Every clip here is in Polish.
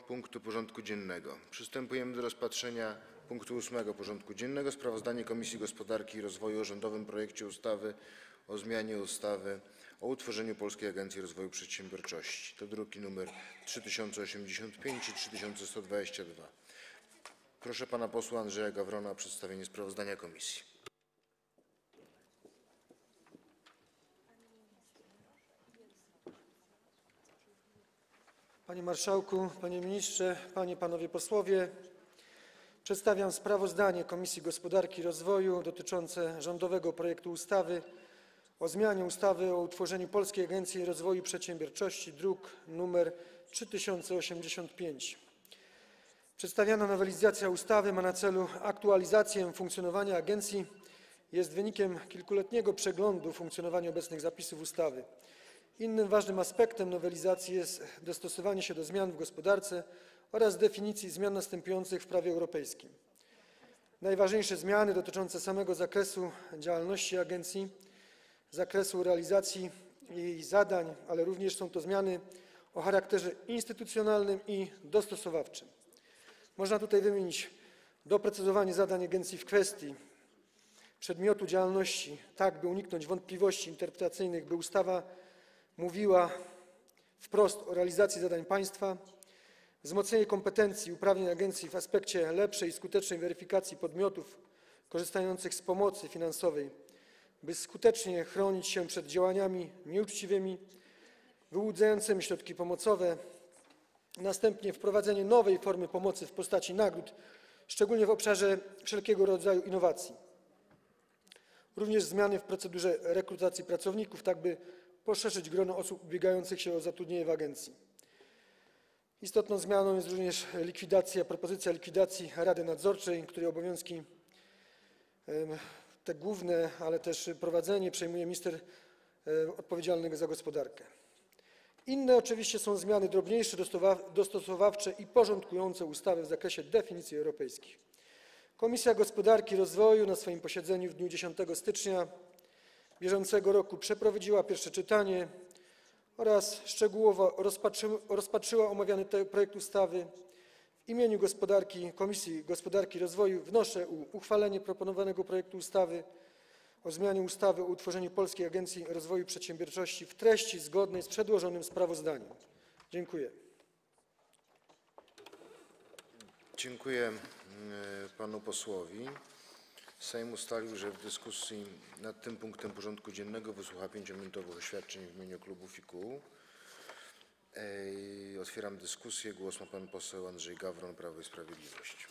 punktu porządku dziennego. Przystępujemy do rozpatrzenia punktu 8. porządku dziennego. Sprawozdanie Komisji Gospodarki i Rozwoju o rządowym projekcie ustawy o zmianie ustawy o utworzeniu Polskiej Agencji Rozwoju Przedsiębiorczości. To druki nr 3085 i 3122. Proszę pana posła Andrzeja Gawrona o przedstawienie sprawozdania komisji. Panie Marszałku, Panie Ministrze, Panie i Panowie Posłowie, przedstawiam sprawozdanie Komisji Gospodarki i Rozwoju dotyczące rządowego projektu ustawy o zmianie ustawy o utworzeniu Polskiej Agencji Rozwoju Przedsiębiorczości, druk nr 3085. Przedstawiana nowelizacja ustawy ma na celu aktualizację funkcjonowania agencji, jest wynikiem kilkuletniego przeglądu funkcjonowania obecnych zapisów ustawy. Innym ważnym aspektem nowelizacji jest dostosowanie się do zmian w gospodarce oraz definicji zmian następujących w prawie europejskim. Najważniejsze zmiany dotyczące samego zakresu działalności agencji, zakresu realizacji jej zadań, ale również są to zmiany o charakterze instytucjonalnym i dostosowawczym. Można tutaj wymienić doprecyzowanie zadań agencji w kwestii przedmiotu działalności, tak by uniknąć wątpliwości interpretacyjnych, by ustawa mówiła wprost o realizacji zadań państwa, wzmocnienie kompetencji i uprawnień agencji w aspekcie lepszej i skutecznej weryfikacji podmiotów korzystających z pomocy finansowej, by skutecznie chronić się przed działaniami nieuczciwymi, wyłudzającymi środki pomocowe, następnie wprowadzenie nowej formy pomocy w postaci nagród, szczególnie w obszarze wszelkiego rodzaju innowacji. Również zmiany w procedurze rekrutacji pracowników, tak by poszerzyć grono osób ubiegających się o zatrudnienie w agencji. Istotną zmianą jest również propozycja likwidacji Rady Nadzorczej, której obowiązki te główne, ale też prowadzenie przejmuje minister odpowiedzialny za gospodarkę. Inne oczywiście są zmiany drobniejsze, dostosowawcze i porządkujące ustawy w zakresie definicji europejskich. Komisja Gospodarki i Rozwoju na swoim posiedzeniu w dniu 10 stycznia bieżącego roku przeprowadziła pierwsze czytanie oraz szczegółowo rozpatrzyła omawiany projekt ustawy. W imieniu Komisji Gospodarki i Rozwoju wnoszę o uchwalenie proponowanego projektu ustawy o zmianie ustawy o utworzeniu Polskiej Agencji Rozwoju Przedsiębiorczości w treści zgodnej z przedłożonym sprawozdaniem. Dziękuję. Dziękuję panu posłowi. Sejm ustalił, że w dyskusji nad tym punktem porządku dziennego wysłucha 5-minutowych oświadczeń w imieniu klubów i kół. Otwieram dyskusję. Głos ma pan poseł Andrzej Gawron, Prawo i Sprawiedliwość.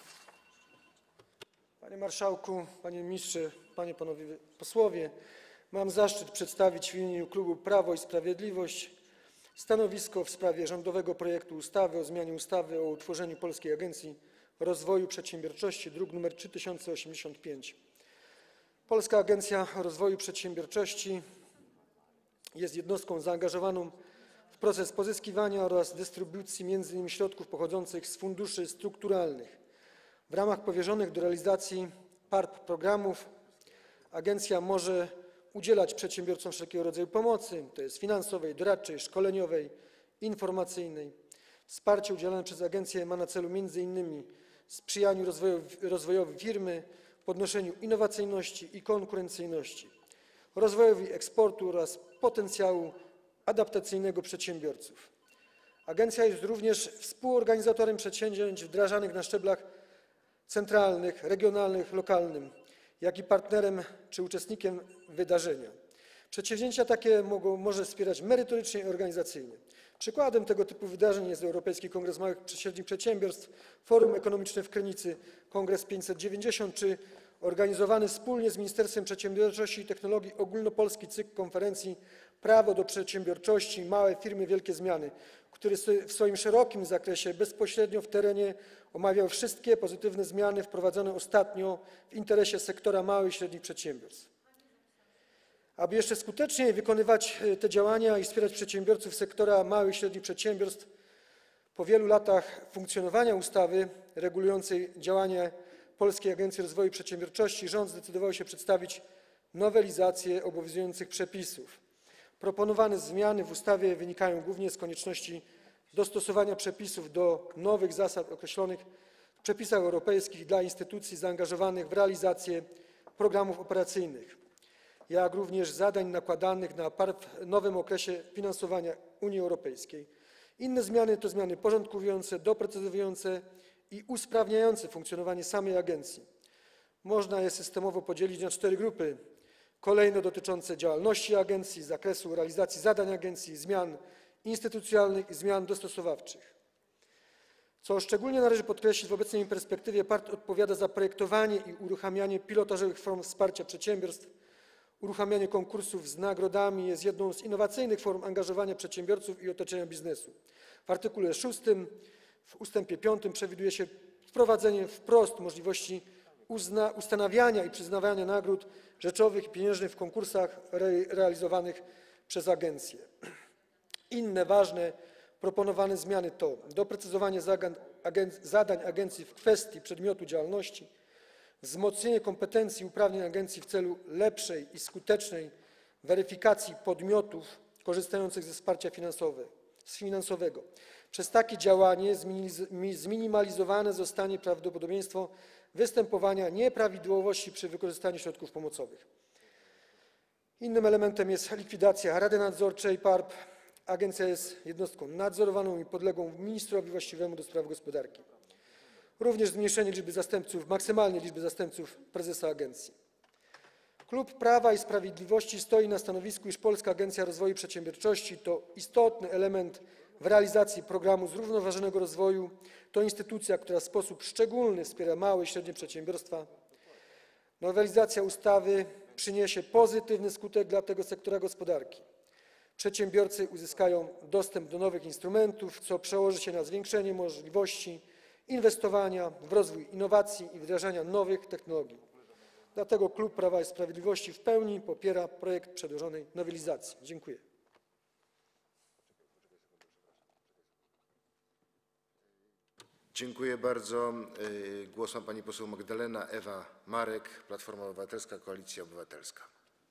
Panie Marszałku, Panie Ministrze, Panie i Panowie Posłowie, mam zaszczyt przedstawić w imieniu klubu Prawo i Sprawiedliwość stanowisko w sprawie rządowego projektu ustawy o zmianie ustawy o utworzeniu Polskiej Agencji Rozwoju Przedsiębiorczości, druk nr 3085. Polska Agencja Rozwoju Przedsiębiorczości jest jednostką zaangażowaną w proces pozyskiwania oraz dystrybucji m.in. środków pochodzących z funduszy strukturalnych. W ramach powierzonych do realizacji PARP programów agencja może udzielać przedsiębiorcom wszelkiego rodzaju pomocy, tj. finansowej, doradczej, szkoleniowej, informacyjnej. Wsparcie udzielane przez agencję ma na celu m.in. sprzyjaniu rozwojowi firmy, podnoszeniu innowacyjności i konkurencyjności, rozwojowi eksportu oraz potencjału adaptacyjnego przedsiębiorców. Agencja jest również współorganizatorem przedsięwzięć wdrażanych na szczeblach centralnych, regionalnych, lokalnym, jak i partnerem czy uczestnikiem wydarzenia. Przedsięwzięcia takie może wspierać merytorycznie i organizacyjnie. Przykładem tego typu wydarzeń jest Europejski Kongres Małych i Średnich Przedsiębiorstw, Forum Ekonomiczne w Krynicy, Kongres 590 czy organizowany wspólnie z Ministerstwem Przedsiębiorczości i Technologii ogólnopolski cykl konferencji Prawo do przedsiębiorczości, małe firmy, wielkie zmiany, który w swoim szerokim zakresie bezpośrednio w terenie omawiał wszystkie pozytywne zmiany wprowadzone ostatnio w interesie sektora małych i średnich przedsiębiorstw. Aby jeszcze skuteczniej wykonywać te działania i wspierać przedsiębiorców sektora małych i średnich przedsiębiorstw, po wielu latach funkcjonowania ustawy regulującej działanie Polskiej Agencji Rozwoju Przedsiębiorczości rząd zdecydował się przedstawić nowelizację obowiązujących przepisów. Proponowane zmiany w ustawie wynikają głównie z konieczności dostosowania przepisów do nowych zasad określonych w przepisach europejskich dla instytucji zaangażowanych w realizację programów operacyjnych, jak również zadań nakładanych na PARP w nowym okresie finansowania Unii Europejskiej. Inne zmiany to zmiany porządkujące, doprecyzowujące i usprawniające funkcjonowanie samej agencji. Można je systemowo podzielić na 4 grupy. Kolejno dotyczące działalności agencji, zakresu realizacji zadań agencji, zmian instytucjonalnych i zmian dostosowawczych. Co szczególnie należy podkreślić, w obecnej perspektywie PARP odpowiada za projektowanie i uruchamianie pilotażowych form wsparcia przedsiębiorstw. Uruchamianie konkursów z nagrodami jest jedną z innowacyjnych form angażowania przedsiębiorców i otoczenia biznesu. W artykule 6 w ustępie 5 przewiduje się wprowadzenie wprost możliwości ustanawiania i przyznawania nagród rzeczowych i pieniężnych w konkursach realizowanych przez agencję. Inne ważne proponowane zmiany to doprecyzowanie zadań agencji w kwestii przedmiotu działalności, wzmocnienie kompetencji i uprawnień agencji w celu lepszej i skutecznej weryfikacji podmiotów korzystających ze wsparcia finansowego. Przez takie działanie zminimalizowane zostanie prawdopodobieństwo występowania nieprawidłowości przy wykorzystaniu środków pomocowych. Innym elementem jest likwidacja Rady Nadzorczej PARP. Agencja jest jednostką nadzorowaną i podległą ministrowi właściwemu do spraw gospodarki. Również zmniejszenie liczby zastępców, maksymalnej liczby zastępców prezesa agencji. Klub Prawa i Sprawiedliwości stoi na stanowisku, iż Polska Agencja Rozwoju Przedsiębiorczości to istotny element w realizacji programu zrównoważonego rozwoju. To instytucja, która w sposób szczególny wspiera małe i średnie przedsiębiorstwa. Nowelizacja ustawy przyniesie pozytywny skutek dla tego sektora gospodarki. Przedsiębiorcy uzyskają dostęp do nowych instrumentów, co przełoży się na zwiększenie możliwości inwestowania w rozwój innowacji i wdrażania nowych technologii. Dlatego Klub Prawa i Sprawiedliwości w pełni popiera projekt przedłożonej nowelizacji. Dziękuję. Dziękuję bardzo. Głos ma pani poseł Magdalena Ewa Marek, Platforma Obywatelska, Koalicja Obywatelska.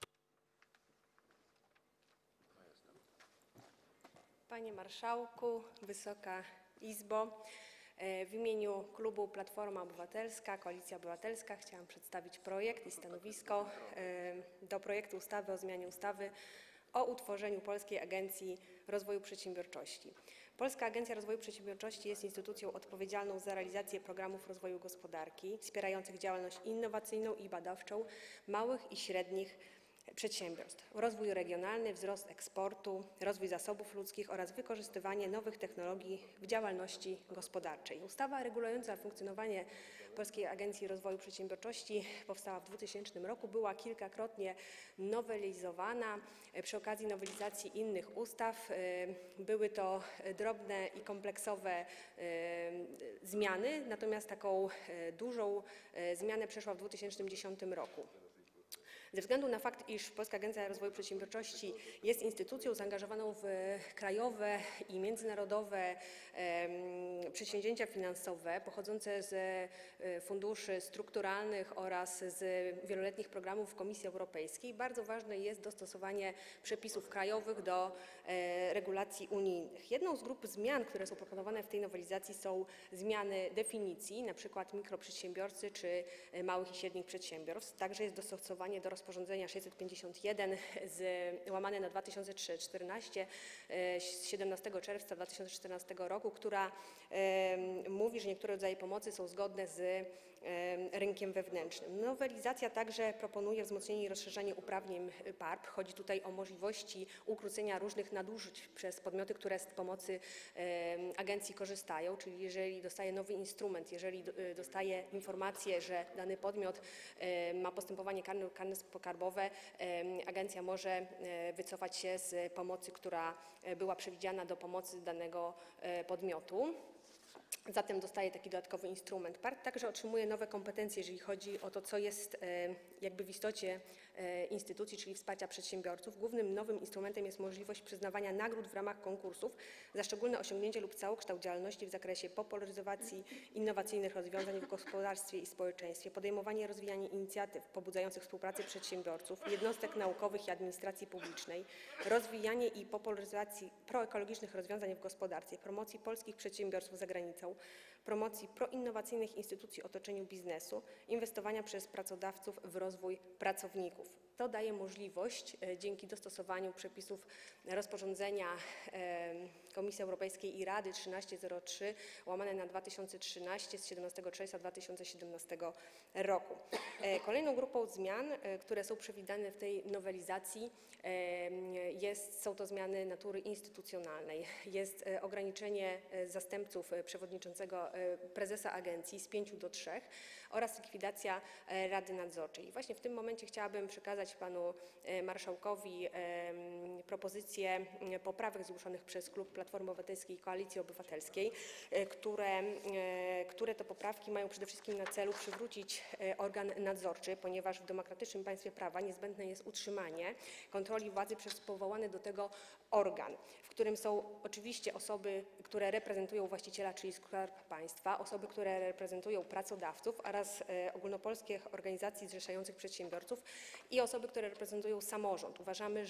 Panie Marszałku, Wysoka Izbo, w imieniu klubu Platforma Obywatelska, Koalicja Obywatelska chciałam przedstawić projekt i stanowisko do projektu ustawy o zmianie ustawy o utworzeniu Polskiej Agencji Rozwoju Przedsiębiorczości. Polska Agencja Rozwoju Przedsiębiorczości jest instytucją odpowiedzialną za realizację programów rozwoju gospodarki, wspierających działalność innowacyjną i badawczą małych i średnich przedsiębiorstw, rozwój regionalny, wzrost eksportu, rozwój zasobów ludzkich oraz wykorzystywanie nowych technologii w działalności gospodarczej. Ustawa regulująca funkcjonowanie Polskiej Agencji Rozwoju Przedsiębiorczości powstała w 2000 roku, była kilkakrotnie nowelizowana. Przy okazji nowelizacji innych ustaw były to drobne i kompleksowe zmiany, natomiast taką dużą zmianę przeszła w 2010 roku. Ze względu na fakt, iż Polska Agencja Rozwoju Przedsiębiorczości jest instytucją zaangażowaną w krajowe i międzynarodowe przedsięwzięcia finansowe pochodzące z funduszy strukturalnych oraz z wieloletnich programów Komisji Europejskiej, bardzo ważne jest dostosowanie przepisów krajowych do regulacji unijnych. Jedną z grup zmian, które są proponowane w tej nowelizacji, są zmiany definicji, np. mikroprzedsiębiorcy czy małych i średnich przedsiębiorstw. Także jest dostosowanie do rozporządzenia 651 łamane na 2014 z 17 czerwca 2014 roku, która mówi, że niektóre rodzaje pomocy są zgodne z rynkiem wewnętrznym. Nowelizacja także proponuje wzmocnienie i rozszerzenie uprawnień PARP. Chodzi tutaj o możliwości ukrócenia różnych nadużyć przez podmioty, które z pomocy agencji korzystają, czyli jeżeli dostaje nowy instrument, jeżeli dostaje informację, że dany podmiot ma postępowanie karne-pokarbowe, agencja może wycofać się z pomocy, która była przewidziana do pomocy danego podmiotu. Zatem dostaje taki dodatkowy instrument. PART także otrzymuje nowe kompetencje, jeżeli chodzi o to, co jest jakby w istocie instytucji, czyli wsparcia przedsiębiorców. Głównym nowym instrumentem jest możliwość przyznawania nagród w ramach konkursów za szczególne osiągnięcie lub całokształt działalności w zakresie popularyzacji innowacyjnych rozwiązań w gospodarstwie i społeczeństwie, podejmowanie i rozwijanie inicjatyw pobudzających współpracę przedsiębiorców, jednostek naukowych i administracji publicznej, rozwijanie i popularyzacji proekologicznych rozwiązań w gospodarstwie, promocji polskich przedsiębiorstw za granicą, promocji proinnowacyjnych instytucji w otoczeniu biznesu, inwestowania przez pracodawców w rozwój pracowników. To daje możliwość dzięki dostosowaniu przepisów rozporządzenia Komisji Europejskiej i Rady 1303/2013 z 17 czerwca 2017 roku. Kolejną grupą zmian, które są przewidziane w tej nowelizacji, są to zmiany natury instytucjonalnej. Jest ograniczenie zastępców przewodniczącego prezesa agencji z 5 do 3 oraz likwidacja Rady Nadzorczej. I właśnie w tym momencie chciałabym przekazać panu marszałkowi propozycje poprawek zgłoszonych przez klub Platformy Obywatelskiej i Koalicji Obywatelskiej, które to poprawki mają przede wszystkim na celu przywrócić organ nadzorczy, ponieważ w demokratycznym państwie prawa niezbędne jest utrzymanie kontroli władzy przez powołany do tego organ, w którym są oczywiście osoby, które reprezentują właściciela, czyli Skarb Państwa, osoby, które reprezentują pracodawców oraz ogólnopolskich organizacji zrzeszających przedsiębiorców i osoby, które reprezentują samorząd. Uważamy,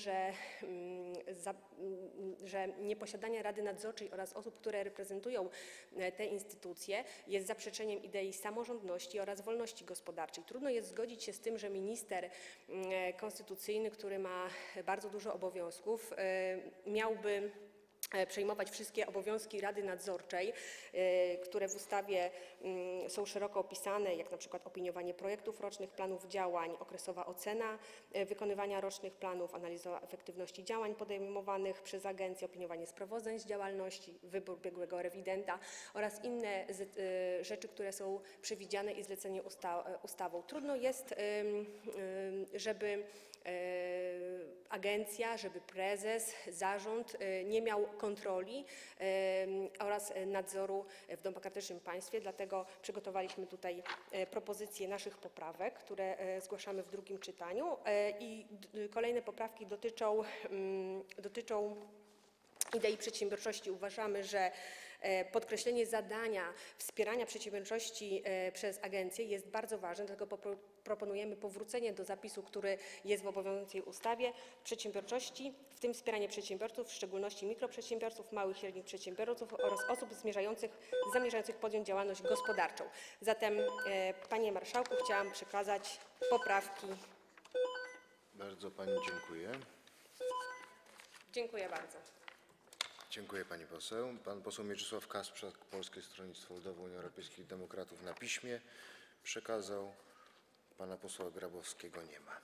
że nieposiadanie Rady Nadzorczej oraz osób, które reprezentują te instytucje, jest zaprzeczeniem idei samorządności oraz wolności gospodarczej. Trudno jest zgodzić się z tym, że minister konstytucyjny, który ma bardzo dużo obowiązków, miałby przejmować wszystkie obowiązki Rady Nadzorczej, które w ustawie są szeroko opisane, jak na przykład opiniowanie projektów rocznych planów działań, okresowa ocena wykonywania rocznych planów, analiza efektywności działań podejmowanych przez agencję, opiniowanie sprawozdań z działalności, wybór biegłego rewidenta oraz inne rzeczy, które są przewidziane i zlecenie ustawą. Trudno jest, żeby agencja, żeby prezes, zarząd nie miał kontroli oraz nadzoru w demokratycznym państwie, dlatego przygotowaliśmy tutaj propozycje naszych poprawek, które zgłaszamy w drugim czytaniu i kolejne poprawki dotyczą idei przedsiębiorczości. Uważamy, że podkreślenie zadania wspierania przedsiębiorczości przez agencję jest bardzo ważne, dlatego proponujemy powrócenie do zapisu, który jest w obowiązującej ustawie przedsiębiorczości, w tym wspieranie przedsiębiorców, w szczególności mikroprzedsiębiorców, małych i średnich przedsiębiorców oraz osób zamierzających podjąć działalność gospodarczą. Zatem, panie marszałku, chciałam przekazać poprawki. Bardzo pani dziękuję. Dziękuję bardzo. Dziękuję pani poseł. Pan poseł Mieczysław Kasprzak, Polskie Stronnictwo Ludowe, Unia Europejskich Demokratów na piśmie przekazał. Pana posła Grabowskiego nie ma.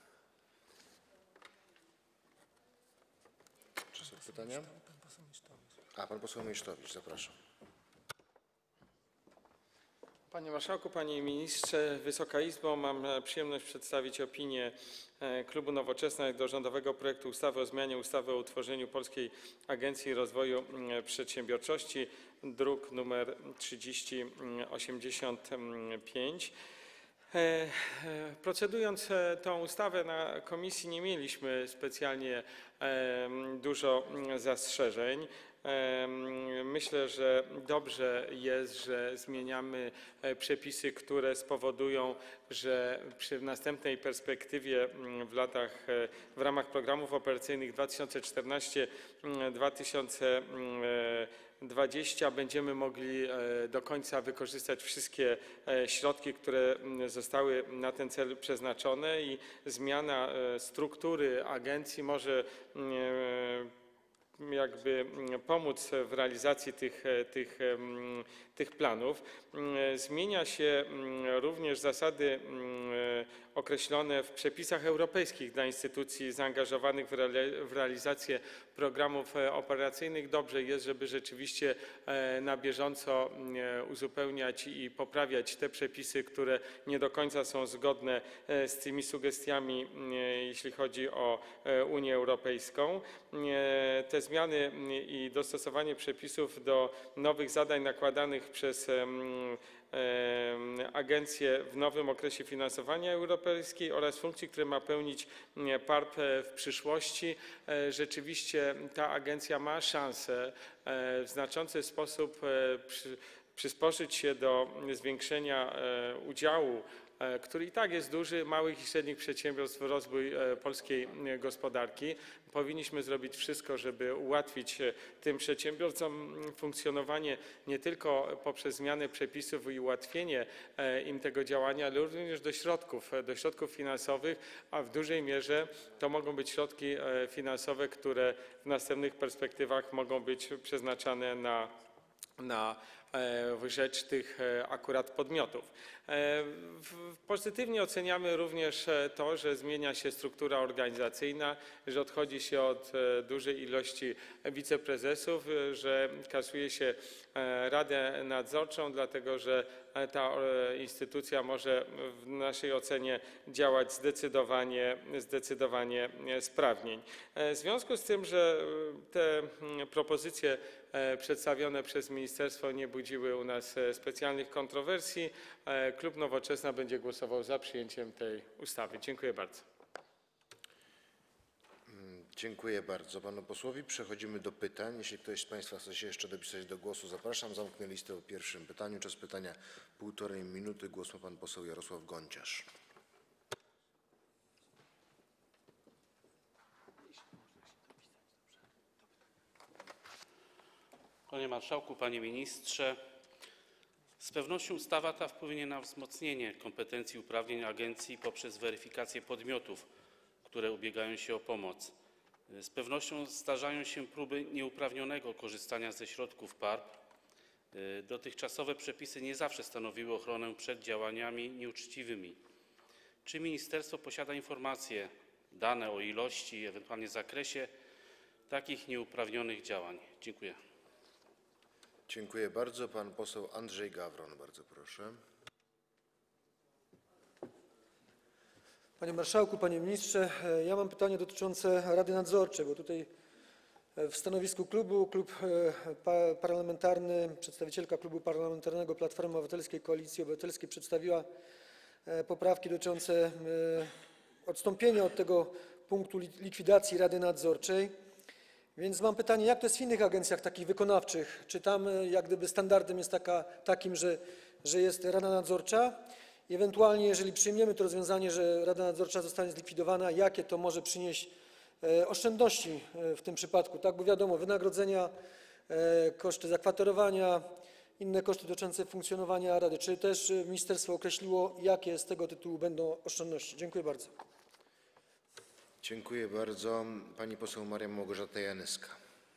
Czy są pytania? Pan poseł Meysztowicz, zapraszam. Panie Marszałku, Panie Ministrze, Wysoka Izbo, mam przyjemność przedstawić opinię Klubu Nowoczesna do rządowego projektu ustawy o zmianie ustawy o utworzeniu Polskiej Agencji Rozwoju Przedsiębiorczości, druk nr 3085. Procedując tą ustawę na komisji nie mieliśmy specjalnie dużo zastrzeżeń. Myślę, że dobrze jest, że zmieniamy przepisy, które spowodują, że przy następnej perspektywie w ramach programów operacyjnych 2014-2020 będziemy mogli do końca wykorzystać wszystkie środki, które zostały na ten cel przeznaczone, i zmiana struktury agencji może jakby pomóc w realizacji tych planów. Zmienia się również zasady określone w przepisach europejskich dla instytucji zaangażowanych w realizację programów operacyjnych. Dobrze jest, żeby rzeczywiście na bieżąco uzupełniać i poprawiać te przepisy, które nie do końca są zgodne z tymi sugestiami, jeśli chodzi o Unię Europejską. Te zmiany i dostosowanie przepisów do nowych zadań nakładanych wyznaczonych przez agencję w nowym okresie finansowania europejskiej oraz funkcji, które ma pełnić PARP w przyszłości. Rzeczywiście ta agencja ma szansę w znaczący sposób przysporzyć się do zwiększenia udziału, który i tak jest duży, małych i średnich przedsiębiorstw w rozwój polskiej gospodarki. Powinniśmy zrobić wszystko, żeby ułatwić tym przedsiębiorcom funkcjonowanie nie tylko poprzez zmianę przepisów i ułatwienie im tego działania, ale również do środków finansowych, a w dużej mierze to mogą być środki finansowe, które w następnych perspektywach mogą być przeznaczane na rzecz tych akurat podmiotów. Pozytywnie oceniamy również to, że zmienia się struktura organizacyjna, że odchodzi się od dużej ilości wiceprezesów, że kasuje się Radę Nadzorczą, dlatego że ta instytucja może w naszej ocenie działać zdecydowanie sprawniej. W związku z tym, że te propozycje przedstawione przez ministerstwo nie budziły u nas specjalnych kontrowersji, klub Nowoczesna będzie głosował za przyjęciem tej ustawy. Dziękuję bardzo. Dziękuję bardzo panu posłowi. Przechodzimy do pytań. Jeśli ktoś z państwa chce się jeszcze dopisać do głosu, zapraszam. Zamknę listę po pierwszym pytaniu. Czas pytania 1,5 minuty. Głos ma pan poseł Jarosław Gonciarz. Panie marszałku, panie ministrze, z pewnością ustawa ta wpłynie na wzmocnienie kompetencji i uprawnień agencji poprzez weryfikację podmiotów, które ubiegają się o pomoc. Z pewnością zdarzają się próby nieuprawnionego korzystania ze środków PARP. Dotychczasowe przepisy nie zawsze stanowiły ochronę przed działaniami nieuczciwymi. Czy ministerstwo posiada informacje, dane o ilości, ewentualnie zakresie takich nieuprawnionych działań? Dziękuję. Dziękuję bardzo. Pan poseł Andrzej Gawron, bardzo proszę. Panie marszałku, panie ministrze, ja mam pytanie dotyczące Rady Nadzorczej, bo tutaj w stanowisku klubu, przedstawicielka Klubu Parlamentarnego Platformy Obywatelskiej - Koalicji Obywatelskiej przedstawiła poprawki dotyczące odstąpienia od tego punktu likwidacji Rady Nadzorczej. Więc mam pytanie, jak to jest w innych agencjach takich wykonawczych? Czy tam jak gdyby standardem jest takim, że jest Rada Nadzorcza? I ewentualnie, jeżeli przyjmiemy to rozwiązanie, że Rada Nadzorcza zostanie zlikwidowana, jakie to może przynieść oszczędności w tym przypadku? Tak, bo wiadomo, wynagrodzenia, koszty zakwaterowania, inne koszty dotyczące funkcjonowania Rady. Czy też ministerstwo określiło, jakie z tego tytułu będą oszczędności? Dziękuję bardzo. Dziękuję bardzo. Pani poseł Maria Małgorzata Janyska.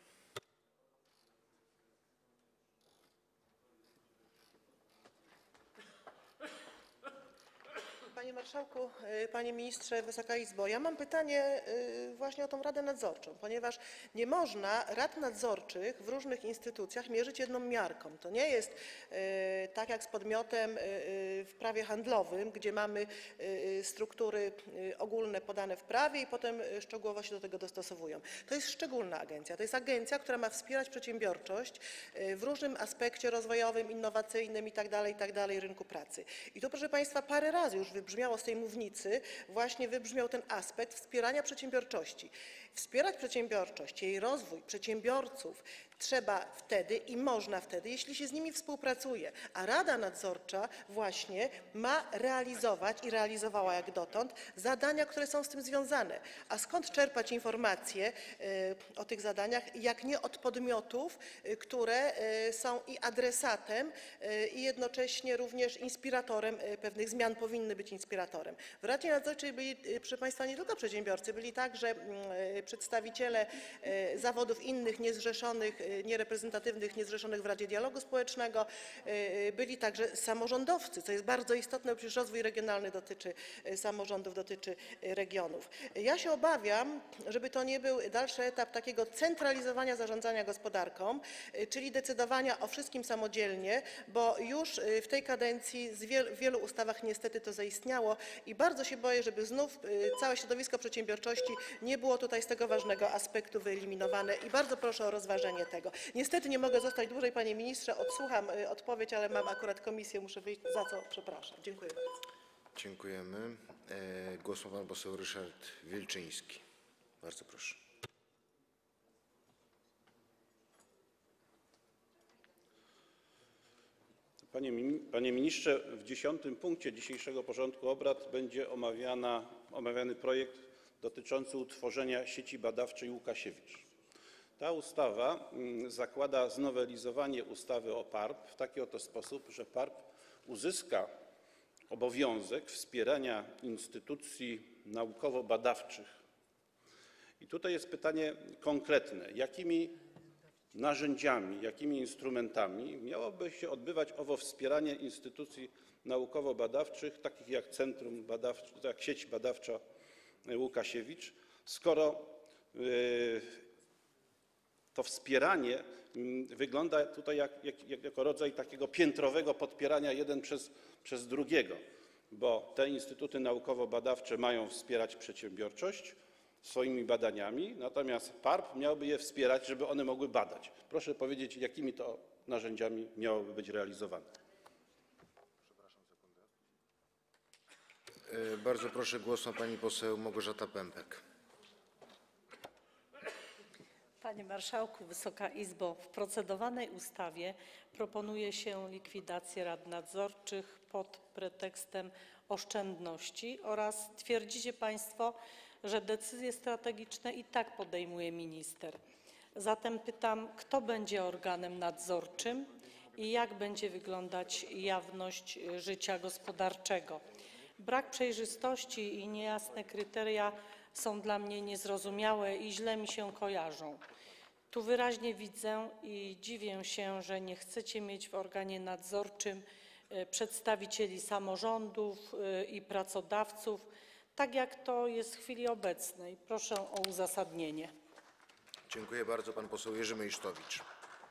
Panie marszałku, panie ministrze, Wysoka Izbo, ja mam pytanie właśnie o tą Radę Nadzorczą, ponieważ nie można rad nadzorczych w różnych instytucjach mierzyć jedną miarką. To nie jest tak jak z podmiotem w prawie handlowym, gdzie mamy struktury ogólne podane w prawie i potem szczegółowo się do tego dostosowują. To jest szczególna agencja. To jest agencja, która ma wspierać przedsiębiorczość w różnym aspekcie rozwojowym, innowacyjnym itd. rynku pracy. I tu, proszę państwa, parę razy już wybrzmiało z tej mównicy, właśnie wybrzmiał ten aspekt wspierania przedsiębiorczości. Wspierać przedsiębiorczość, jej rozwój, przedsiębiorców trzeba wtedy i można wtedy, jeśli się z nimi współpracuje, a Rada Nadzorcza właśnie ma realizować i realizowała jak dotąd zadania, które są z tym związane. A skąd czerpać informacje o tych zadaniach, jak nie od podmiotów, które są i adresatem, i jednocześnie również inspiratorem pewnych zmian, powinny być inspiratorem. W Radzie Nadzorczej byli, proszę państwa, nie tylko przedsiębiorcy, byli także przedstawiciele zawodów innych, niezrzeszonych, niereprezentatywnych, niezrzeszonych w Radzie Dialogu Społecznego, byli także samorządowcy, co jest bardzo istotne, bo przecież rozwój regionalny dotyczy samorządów, dotyczy regionów. Ja się obawiam, żeby to nie był dalszy etap takiego centralizowania zarządzania gospodarką, czyli decydowania o wszystkim samodzielnie, bo już w tej kadencji w wielu ustawach niestety to zaistniało i bardzo się boję, żeby znów całe środowisko przedsiębiorczości nie było tutaj z tego ważnego aspektu wyeliminowane i bardzo proszę o rozważenie tego. tego. Niestety nie mogę zostać dłużej, panie ministrze, odsłucham odpowiedź, ale mam akurat komisję, muszę wyjść, za co przepraszam. Dziękuję bardzo. Dziękujemy. Głos ma pan poseł Ryszard Wilczyński. Bardzo proszę. Panie ministrze, w 10. punkcie dzisiejszego porządku obrad będzie omawiany projekt dotyczący utworzenia Sieci Badawczej Łukasiewicz. Ta ustawa zakłada znowelizowanie ustawy o PARP w taki oto sposób, że PARP uzyska obowiązek wspierania instytucji naukowo-badawczych. I tutaj jest pytanie konkretne: jakimi narzędziami, jakimi instrumentami miałoby się odbywać owo wspieranie instytucji naukowo-badawczych, takich jak Centrum Badawcze, jak Sieć Badawcza Łukasiewicz, skoro to wspieranie wygląda tutaj jako rodzaj takiego piętrowego podpierania jeden przez drugiego, bo te instytuty naukowo-badawcze mają wspierać przedsiębiorczość swoimi badaniami, natomiast PARP miałby je wspierać, żeby one mogły badać. Proszę powiedzieć, jakimi to narzędziami miałoby być realizowane. Bardzo proszę, głos ma pani poseł Małgorzata Pępek. Panie Marszałku, Wysoka Izbo! W procedowanej ustawie proponuje się likwidację rad nadzorczych pod pretekstem oszczędności oraz twierdzicie państwo, że decyzje strategiczne i tak podejmuje minister. Zatem pytam, kto będzie organem nadzorczym i jak będzie wyglądać jawność życia gospodarczego? Brak przejrzystości i niejasne kryteria są dla mnie niezrozumiałe i źle mi się kojarzą. Tu wyraźnie widzę i dziwię się, że nie chcecie mieć w organie nadzorczym przedstawicieli samorządów i pracodawców, tak jak to jest w chwili obecnej. Proszę o uzasadnienie. Dziękuję bardzo. Pan poseł Jerzy Meysztowicz.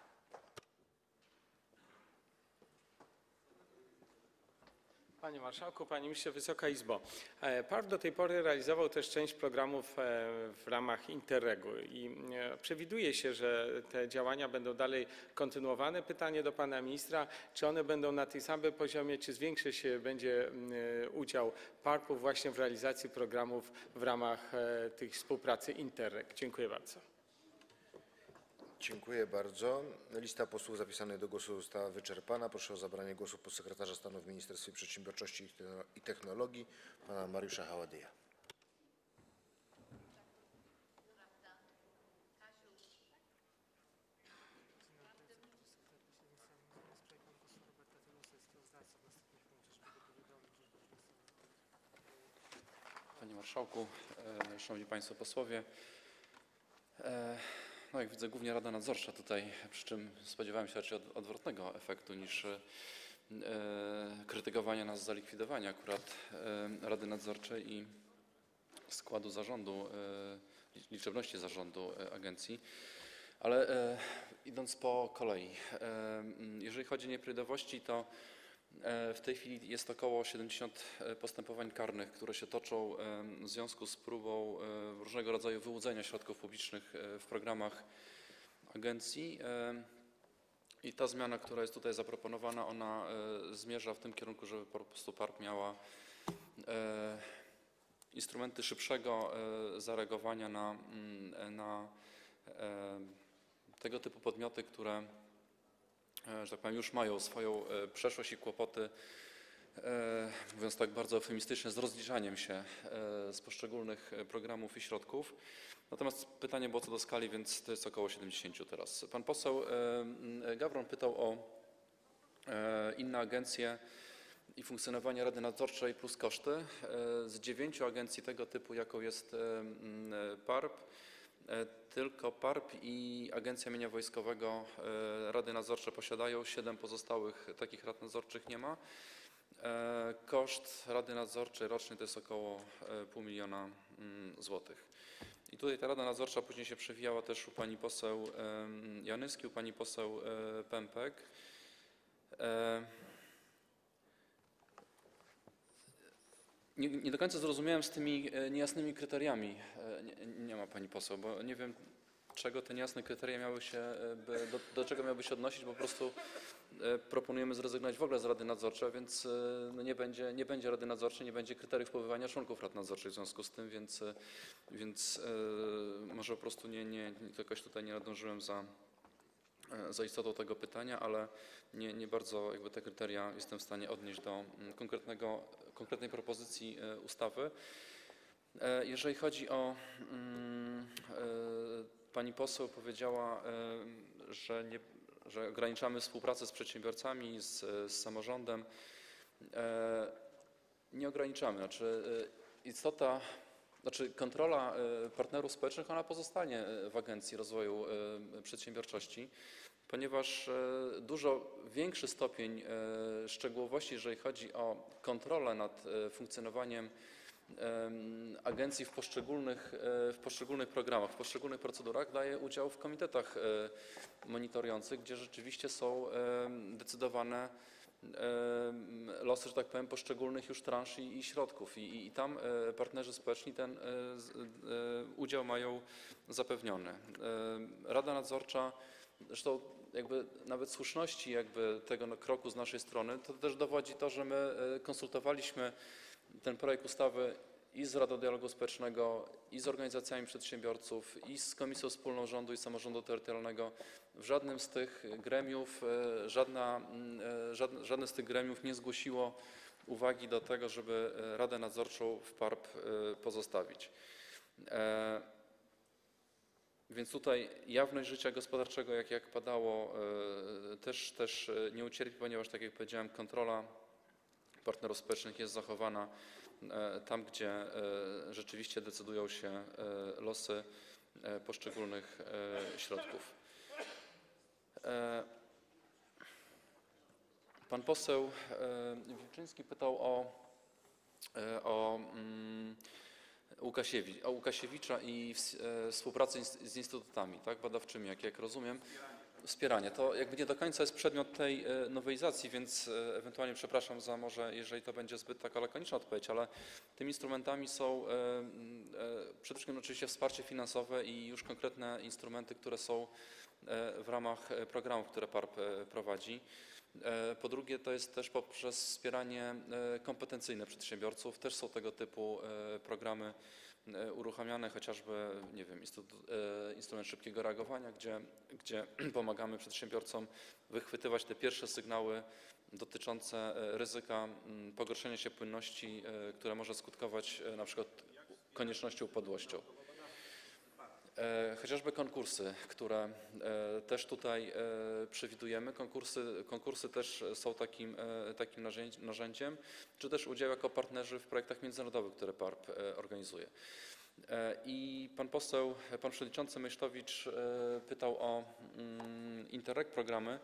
Panie Marszałku, Panie Ministrze, Wysoka Izbo! PARP do tej pory realizował też część programów w ramach Interregu i przewiduje się, że te działania będą dalej kontynuowane. Pytanie do pana ministra, czy one będą na tym samym poziomie, czy zwiększy się będzie udział PARP-u właśnie w realizacji programów w ramach tej współpracy Interreg? Dziękuję bardzo. Dziękuję bardzo. Lista posłów zapisanych do głosu została wyczerpana. Proszę o zabranie głosu podsekretarza stanu w Ministerstwie Przedsiębiorczości i Technologii pana Mariusza Haładyja. Panie Marszałku, Szanowni Państwo Posłowie! No jak widzę, głównie Rada Nadzorcza tutaj, przy czym spodziewałem się raczej odwrotnego efektu niż krytykowania nas za likwidowanie akurat Rady Nadzorczej i składu zarządu, liczebności zarządu agencji. Ale idąc po kolei, jeżeli chodzi o nieprawidłowości, to w tej chwili jest około 70 postępowań karnych, które się toczą w związku z próbą różnego rodzaju wyłudzenia środków publicznych w programach agencji. I ta zmiana, która jest tutaj zaproponowana, ona zmierza w tym kierunku, żeby po prostu PARP miała instrumenty szybszego zareagowania na tego typu podmioty, które, że tak powiem, już mają swoją przeszłość i kłopoty, mówiąc tak bardzo eufemistycznie, z rozliczaniem się z poszczególnych programów i środków. Natomiast pytanie było co do skali, więc to jest około 70 teraz. Pan poseł Gawron pytał o inne agencje i funkcjonowanie Rady Nadzorczej plus koszty. Z 9 agencji tego typu, jaką jest PARP, tylko PARP i Agencja Mienia Wojskowego rady nadzorcze posiadają, 7 pozostałych takich rad nadzorczych nie ma. Koszt Rady Nadzorczej roczny to jest około 500 000 złotych. I tutaj ta Rada Nadzorcza później się przewijała też u pani poseł Janyski, u pani poseł Pępek. Nie do końca zrozumiałem z tymi niejasnymi kryteriami. Nie ma pani poseł, bo nie wiem, czego te niejasne kryteria miały się, do czego miały się odnosić, bo po prostu proponujemy zrezygnować w ogóle z Rady Nadzorczej, więc no nie będzie Rady Nadzorczej, nie będzie kryteriów powoływania członków Rad Nadzorczych w związku z tym, więc może po prostu jakoś tutaj nie nadążyłem za istotą tego pytania, ale nie bardzo jakby te kryteria jestem w stanie odnieść do konkretnej propozycji ustawy. Jeżeli chodzi o pani poseł powiedziała, że ograniczamy współpracę z przedsiębiorcami, z samorządem. Nie ograniczamy. Kontrola partnerów społecznych, ona pozostanie w Agencji Rozwoju Przedsiębiorczości, ponieważ dużo większy stopień szczegółowości, jeżeli chodzi o kontrolę nad funkcjonowaniem agencji w poszczególnych programach, w poszczególnych procedurach daje udział w komitetach monitorujących, gdzie rzeczywiście są decydowane losy, że tak powiem, poszczególnych już transz i środków. I tam partnerzy społeczni ten udział mają zapewniony. Rada Nadzorcza, zresztą jakby nawet słuszności tego kroku z naszej strony, to też dowodzi to, że my konsultowaliśmy ten projekt ustawy i z Radą Dialogu Społecznego, i z organizacjami przedsiębiorców, i z Komisją Wspólną Rządu i Samorządu Terytorialnego. W żadnym z tych gremiów, żadne z tych gremiów nie zgłosiło uwagi do tego, żeby Radę Nadzorczą w PARP pozostawić. Więc tutaj jawność życia gospodarczego, jak padało, też nie ucierpi, ponieważ, tak jak powiedziałem, kontrola partnerów społecznych jest zachowana tam, gdzie rzeczywiście decydują się losy poszczególnych środków. Pan poseł Wilczyński pytał o Łukasiewicza i współpracę z instytutami, tak, badawczymi, jak rozumiem. Wspieranie. To jakby nie do końca jest przedmiot tej nowelizacji, więc ewentualnie przepraszam za może, jeżeli to będzie zbyt taka lakoniczna odpowiedź, ale tymi instrumentami są przede wszystkim oczywiście wsparcie finansowe i już konkretne instrumenty, które są w ramach programów, które PARP prowadzi. Po drugie, to jest też poprzez wspieranie kompetencyjne przedsiębiorców. Też są tego typu programy uruchamiane, chociażby, nie wiem, instrument szybkiego reagowania, gdzie pomagamy przedsiębiorcom wychwytywać te pierwsze sygnały dotyczące ryzyka pogorszenia się płynności, które może skutkować na przykład koniecznością upadłością. Chociażby konkursy, które też tutaj przewidujemy. Konkursy też są takim narzędziem, czy też udział jako partnerzy w projektach międzynarodowych, które PARP organizuje. I pan przewodniczący Meysztowicz pytał o Interreg programy.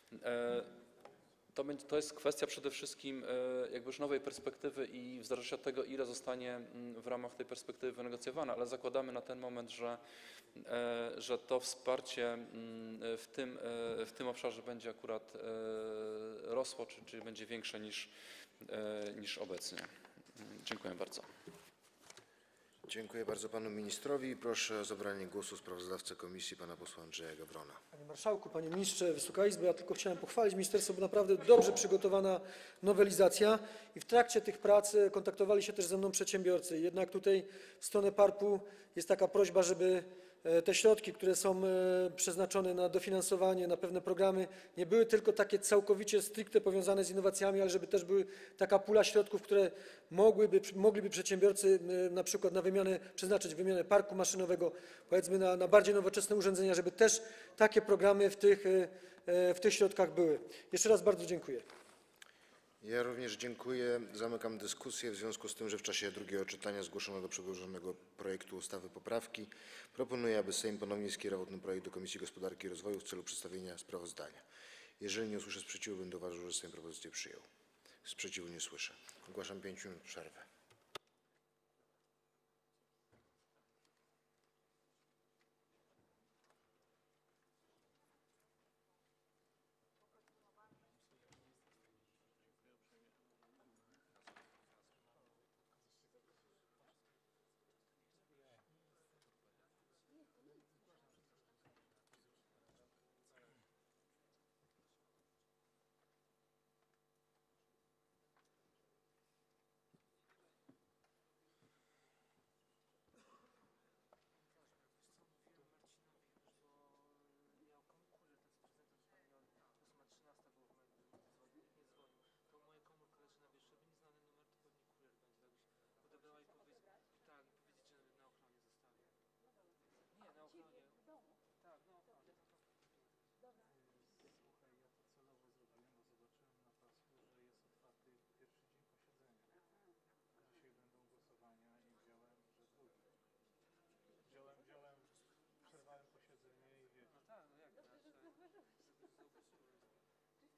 To jest kwestia przede wszystkim jakby już nowej perspektywy i w zależności od tego, ile zostanie w ramach tej perspektywy wynegocjowane, ale zakładamy na ten moment, że to wsparcie w tym obszarze będzie akurat rosło, czyli będzie większe niż obecnie. Dziękuję bardzo. Dziękuję bardzo panu ministrowi. Proszę o zabranie głosu sprawozdawcę komisji, pana posła Andrzeja Gawrona. Panie Marszałku, Panie Ministrze, Wysoka Izbo, ja tylko chciałem pochwalić ministerstwo, bo naprawdę dobrze przygotowana nowelizacja i w trakcie tych prac kontaktowali się też ze mną przedsiębiorcy. Jednak tutaj w stronę PARP-u jest taka prośba, żeby te środki, które są przeznaczone na dofinansowanie, na pewne programy, nie były tylko takie całkowicie stricte powiązane z innowacjami, ale żeby też były taka pula środków, które mogliby przedsiębiorcy na przykład przeznaczyć wymianę parku maszynowego, powiedzmy na bardziej nowoczesne urządzenia, żeby też takie programy w tych środkach były. Jeszcze raz bardzo dziękuję. Ja również dziękuję. Zamykam dyskusję. W związku z tym, że w czasie drugiego czytania zgłoszono do przedłożonego projektu ustawy poprawki, proponuję, aby Sejm ponownie skierował ten projekt do Komisji Gospodarki i Rozwoju w celu przedstawienia sprawozdania. Jeżeli nie usłyszę sprzeciwu, będę uważał, że Sejm propozycję przyjął. Sprzeciwu nie słyszę. Ogłaszam 5 minut przerwę.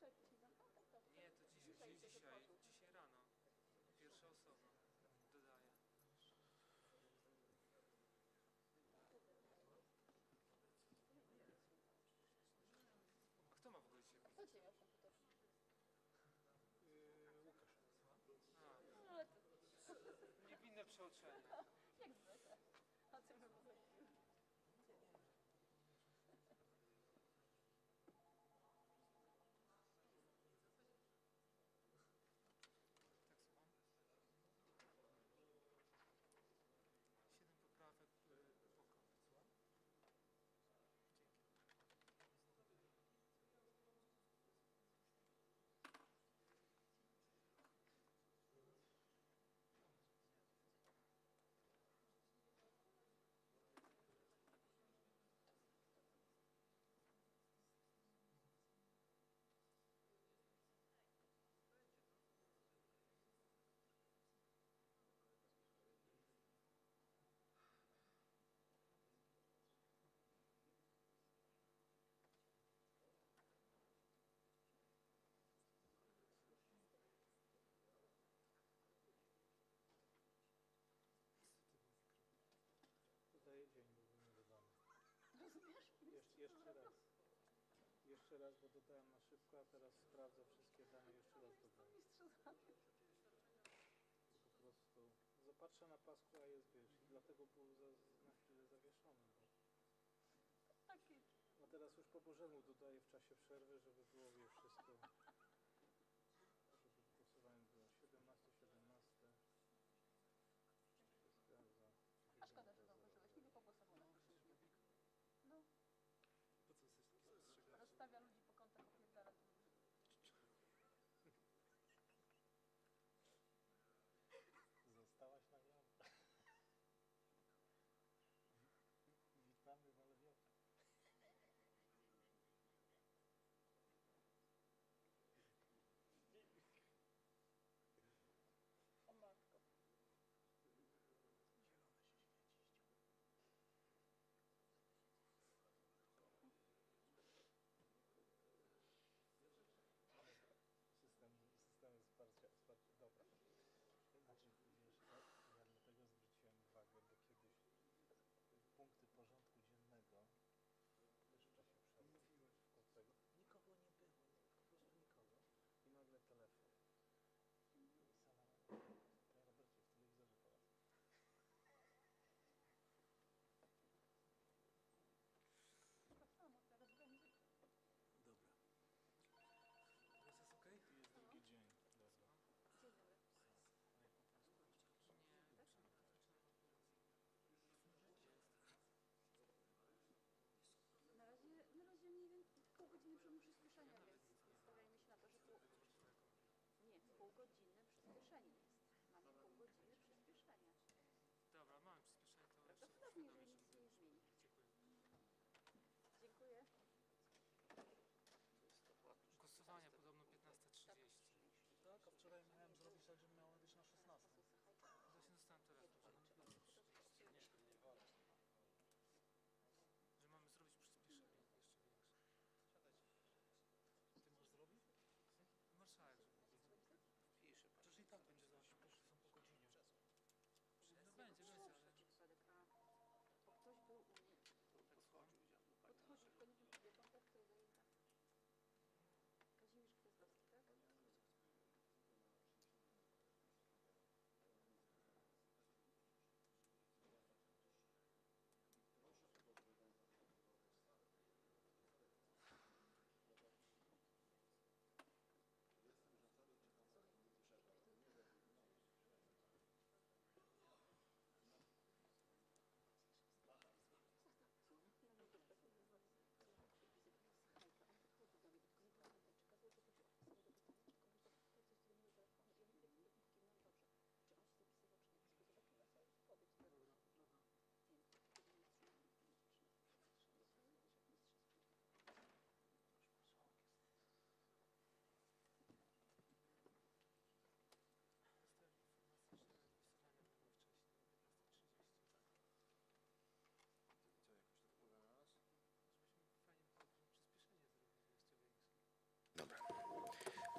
Nie, to dzisiaj rano. Pierwsza osoba dodaje. A kto ma w ogóle dzisiaj? Kto cię miał komputer? Łukasz. A, niewinne przeoczenie. Jak zwykle. A co my mówimy? Tak, słucham? 7 poprawek pokoju, słucham? Dzięki. Dodaję dzień, bo był nie dodany. Rozumiesz? Jeszcze raz, bo dodałem na szybko, a teraz sprawdzę wszystkie dane, jeszcze raz dodam. Po prostu zapatrzę na pasku, a jest, wiesz, i dlatego był na chwilę zawieszony. A teraz już po Bożemu dodaję w czasie przerwy, żeby było, wiesz, wszystko, żeby głosowanie było 17, 17. Się zgadza. A szkoda, że zauważyłeś. Niby pogłosował na pierwszym dniu. No, Po co jesteś taki spostrzegawczy? rozstawia ludzi po kątach, opierdala. Zostałaś nagrodą. Witamy Walewioka.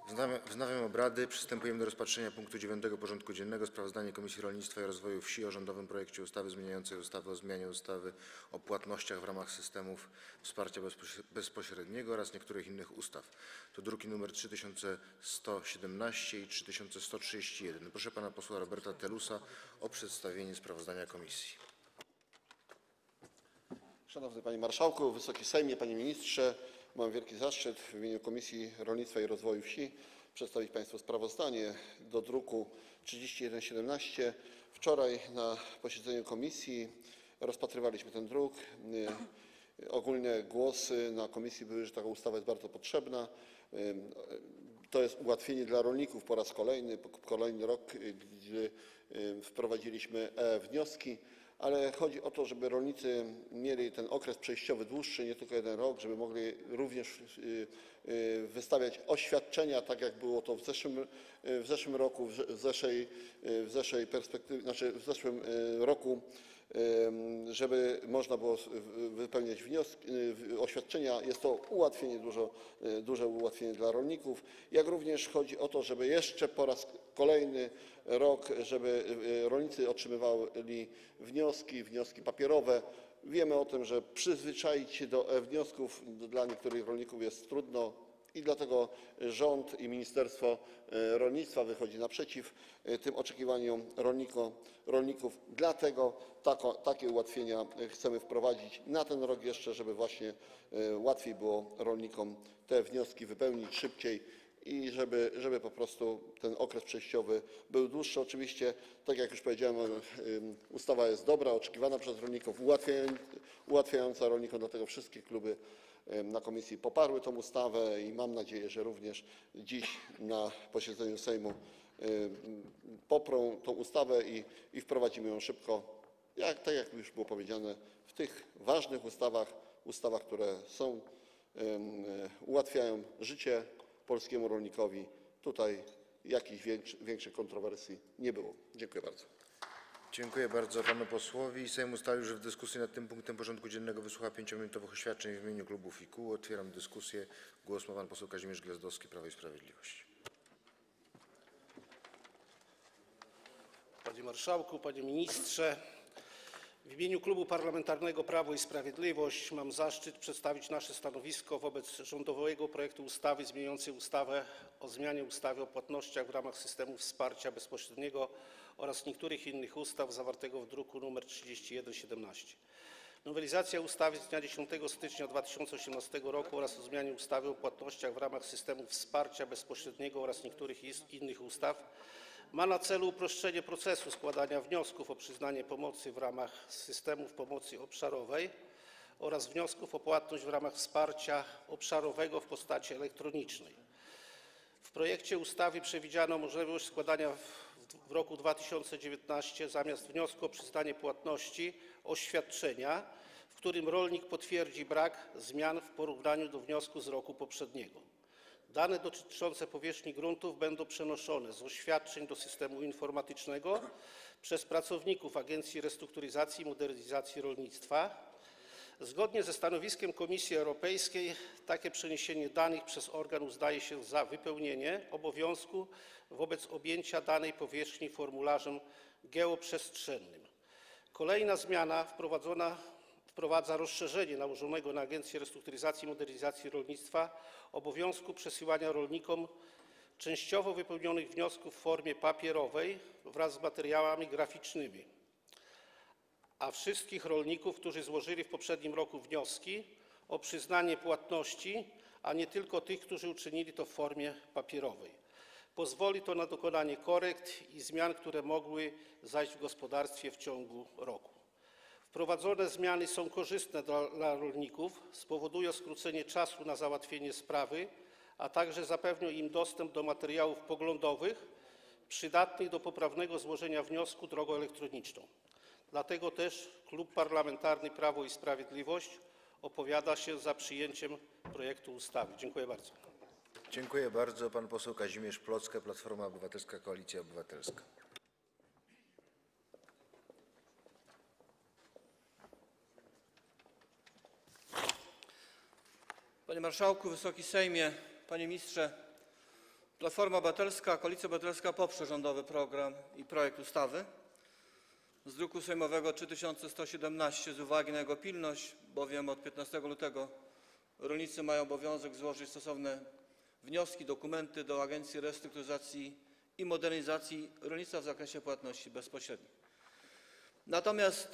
Wznawiam obrady. Przystępujemy do rozpatrzenia punktu 9. porządku dziennego: Sprawozdanie Komisji Rolnictwa i Rozwoju Wsi o rządowym projekcie ustawy zmieniającej ustawę o zmianie ustawy o płatnościach w ramach systemów wsparcia bezpośredniego oraz niektórych innych ustaw. To druki nr 3117 i 3131. Proszę pana posła Roberta Telusa o przedstawienie sprawozdania komisji. Szanowny Panie Marszałku, Wysoki Sejmie, Panie Ministrze, mam wielki zaszczyt w imieniu Komisji Rolnictwa i Rozwoju Wsi przedstawić Państwu sprawozdanie do druku 3117. Wczoraj na posiedzeniu komisji rozpatrywaliśmy ten druk. Ogólnie głosy na komisji były, że taka ustawa jest bardzo potrzebna. To jest ułatwienie dla rolników po raz kolejny rok, gdy wprowadziliśmy wnioski. Ale chodzi o to, żeby rolnicy mieli ten okres przejściowy dłuższy, nie tylko 1 rok, żeby mogli również wystawiać oświadczenia, tak jak było to w zeszłym roku, w zeszłej perspektywie, znaczy w zeszłym roku, żeby można było wypełniać oświadczenia. Jest to ułatwienie, duże ułatwienie dla rolników. Jak również chodzi o to, żeby jeszcze po raz kolejny rok, żeby rolnicy otrzymywali wnioski papierowe. Wiemy o tym, że przyzwyczaić się do wniosków dla niektórych rolników jest trudno i dlatego rząd i Ministerstwo Rolnictwa wychodzi naprzeciw tym oczekiwaniom rolników. Dlatego takie ułatwienia chcemy wprowadzić na ten rok jeszcze, żeby właśnie łatwiej było rolnikom te wnioski wypełnić szybciej i żeby po prostu ten okres przejściowy był dłuższy. Oczywiście, tak jak już powiedziałem, ustawa jest dobra, oczekiwana przez rolników, ułatwiająca rolnikom, dlatego wszystkie kluby na komisji poparły tę ustawę i mam nadzieję, że również dziś na posiedzeniu Sejmu poprą tę ustawę i wprowadzimy ją szybko, tak jak już było powiedziane, w tych ważnych ustawach, które ułatwiają życie polskiemu rolnikowi. Tutaj jakichś większych kontrowersji nie było. Dziękuję bardzo. Dziękuję bardzo panu posłowi. Sejm ustalił, że w dyskusji nad tym punktem porządku dziennego wysłucha 5-minutowych oświadczeń w imieniu klubów i kół. Otwieram dyskusję. Głos ma pan poseł Kazimierz Gwiazdowski, Prawo i Sprawiedliwość. Panie Marszałku, Panie Ministrze, w imieniu Klubu Parlamentarnego Prawo i Sprawiedliwość mam zaszczyt przedstawić nasze stanowisko wobec rządowego projektu ustawy zmieniającej ustawę o zmianie ustawy o płatnościach w ramach systemów wsparcia bezpośredniego oraz niektórych innych ustaw zawartego w druku nr 3117. Nowelizacja ustawy z dnia 10 stycznia 2018 roku oraz o zmianie ustawy o płatnościach w ramach systemów wsparcia bezpośredniego oraz niektórych innych ustaw ma na celu uproszczenie procesu składania wniosków o przyznanie pomocy w ramach systemów pomocy obszarowej oraz wniosków o płatność w ramach wsparcia obszarowego w postaci elektronicznej. W projekcie ustawy przewidziano możliwość składania w roku 2019 zamiast wniosku o przyznanie płatności oświadczenia, w którym rolnik potwierdzi brak zmian w porównaniu do wniosku z roku poprzedniego. Dane dotyczące powierzchni gruntów będą przenoszone z oświadczeń do systemu informatycznego przez pracowników Agencji Restrukturyzacji i Modernizacji Rolnictwa. Zgodnie ze stanowiskiem Komisji Europejskiej takie przeniesienie danych przez organ uznaje się za wypełnienie obowiązku wobec objęcia danej powierzchni formularzem geoprzestrzennym. Kolejna zmiana wprowadza rozszerzenie nałożonego na Agencję Restrukturyzacji i Modernizacji Rolnictwa obowiązku przesyłania rolnikom częściowo wypełnionych wniosków w formie papierowej wraz z materiałami graficznymi, a wszystkich rolników, którzy złożyli w poprzednim roku wnioski o przyznanie płatności, a nie tylko tych, którzy uczynili to w formie papierowej. Pozwoli to na dokonanie korekt i zmian, które mogły zajść w gospodarstwie w ciągu roku. Wprowadzone zmiany są korzystne dla rolników, spowodują skrócenie czasu na załatwienie sprawy, a także zapewnią im dostęp do materiałów poglądowych przydatnych do poprawnego złożenia wniosku drogą elektroniczną. Dlatego też Klub Parlamentarny Prawo i Sprawiedliwość opowiada się za przyjęciem projektu ustawy. Dziękuję bardzo. Dziękuję bardzo. Pan poseł Kazimierz Plocke, Platforma Obywatelska - Koalicja Obywatelska. Panie Marszałku, Wysoki Sejmie, Panie Ministrze! Platforma Obywatelska, Koalicja Obywatelska poprze rządowy program i projekt ustawy z druku sejmowego 3117 z uwagi na jego pilność, bowiem od 15 lutego rolnicy mają obowiązek złożyć stosowne wnioski, dokumenty do Agencji Restrukturyzacji i Modernizacji Rolnictwa w zakresie płatności bezpośrednich. Natomiast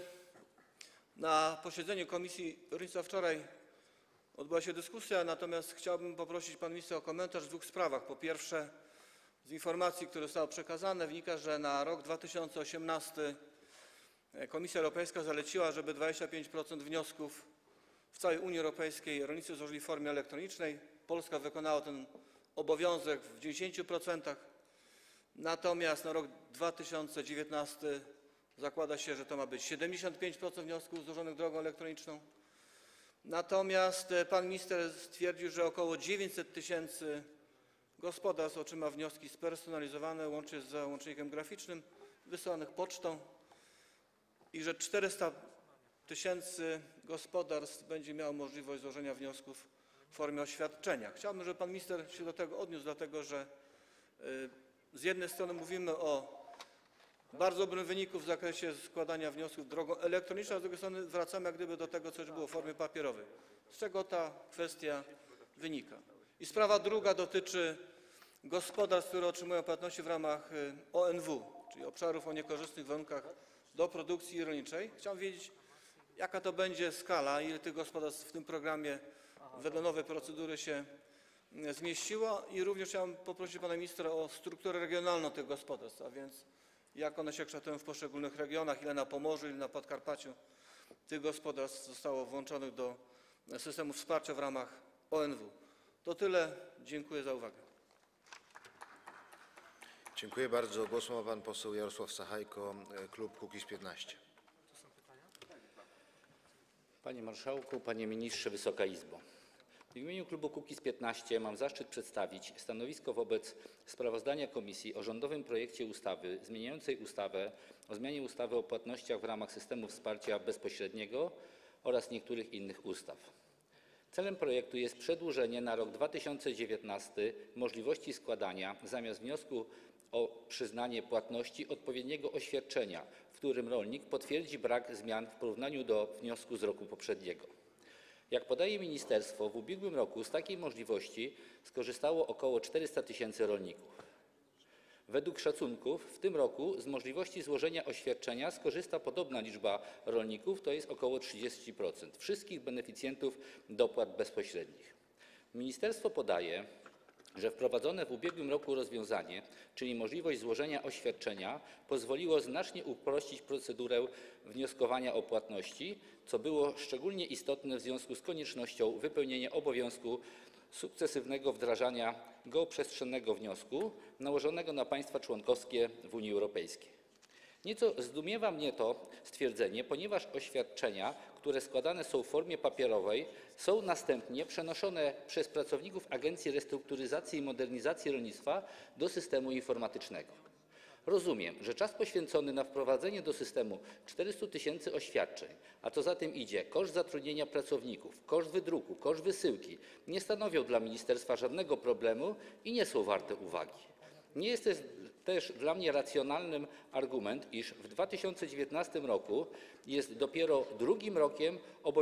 na posiedzeniu Komisji Rolnictwa wczoraj odbyła się dyskusja, natomiast chciałbym poprosić pana ministra o komentarz w dwóch sprawach. Po pierwsze, z informacji, które zostały przekazane, wynika, że na rok 2018 Komisja Europejska zaleciła, żeby 25% wniosków w całej Unii Europejskiej rolnicy złożyli w formie elektronicznej. Polska wykonała ten obowiązek w 90%, natomiast na rok 2019 zakłada się, że to ma być 75% wniosków złożonych drogą elektroniczną. Natomiast pan minister stwierdził, że około 900 tysięcy gospodarstw otrzyma wnioski spersonalizowane łącznie z załącznikiem graficznym wysłanych pocztą i że 400 tysięcy gospodarstw będzie miało możliwość złożenia wniosków w formie oświadczenia. Chciałbym, żeby pan minister się do tego odniósł, dlatego że z jednej strony mówimy o bardzo dobrym wyniku w zakresie składania wniosków drogą elektroniczną, a z drugiej strony wracamy jak gdyby do tego, co już było w formie papierowej. Z czego ta kwestia wynika? I sprawa druga dotyczy gospodarstw, które otrzymują płatności w ramach ONW, czyli obszarów o niekorzystnych warunkach do produkcji rolniczej. Chciałem wiedzieć, jaka to będzie skala, ile tych gospodarstw w tym programie wedle nowej procedury się zmieściło i również chciałem poprosić pana ministra o strukturę regionalną tych gospodarstw, a więc jak one się kształtują w poszczególnych regionach, ile na Pomorzu, ile na Podkarpaciu tych gospodarstw zostało włączonych do systemu wsparcia w ramach ONW. To tyle. Dziękuję za uwagę. Dziękuję bardzo. Głos ma pan poseł Jarosław Sachajko, klub Kukiz’15. Panie Marszałku, Panie Ministrze, Wysoka Izbo! W imieniu klubu Kukiz’15 mam zaszczyt przedstawić stanowisko wobec sprawozdania Komisji o rządowym projekcie ustawy zmieniającej ustawę o zmianie ustawy o płatnościach w ramach systemu wsparcia bezpośredniego oraz niektórych innych ustaw. Celem projektu jest przedłużenie na rok 2019 możliwości składania zamiast wniosku o przyznanie płatności odpowiedniego oświadczenia, w którym rolnik potwierdzi brak zmian w porównaniu do wniosku z roku poprzedniego. Jak podaje ministerstwo, w ubiegłym roku z takiej możliwości skorzystało około 400 tysięcy rolników. Według szacunków w tym roku z możliwości złożenia oświadczenia skorzysta podobna liczba rolników, to jest około 30% wszystkich beneficjentów dopłat bezpośrednich. Ministerstwo podaje, że wprowadzone w ubiegłym roku rozwiązanie, czyli możliwość złożenia oświadczenia, pozwoliło znacznie uprościć procedurę wnioskowania o płatności, co było szczególnie istotne w związku z koniecznością wypełnienia obowiązku sukcesywnego wdrażania geoprzestrzennego wniosku nałożonego na państwa członkowskie w Unii Europejskiej. Nieco zdumiewa mnie to stwierdzenie, ponieważ oświadczenia, które składane są w formie papierowej, są następnie przenoszone przez pracowników Agencji Restrukturyzacji i Modernizacji Rolnictwa do systemu informatycznego. Rozumiem, że czas poświęcony na wprowadzenie do systemu 400 tysięcy oświadczeń, a co za tym idzie koszt zatrudnienia pracowników, koszt wydruku, koszt wysyłki, nie stanowią dla ministerstwa żadnego problemu i nie są warte uwagi. Nie jest też dla mnie racjonalnym argument, iż w 2019 roku jest dopiero drugim rokiem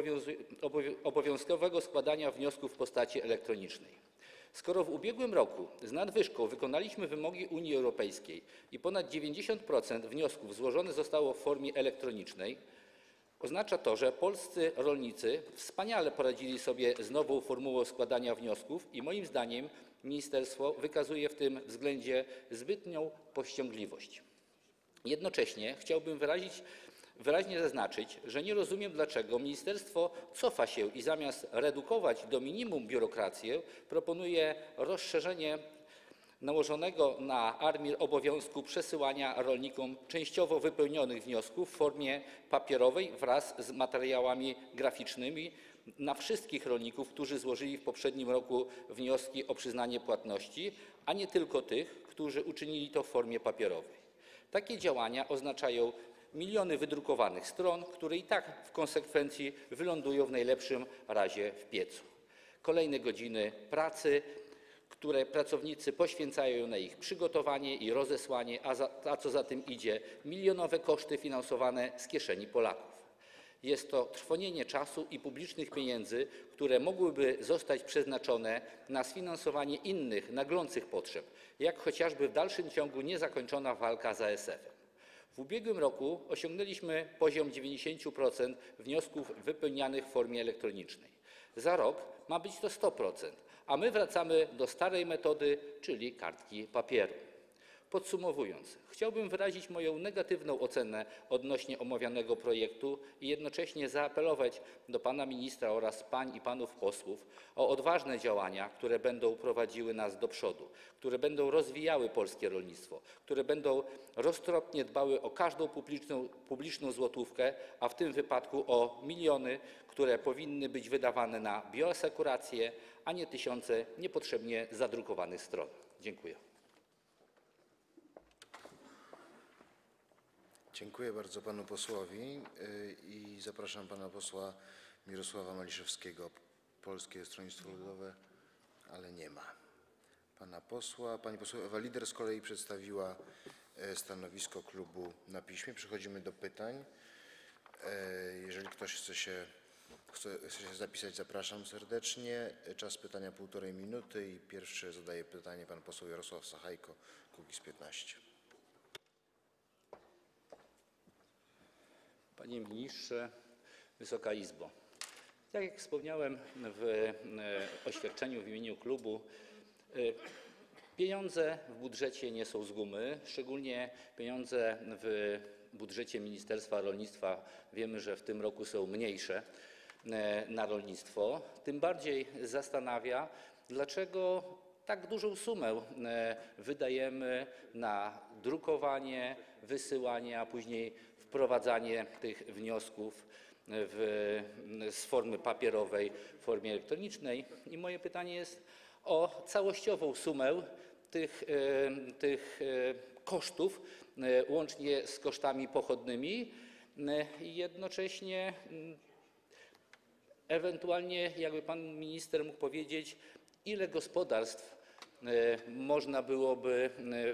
obowiązkowego składania wniosków w postaci elektronicznej. Skoro w ubiegłym roku z nadwyżką wykonaliśmy wymogi Unii Europejskiej i ponad 90% wniosków złożonych zostało w formie elektronicznej, oznacza to, że polscy rolnicy wspaniale poradzili sobie z nową formułą składania wniosków i moim zdaniem ministerstwo wykazuje w tym względzie zbytnią powściągliwość. Jednocześnie chciałbym wyraźnie zaznaczyć, że nie rozumiem, dlaczego ministerstwo cofa się i zamiast redukować do minimum biurokrację, proponuje rozszerzenie nałożonego na ARMiR obowiązku przesyłania rolnikom częściowo wypełnionych wniosków w formie papierowej wraz z materiałami graficznymi na wszystkich rolników, którzy złożyli w poprzednim roku wnioski o przyznanie płatności, a nie tylko tych, którzy uczynili to w formie papierowej. Takie działania oznaczają miliony wydrukowanych stron, które i tak w konsekwencji wylądują w najlepszym razie w piecu. Kolejne godziny pracy, które pracownicy poświęcają na ich przygotowanie i rozesłanie, a co za tym idzie, milionowe koszty finansowane z kieszeni Polaków. Jest to trwonienie czasu i publicznych pieniędzy, które mogłyby zostać przeznaczone na sfinansowanie innych, naglących potrzeb, jak chociażby w dalszym ciągu niezakończona walka z ASF-em. W ubiegłym roku osiągnęliśmy poziom 90% wniosków wypełnianych w formie elektronicznej. Za rok ma być to 100%, a my wracamy do starej metody, czyli kartki papieru. Podsumowując, chciałbym wyrazić moją negatywną ocenę odnośnie omawianego projektu i jednocześnie zaapelować do pana ministra oraz pań i panów posłów o odważne działania, które będą prowadziły nas do przodu, które będą rozwijały polskie rolnictwo, które będą roztropnie dbały o każdą publiczną złotówkę, a w tym wypadku o miliony, które powinny być wydawane na bioasekurację, a nie tysiące niepotrzebnie zadrukowanych stron. Dziękuję. Dziękuję bardzo panu posłowi i zapraszam pana posła Mirosława Maliszewskiego, Polskie Stronnictwo Ludowe, ale nie ma pana posła. Pani poseł Ewa Lieder z kolei przedstawiła stanowisko klubu na piśmie. Przechodzimy do pytań. Jeżeli ktoś chce się zapisać, zapraszam serdecznie. Czas pytania 1,5 minuty i pierwszy zadaje pytanie pan poseł Jarosław Sachajko, Kukiz’15. Panie Ministrze, Wysoka Izbo! Tak jak wspomniałem w oświadczeniu w imieniu klubu, pieniądze w budżecie nie są z gumy, szczególnie pieniądze w budżecie Ministerstwa Rolnictwa wiemy, że w tym roku są mniejsze na rolnictwo. Tym bardziej zastanawia, dlaczego tak dużą sumę wydajemy na drukowanie, wysyłanie, a później wprowadzanie tych wniosków z formy papierowej w formie elektronicznej. I moje pytanie jest o całościową sumę tych kosztów, łącznie z kosztami pochodnymi. I jednocześnie ewentualnie jakby pan minister mógł powiedzieć, ile gospodarstw można byłoby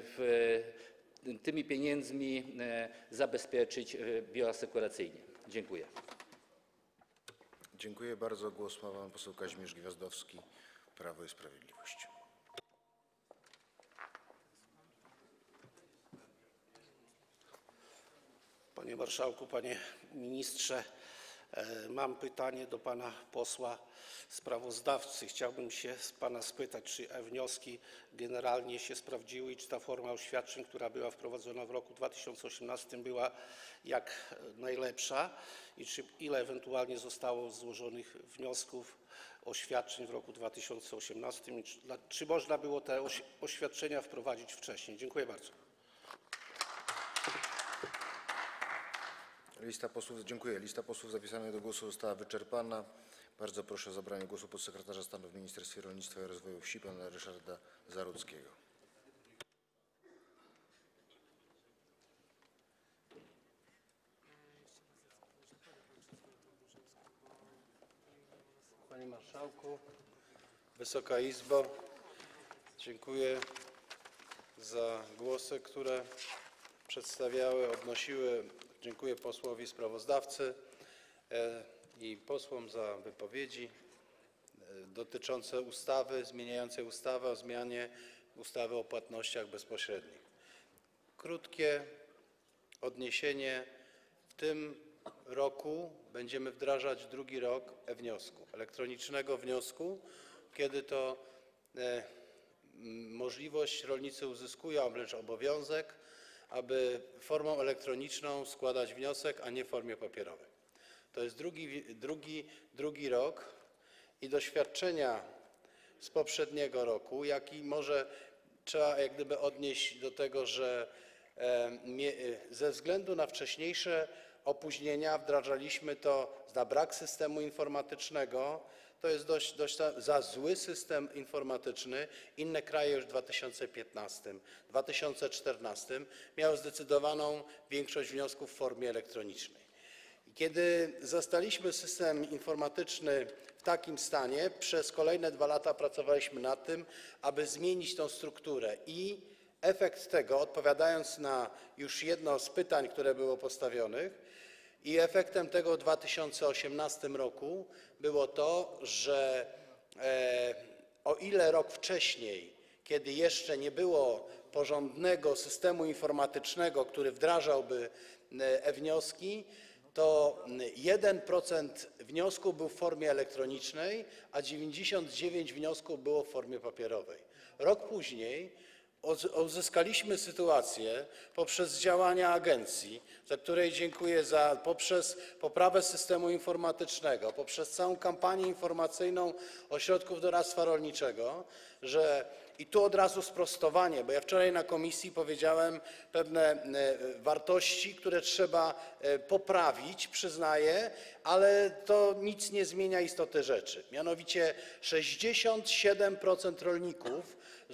tymi pieniędzmi zabezpieczyć bioasekuracyjnie. Dziękuję. Dziękuję bardzo. Głos ma pan poseł Kazimierz Gwiazdowski, Prawo i Sprawiedliwość. Panie marszałku, panie ministrze, mam pytanie do pana posła sprawozdawcy. Chciałbym się pana spytać, czy e-wnioski generalnie się sprawdziły i czy ta forma oświadczeń, która była wprowadzona w roku 2018, była jak najlepsza i ile ewentualnie zostało złożonych wniosków, oświadczeń w roku 2018 i czy można było te oświadczenia wprowadzić wcześniej. Dziękuję bardzo. Dziękuję. Lista posłów zapisanych do głosu została wyczerpana. Bardzo proszę o zabranie głosu podsekretarza stanu w Ministerstwie Rolnictwa i Rozwoju Wsi pana Ryszarda Zarudzkiego. Panie Marszałku, Wysoka Izbo, dziękuję za głosy, które przedstawiały, odnosiły. Dziękuję posłowi sprawozdawcy i posłom za wypowiedzi dotyczące ustawy zmieniającej ustawę o zmianie ustawy o płatnościach bezpośrednich. Krótkie odniesienie. W tym roku będziemy wdrażać drugi rok e-wniosku, elektronicznego wniosku, kiedy to możliwość rolnicy uzyskują, a wręcz obowiązek, aby formą elektroniczną składać wniosek, a nie w formie papierowej. To jest drugi rok i doświadczenia z poprzedniego roku, jak i może trzeba jak gdyby odnieść do tego, że ze względu na wcześniejsze opóźnienia wdrażaliśmy to za brak systemu informatycznego. To jest za zły system informatyczny. Inne kraje już w 2015, 2014 miały zdecydowaną większość wniosków w formie elektronicznej. Kiedy zastaliśmy system informatyczny w takim stanie. Przez kolejne 2 lata pracowaliśmy nad tym, aby zmienić tę strukturę i efekt tego, odpowiadając na już jedno z pytań, które było postawionych, i efektem tego w 2018 roku było to, że o ile rok wcześniej, kiedy jeszcze nie było porządnego systemu informatycznego, który wdrażałby e-wnioski, to 1% wniosków był w formie elektronicznej, a 99 wniosków było w formie papierowej. Rok później uzyskaliśmy sytuację poprzez działania agencji, za które dziękuję, poprzez poprawę systemu informatycznego, poprzez całą kampanię informacyjną ośrodków doradztwa rolniczego, i tu od razu sprostowanie, bo ja wczoraj na komisji powiedziałem pewne wartości, które trzeba poprawić, przyznaję, ale to nic nie zmienia istoty rzeczy. Mianowicie 67% rolników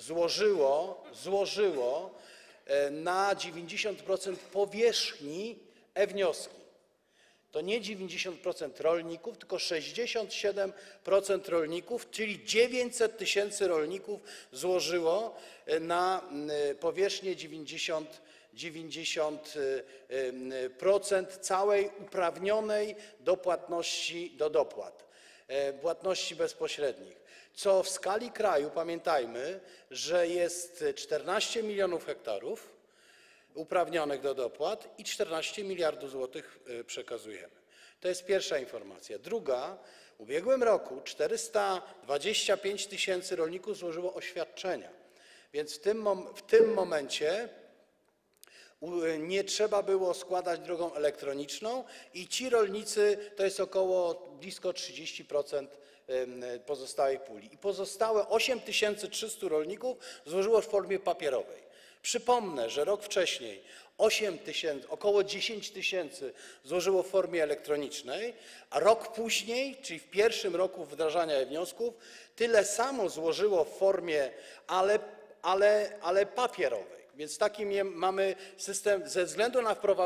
złożyło na 90% powierzchni e-wnioski. To nie 90% rolników, tylko 67% rolników, czyli 900 000 rolników złożyło na powierzchnię 90% całej uprawnionej do płatności, do dopłat, płatności bezpośrednich. Co w skali kraju, pamiętajmy, że jest 14 milionów hektarów uprawnionych do dopłat i 14 miliardów złotych przekazujemy. To jest pierwsza informacja. Druga, w ubiegłym roku 425 000 rolników złożyło oświadczenia, więc w tym momencie nie trzeba było składać drogą elektroniczną i ci rolnicy, to jest blisko 30% pozostałej puli. I pozostałe 8300 rolników złożyło w formie papierowej. Przypomnę, że rok wcześniej około 10 000 złożyło w formie elektronicznej, a rok później, czyli w pierwszym roku wdrażania e-wniosków, tyle samo złożyło w formie, ale papierowej. Więc taki mamy system ze względu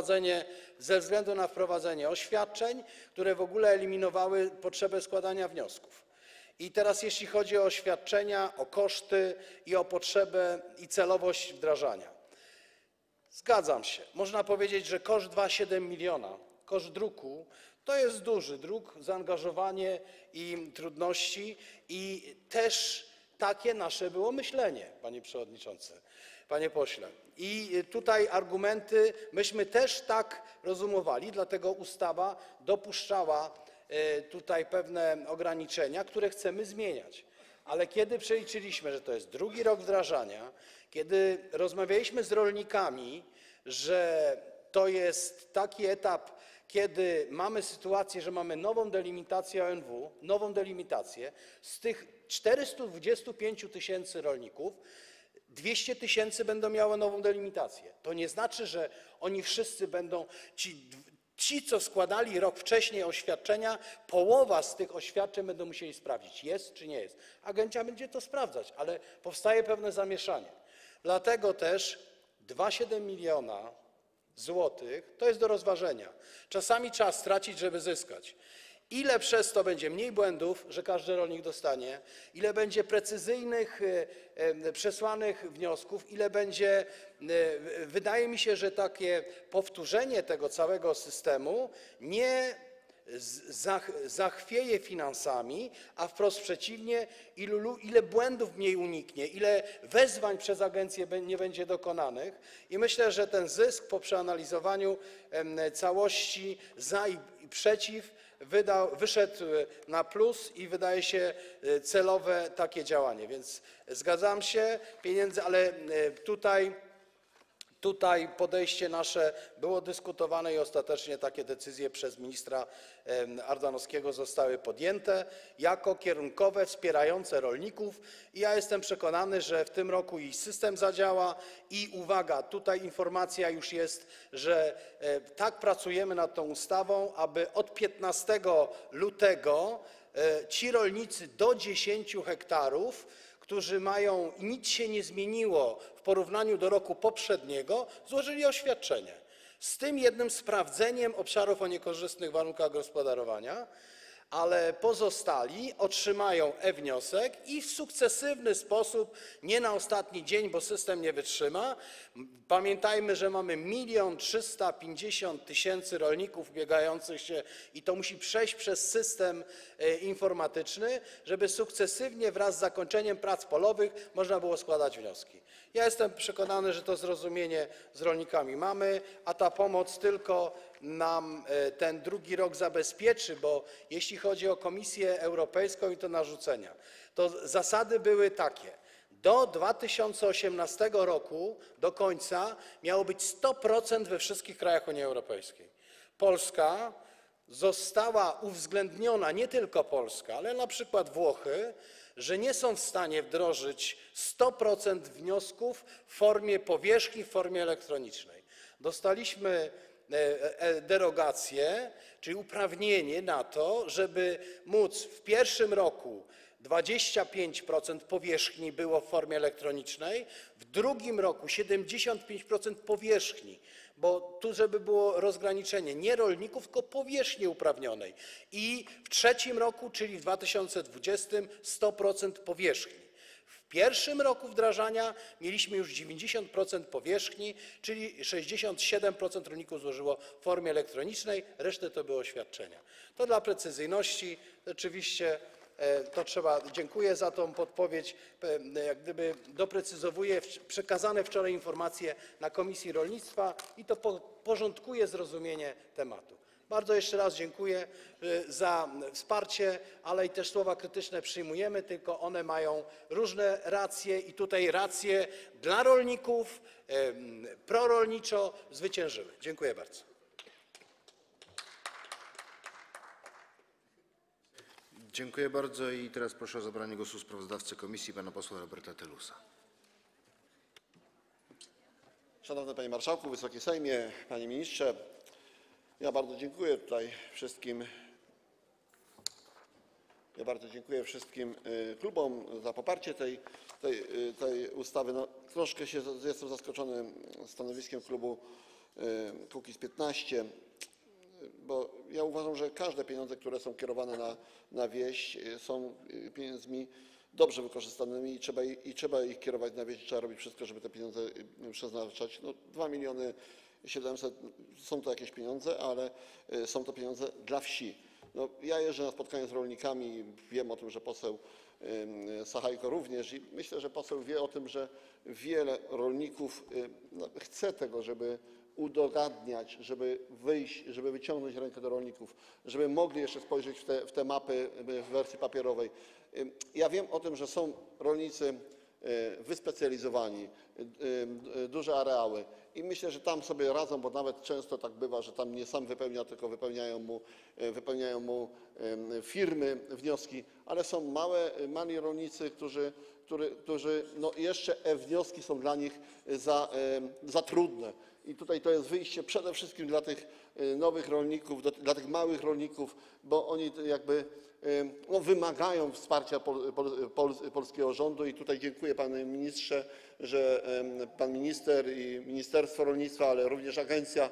na wprowadzenie oświadczeń, które w ogóle eliminowały potrzebę składania wniosków. I teraz jeśli chodzi o oświadczenia, o koszty i o potrzebę i celowość wdrażania. Zgadzam się. Można powiedzieć, że koszt 2,7 miliona, koszt druku, to jest duży druk, zaangażowanie i trudności i też takie nasze było myślenie, panie przewodniczący, panie pośle. I tutaj argumenty myśmy też tak rozumowali, dlatego ustawa dopuszczała tutaj pewne ograniczenia, które chcemy zmieniać. Ale kiedy przeliczyliśmy, że to jest drugi rok wdrażania, kiedy rozmawialiśmy z rolnikami, że to jest taki etap, kiedy mamy sytuację, że mamy nową delimitację ONW, nową delimitację, z tych 425 000 rolników 200 000 będą miały nową delimitację. To nie znaczy, że oni wszyscy będą, ci, co składali rok wcześniej oświadczenia, połowa z tych oświadczeń będą musieli sprawdzić, jest czy nie jest. Agencja będzie to sprawdzać, ale powstaje pewne zamieszanie. Dlatego też 2,7 miliona złotych to jest do rozważenia. Czasami trzeba stracić, żeby zyskać. Ile przez to będzie mniej błędów, że każdy rolnik dostanie, ile będzie precyzyjnych, przesłanych wniosków, ile będzie, wydaje mi się, że takie powtórzenie tego całego systemu nie zachwieje finansami, a wprost przeciwnie, ile błędów mniej uniknie, ile wezwań przez agencję nie będzie dokonanych. I myślę, że ten zysk po przeanalizowaniu całości za i przeciw wyszedł na plus i wydaje się celowe takie działanie. Więc zgadzam się, pieniędzy, ale tutaj podejście nasze było dyskutowane i ostatecznie takie decyzje przez ministra Ardanowskiego zostały podjęte jako kierunkowe, wspierające rolników. I ja jestem przekonany, że w tym roku i system zadziała i uwaga, tutaj informacja już jest, że tak pracujemy nad tą ustawą, aby od 15 lutego ci rolnicy do 10 hektarów, którzy mają, nic się nie zmieniło w porównaniu do roku poprzedniego, złożyli oświadczenie. Z tym jednym sprawdzeniem obszarów o niekorzystnych warunkach gospodarowania, ale pozostali otrzymają e-wniosek i w sukcesywny sposób, nie na ostatni dzień, bo system nie wytrzyma. Pamiętajmy, że mamy 1 350 000 rolników ubiegających się i to musi przejść przez system informatyczny, żeby sukcesywnie wraz z zakończeniem prac polowych można było składać wnioski. Ja jestem przekonany, że to zrozumienie z rolnikami mamy, a ta pomoc tylko nam ten drugi rok zabezpieczy, bo jeśli chodzi o Komisję Europejską i to narzucenia, to zasady były takie: do 2018 roku, do końca, miało być 100% we wszystkich krajach Unii Europejskiej. Polska została uwzględniona, nie tylko Polska, ale na przykład Włochy, że nie są w stanie wdrożyć 100% wniosków w formie powierzchni, w formie elektronicznej. Dostaliśmy derogację, czyli uprawnienie na to, żeby móc w pierwszym roku 25% powierzchni było w formie elektronicznej, w drugim roku 75% powierzchni, bo tu żeby było rozgraniczenie, nie rolników, tylko powierzchni uprawnionej, i w trzecim roku, czyli w 2020, 100% powierzchni. W pierwszym roku wdrażania mieliśmy już 90% powierzchni, czyli 67% rolników złożyło w formie elektronicznej, resztę to były oświadczenia. To dla precyzyjności oczywiście to trzeba, dziękuję za tą podpowiedź, jak gdyby doprecyzowuje przekazane wczoraj informacje na Komisji Rolnictwa i to porządkuje zrozumienie tematu. Bardzo jeszcze raz dziękuję za wsparcie, ale i też słowa krytyczne przyjmujemy, tylko one mają różne racje i tutaj racje dla rolników prorolniczo zwyciężyły. Dziękuję bardzo. Dziękuję bardzo i teraz proszę o zabranie głosu sprawozdawcę komisji pana posła Roberta Telusa. Szanowny Panie Marszałku, Wysoki Sejmie, Panie Ministrze, ja bardzo dziękuję tutaj wszystkim klubom za poparcie tej ustawy. No, troszkę jestem zaskoczony stanowiskiem klubu Kukiz’15, bo ja uważam, że każde pieniądze, które są kierowane na wieś, są pieniędzmi dobrze wykorzystanymi i trzeba ich kierować na wieś, trzeba robić wszystko, żeby te pieniądze przeznaczać. No, 2 700 000 są to jakieś pieniądze, ale są to pieniądze dla wsi. No, ja jeżdżę na spotkania z rolnikami, wiem o tym, że poseł Sachajko również, i myślę, że poseł wie o tym, że wiele rolników chce tego, żeby udogadniać, żeby wyjść, żeby wyciągnąć rękę do rolników, żeby mogli jeszcze spojrzeć w te mapy w wersji papierowej. Ja wiem o tym, że są rolnicy wyspecjalizowani, duże areały i myślę, że tam sobie radzą, bo nawet często tak bywa, że tam nie sam wypełnia, tylko wypełniają mu firmy wnioski, ale są mali rolnicy, którzy no jeszcze e-wnioski są dla nich za trudne. I tutaj to jest wyjście przede wszystkim dla tych nowych rolników, dla tych małych rolników, bo oni jakby wymagają wsparcia polskiego rządu i tutaj dziękuję panie ministrze, że pan minister i Ministerstwo Rolnictwa, ale również agencja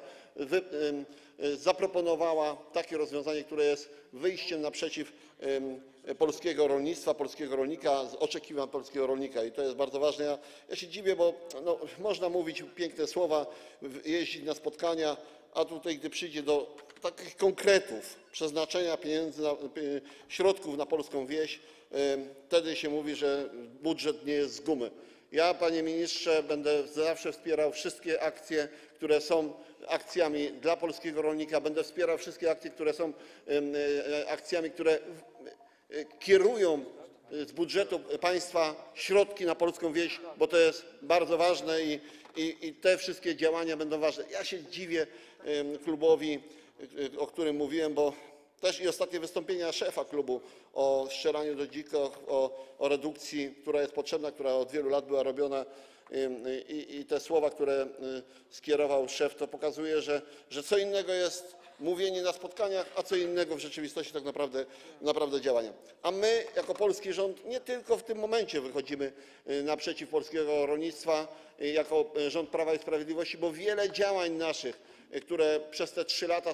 zaproponowała takie rozwiązanie, które jest wyjściem naprzeciw polskiego rolnictwa, polskiego rolnika, oczekiwań polskiego rolnika i to jest bardzo ważne. Ja się dziwię, bo no, można mówić piękne słowa, jeździć na spotkania, a tutaj gdy przyjdzie do takich konkretów, przeznaczenia pieniędzy, środków na polską wieś, wtedy się mówi, że budżet nie jest z gumy. Ja, panie ministrze, będę zawsze wspierał wszystkie akcje, które są akcjami dla polskiego rolnika, będę wspierał wszystkie akcje, które są akcjami, które kierują z budżetu państwa środki na polską wieś, bo to jest bardzo ważne i te wszystkie działania będą ważne. Ja się dziwię klubowi, o którym mówiłem, bo też i ostatnie wystąpienia szefa klubu o ścieraniu do dziko, o redukcji, która jest potrzebna, która od wielu lat była robiona i te słowa, które skierował szef, to pokazuje, że co innego jest mówienie na spotkaniach, a co innego w rzeczywistości tak naprawdę działania. A my jako polski rząd nie tylko w tym momencie wychodzimy naprzeciw polskiego rolnictwa jako rząd Prawa i Sprawiedliwości, bo wiele działań naszych, które przez te 3 lata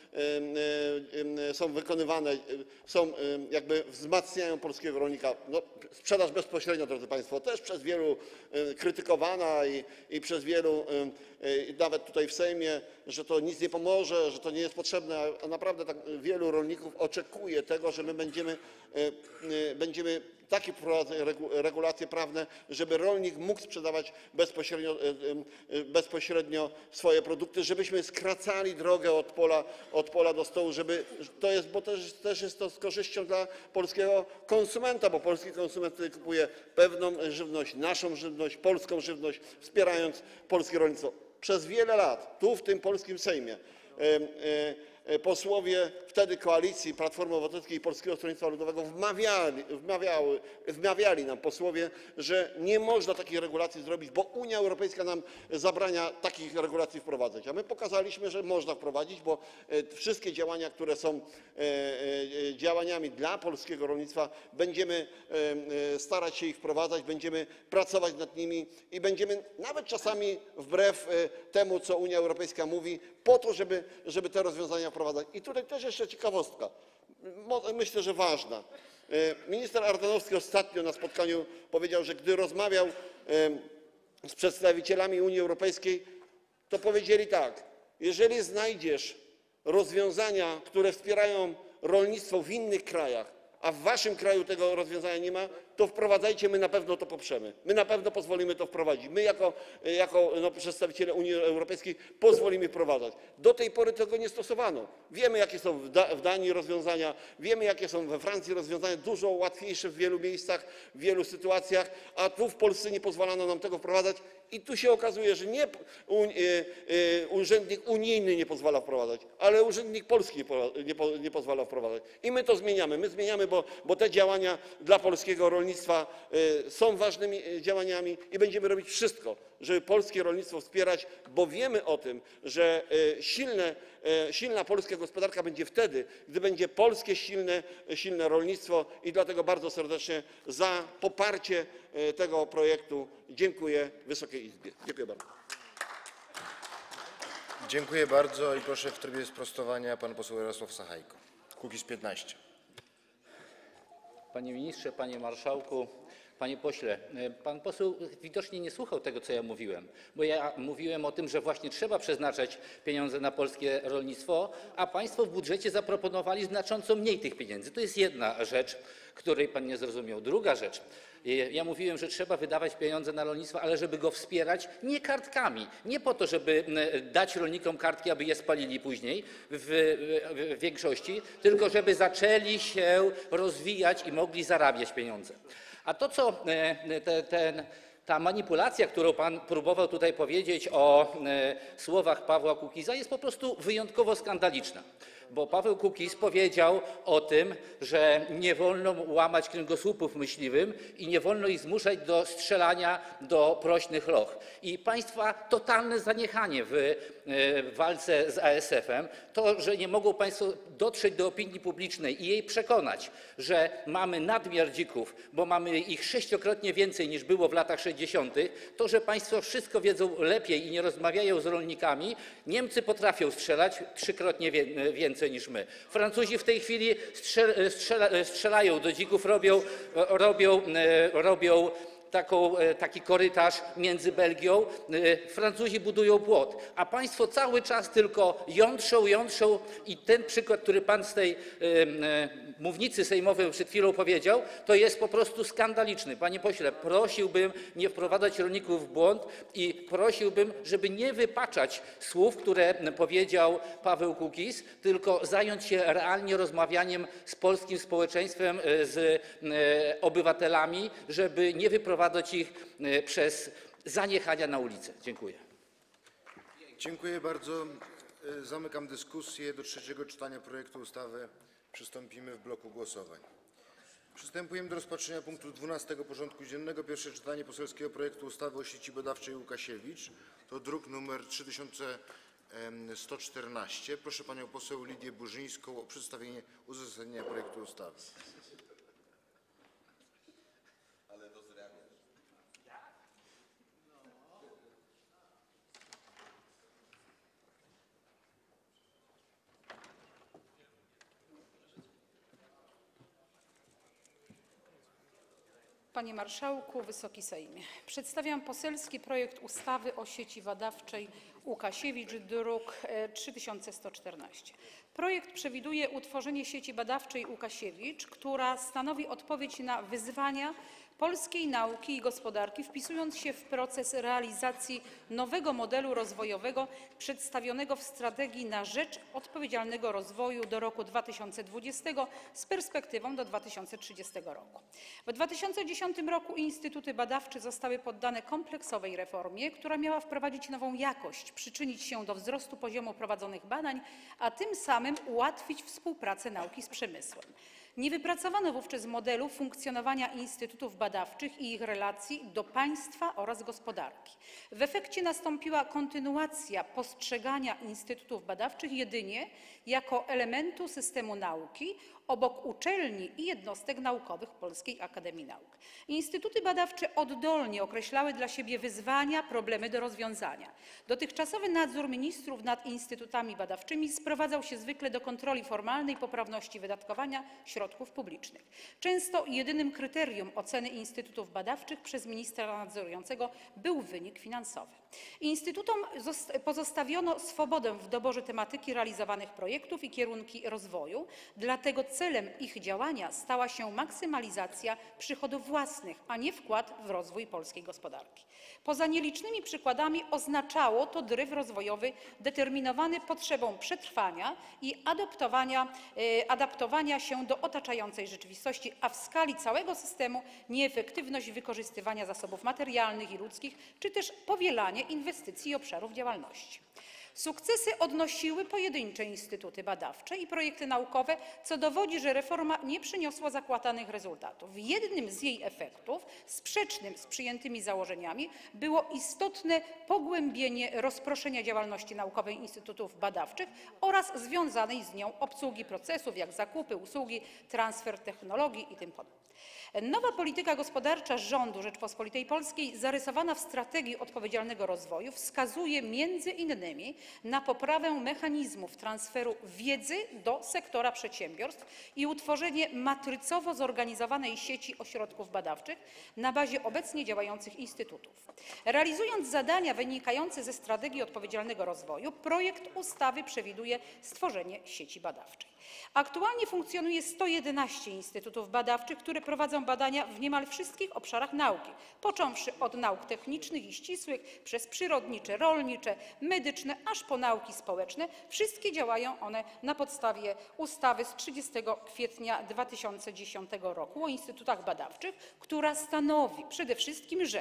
są wykonywane, jakby wzmacniają polskiego rolnika. No, sprzedaż bezpośrednia, drodzy państwo, też przez wielu krytykowana i przez wielu, nawet tutaj w Sejmie, że to nic nie pomoże, że to nie jest potrzebne, a naprawdę tak wielu rolników oczekuje tego, że my będziemy takie wprowadzać regulacje prawne, żeby rolnik mógł sprzedawać bezpośrednio swoje produkty, żebyśmy skracali drogę od pola do stołu, bo też jest to z korzyścią dla polskiego konsumenta, bo polski konsument wtedy kupuje pewną żywność, naszą żywność, polską żywność, wspierając polskie rolnictwo. Przez wiele lat tu w tym polskim Sejmie posłowie wtedy koalicji Platformy Obywatelskiej i Polskiego Stronnictwa Ludowego wmawiali nam posłowie, że nie można takich regulacji zrobić, bo Unia Europejska nam zabrania takich regulacji wprowadzać. A my pokazaliśmy, że można wprowadzić, bo wszystkie działania, które są działaniami dla polskiego rolnictwa, będziemy starać się ich wprowadzać, będziemy pracować nad nimi i będziemy nawet czasami wbrew temu, co Unia Europejska mówi, po to, żeby te rozwiązania wprowadzać. I tutaj też jeszcze ciekawostka, myślę, że ważna. Minister Ardanowski ostatnio na spotkaniu powiedział, że gdy rozmawiał z przedstawicielami Unii Europejskiej, to powiedzieli tak: jeżeli znajdziesz rozwiązania, które wspierają rolnictwo w innych krajach, a w waszym kraju tego rozwiązania nie ma, to wprowadzajcie, my na pewno to poprzemy. My na pewno pozwolimy to wprowadzić. My jako przedstawiciele Unii Europejskiej pozwolimy wprowadzać. Do tej pory tego nie stosowano. Wiemy, jakie są w Danii rozwiązania, wiemy, jakie są we Francji rozwiązania, dużo łatwiejsze w wielu miejscach, w wielu sytuacjach, a tu w Polsce nie pozwalano nam tego wprowadzać. I tu się okazuje, że nie urzędnik unijny nie pozwala wprowadzać, ale urzędnik polski nie pozwala wprowadzać. I my to zmieniamy. My zmieniamy, bo te działania dla polskiego rolnictwa są ważnymi działaniami i będziemy robić wszystko, żeby polskie rolnictwo wspierać, bo wiemy o tym, że silna polska gospodarka będzie wtedy, gdy będzie polskie silne rolnictwo, i dlatego bardzo serdecznie za poparcie tego projektu dziękuję Wysokiej Izbie. Dziękuję bardzo. Dziękuję bardzo i proszę w trybie sprostowania pan poseł Jarosław Sachajko, Kukiz’15. Panie ministrze, panie marszałku, panie pośle, pan poseł widocznie nie słuchał tego, co ja mówiłem, bo ja mówiłem o tym, że właśnie trzeba przeznaczać pieniądze na polskie rolnictwo, a państwo w budżecie zaproponowali znacząco mniej tych pieniędzy. To jest jedna rzecz, której pan nie zrozumiał. Druga rzecz. Ja mówiłem, że trzeba wydawać pieniądze na rolnictwo, ale żeby go wspierać nie kartkami, nie po to, żeby dać rolnikom kartki, aby je spalili później w większości, tylko żeby zaczęli się rozwijać i mogli zarabiać pieniądze. A to, co ta manipulacja, którą pan próbował tutaj powiedzieć o słowach Pawła Kukiza, jest po prostu wyjątkowo skandaliczna. Bo Paweł Kukiz powiedział o tym, że nie wolno łamać kręgosłupów myśliwym i nie wolno ich zmuszać do strzelania do prośnych loch. I państwa totalne zaniechanie w walce z ASF-em, to, że nie mogą państwo dotrzeć do opinii publicznej i jej przekonać, że mamy nadmiar dzików, bo mamy ich 6-krotnie więcej niż było w latach 60., to, że państwo wszystko wiedzą lepiej i nie rozmawiają z rolnikami. Niemcy potrafią strzelać 3-krotnie więcej niż my. Francuzi w tej chwili strzelają do dzików, robią taki korytarz między Belgią. Francuzi budują płot, a państwo cały czas tylko jątrzą i ten przykład, który pan z tej mównicy sejmowej przed chwilą powiedział, to jest po prostu skandaliczny. Panie pośle, prosiłbym nie wprowadzać rolników w błąd i prosiłbym, żeby nie wypaczać słów, które powiedział Paweł Kukiz, tylko zająć się realnie rozmawianiem z polskim społeczeństwem, z obywatelami, żeby nie wyprowadzać ich przez zaniechania na ulicę. Dziękuję. Dziękuję bardzo. Zamykam dyskusję. Do trzeciego czytania projektu ustawy przystąpimy w bloku głosowań. Przystępujemy do rozpatrzenia punktu 12. porządku dziennego. Pierwsze czytanie poselskiego projektu ustawy o sieci badawczej Łukasiewicz. To druk nr 114. Proszę panią poseł Lidię Burzyńską o przedstawienie uzasadnienia projektu ustawy. Panie Marszałku, Wysoki Sejmie! Przedstawiam poselski projekt ustawy o Sieci Badawczej Łukasiewicz, druk 3114. Projekt przewiduje utworzenie Sieci Badawczej Łukasiewicz, która stanowi odpowiedź na wyzwania polskiej nauki i gospodarki, wpisując się w proces realizacji nowego modelu rozwojowego przedstawionego w Strategii na rzecz Odpowiedzialnego Rozwoju do roku 2020 z perspektywą do 2030 roku. W 2010 roku instytuty badawcze zostały poddane kompleksowej reformie, która miała wprowadzić nową jakość, przyczynić się do wzrostu poziomu prowadzonych badań, a tym samym ułatwić współpracę nauki z przemysłem. Nie wypracowano wówczas modelu funkcjonowania instytutów badawczych i ich relacji do państwa oraz gospodarki. W efekcie nastąpiła kontynuacja postrzegania instytutów badawczych jedynie jako elementu systemu nauki obok uczelni i jednostek naukowych Polskiej Akademii Nauk. Instytuty badawcze oddolnie określały dla siebie wyzwania, problemy do rozwiązania. Dotychczasowy nadzór ministrów nad instytutami badawczymi sprowadzał się zwykle do kontroli formalnej poprawności wydatkowania środków publicznych. Często jedynym kryterium oceny instytutów badawczych przez ministra nadzorującego był wynik finansowy. Instytutom pozostawiono swobodę w doborze tematyki realizowanych projektów i kierunki rozwoju, dlatego celem ich działania stała się maksymalizacja przychodów własnych, a nie wkład w rozwój polskiej gospodarki. Poza nielicznymi przykładami oznaczało to dryf rozwojowy determinowany potrzebą przetrwania i adaptowania się do otaczającej rzeczywistości, a w skali całego systemu nieefektywność wykorzystywania zasobów materialnych i ludzkich, czy też powielanie inwestycji i obszarów działalności. Sukcesy odnosiły pojedyncze instytuty badawcze i projekty naukowe, co dowodzi, że reforma nie przyniosła zakładanych rezultatów. Jednym z jej efektów, sprzecznym z przyjętymi założeniami, było istotne pogłębienie rozproszenia działalności naukowej instytutów badawczych oraz związanej z nią obsługi procesów, jak zakupy, usługi, transfer technologii i tym podobne. Nowa polityka gospodarcza rządu Rzeczypospolitej Polskiej zarysowana w Strategii Odpowiedzialnego Rozwoju wskazuje między innymi na poprawę mechanizmów transferu wiedzy do sektora przedsiębiorstw i utworzenie matrycowo zorganizowanej sieci ośrodków badawczych na bazie obecnie działających instytutów. Realizując zadania wynikające ze Strategii Odpowiedzialnego Rozwoju, projekt ustawy przewiduje stworzenie sieci badawczej. Aktualnie funkcjonuje 111 instytutów badawczych, które prowadzą badania w niemal wszystkich obszarach nauki, począwszy od nauk technicznych i ścisłych, przez przyrodnicze, rolnicze, medyczne, aż po nauki społeczne. Wszystkie działają one na podstawie ustawy z 30 kwietnia 2010 roku o instytutach badawczych, która stanowi przede wszystkim, że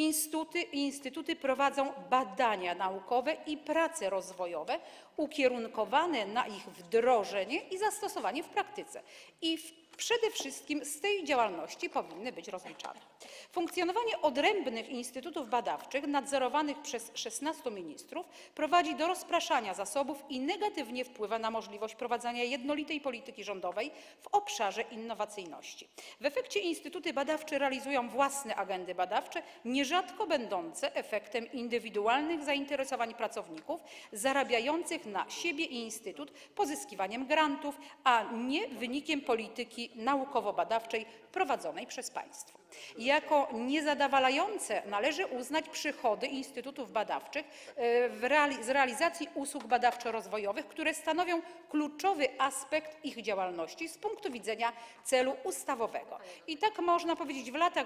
instytuty prowadzą badania naukowe i prace rozwojowe ukierunkowane na ich wdrożenie i zastosowanie w praktyce i przede wszystkim z tej działalności powinny być rozliczane. Funkcjonowanie odrębnych instytutów badawczych nadzorowanych przez 16 ministrów prowadzi do rozpraszania zasobów i negatywnie wpływa na możliwość prowadzenia jednolitej polityki rządowej w obszarze innowacyjności. W efekcie instytuty badawcze realizują własne agendy badawcze, nierzadko będące efektem indywidualnych zainteresowań pracowników zarabiających na siebie i instytut pozyskiwaniem grantów, a nie wynikiem polityki naukowo-badawczej prowadzonej przez państwo. Jako niezadowalające należy uznać przychody instytutów badawczych z realizacji usług badawczo-rozwojowych, które stanowią kluczowy aspekt ich działalności z punktu widzenia celu ustawowego. I tak można powiedzieć, w latach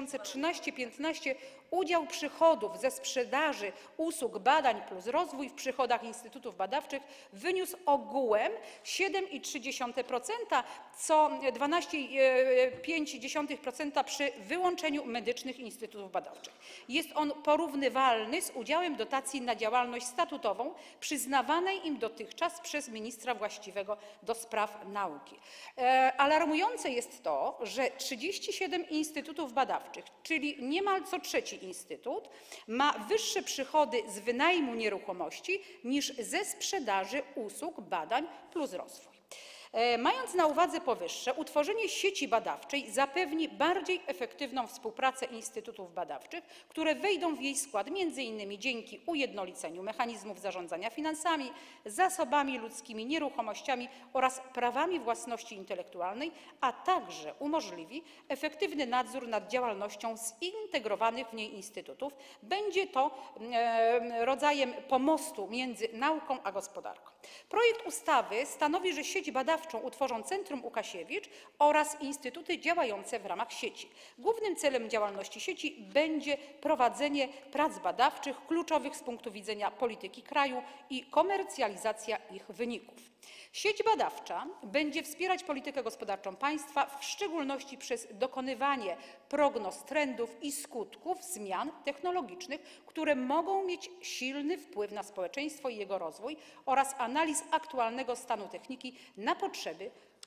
2013-2015 udział przychodów ze sprzedaży usług badań plus rozwój w przychodach instytutów badawczych wyniósł ogółem 7,3%, co 12,5% przy wyłączeniu medycznych instytutów badawczych. Jest on porównywalny z udziałem dotacji na działalność statutową przyznawanej im dotychczas przez ministra właściwego do spraw nauki. Alarmujące jest to, że 37 instytutów badawczych, czyli niemal co trzeci instytut, ma wyższe przychody z wynajmu nieruchomości niż ze sprzedaży usług badań plus rozwój. Mając na uwadze powyższe, utworzenie sieci badawczej zapewni bardziej efektywną współpracę instytutów badawczych, które wejdą w jej skład m.in. dzięki ujednoliceniu mechanizmów zarządzania finansami, zasobami ludzkimi, nieruchomościami oraz prawami własności intelektualnej, a także umożliwi efektywny nadzór nad działalnością zintegrowanych w niej instytutów. Będzie to rodzajem pomostu między nauką a gospodarką. Projekt ustawy stanowi, że sieć badawczą utworzą Centrum Łukasiewicz oraz instytuty działające w ramach sieci. Głównym celem działalności sieci będzie prowadzenie prac badawczych kluczowych z punktu widzenia polityki kraju i komercjalizacja ich wyników. Sieć badawcza będzie wspierać politykę gospodarczą państwa, w szczególności przez dokonywanie prognoz trendów i skutków zmian technologicznych, które mogą mieć silny wpływ na społeczeństwo i jego rozwój, oraz analiz aktualnego stanu techniki na potrzeby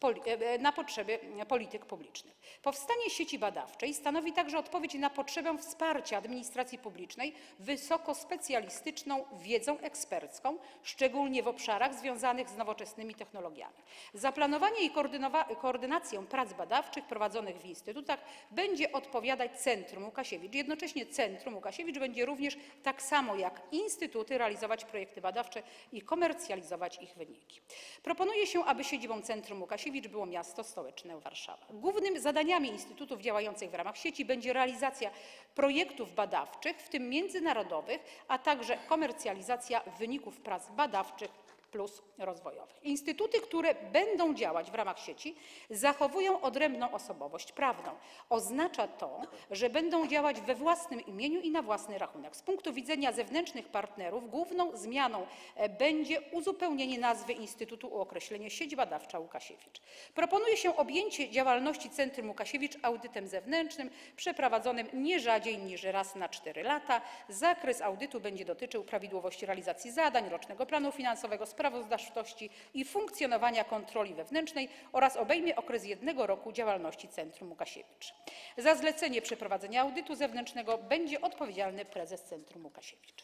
polityk publicznych. Powstanie sieci badawczej stanowi także odpowiedź na potrzebę wsparcia administracji publicznej wysokospecjalistyczną wiedzą ekspercką, szczególnie w obszarach związanych z nowoczesnymi technologiami. Za planowanie i koordynację prac badawczych prowadzonych w instytutach będzie odpowiadać Centrum Łukasiewicz. Jednocześnie Centrum Łukasiewicz będzie również, tak samo jak instytuty, realizować projekty badawcze i komercjalizować ich wyniki. Proponuje się, aby siedzibą Centrum Łukasiewicz było miasto stołeczne Warszawa. Głównymi zadaniami instytutów działających w ramach sieci będzie realizacja projektów badawczych, w tym międzynarodowych, a także komercjalizacja wyników prac badawczych plus rozwojowych. Instytuty, które będą działać w ramach sieci, zachowują odrębną osobowość prawną. Oznacza to, że będą działać we własnym imieniu i na własny rachunek. Z punktu widzenia zewnętrznych partnerów główną zmianą będzie uzupełnienie nazwy instytutu o określenie Sieć Badawcza Łukasiewicz. Proponuje się objęcie działalności Centrum Łukasiewicz audytem zewnętrznym przeprowadzonym nie rzadziej niż raz na 4 lata. Zakres audytu będzie dotyczył prawidłowości realizacji zadań, rocznego planu finansowego, sprawozdawczości i funkcjonowania kontroli wewnętrznej oraz obejmie okres 1 roku działalności Centrum Łukasiewicz. Za zlecenie przeprowadzenia audytu zewnętrznego będzie odpowiedzialny prezes Centrum Łukasiewicz.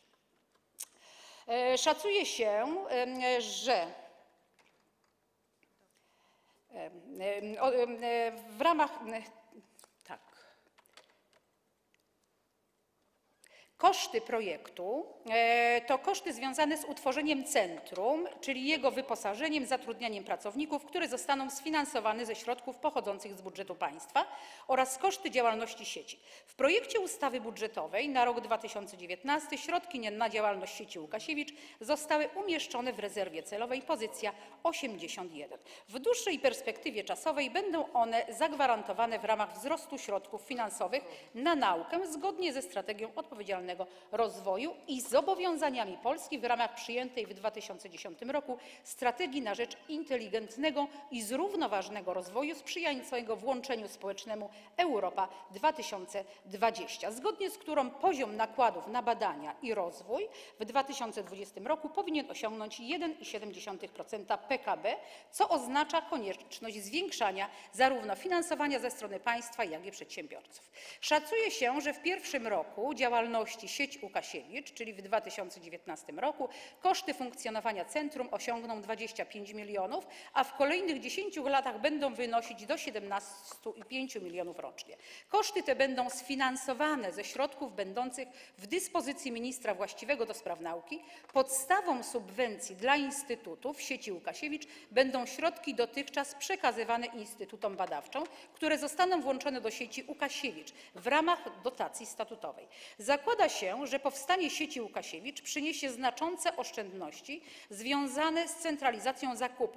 Szacuje się, że w ramach koszty projektu to koszty związane z utworzeniem centrum, czyli jego wyposażeniem, zatrudnianiem pracowników, które zostaną sfinansowane ze środków pochodzących z budżetu państwa, oraz koszty działalności sieci. W projekcie ustawy budżetowej na rok 2019 środki na działalność sieci Łukasiewicz zostały umieszczone w rezerwie celowej pozycja 81. W dłuższej perspektywie czasowej będą one zagwarantowane w ramach wzrostu środków finansowych na naukę zgodnie ze strategią odpowiedzialnego rozwoju i zobowiązaniami Polski w ramach przyjętej w 2010 roku strategii na rzecz inteligentnego i zrównoważonego rozwoju sprzyjającego włączeniu społecznemu Europa 2020, zgodnie z którą poziom nakładów na badania i rozwój w 2020 roku powinien osiągnąć 1,7% PKB, co oznacza konieczność zwiększania zarówno finansowania ze strony państwa, jak i przedsiębiorców. Szacuje się, że w pierwszym roku działalności sieć Łukasiewicz, czyli w 2019 roku, koszty funkcjonowania centrum osiągną 25 milionów, a w kolejnych 10 latach będą wynosić do 17,5 milionów rocznie. Koszty te będą sfinansowane ze środków będących w dyspozycji ministra właściwego do spraw nauki. Podstawą subwencji dla instytutów sieci Łukasiewicz będą środki dotychczas przekazywane instytutom badawczym, które zostaną włączone do sieci Łukasiewicz w ramach dotacji statutowej. Zakłada się, że powstanie sieci Łukasiewicz przyniesie znaczące oszczędności związane z centralizacją zakupów.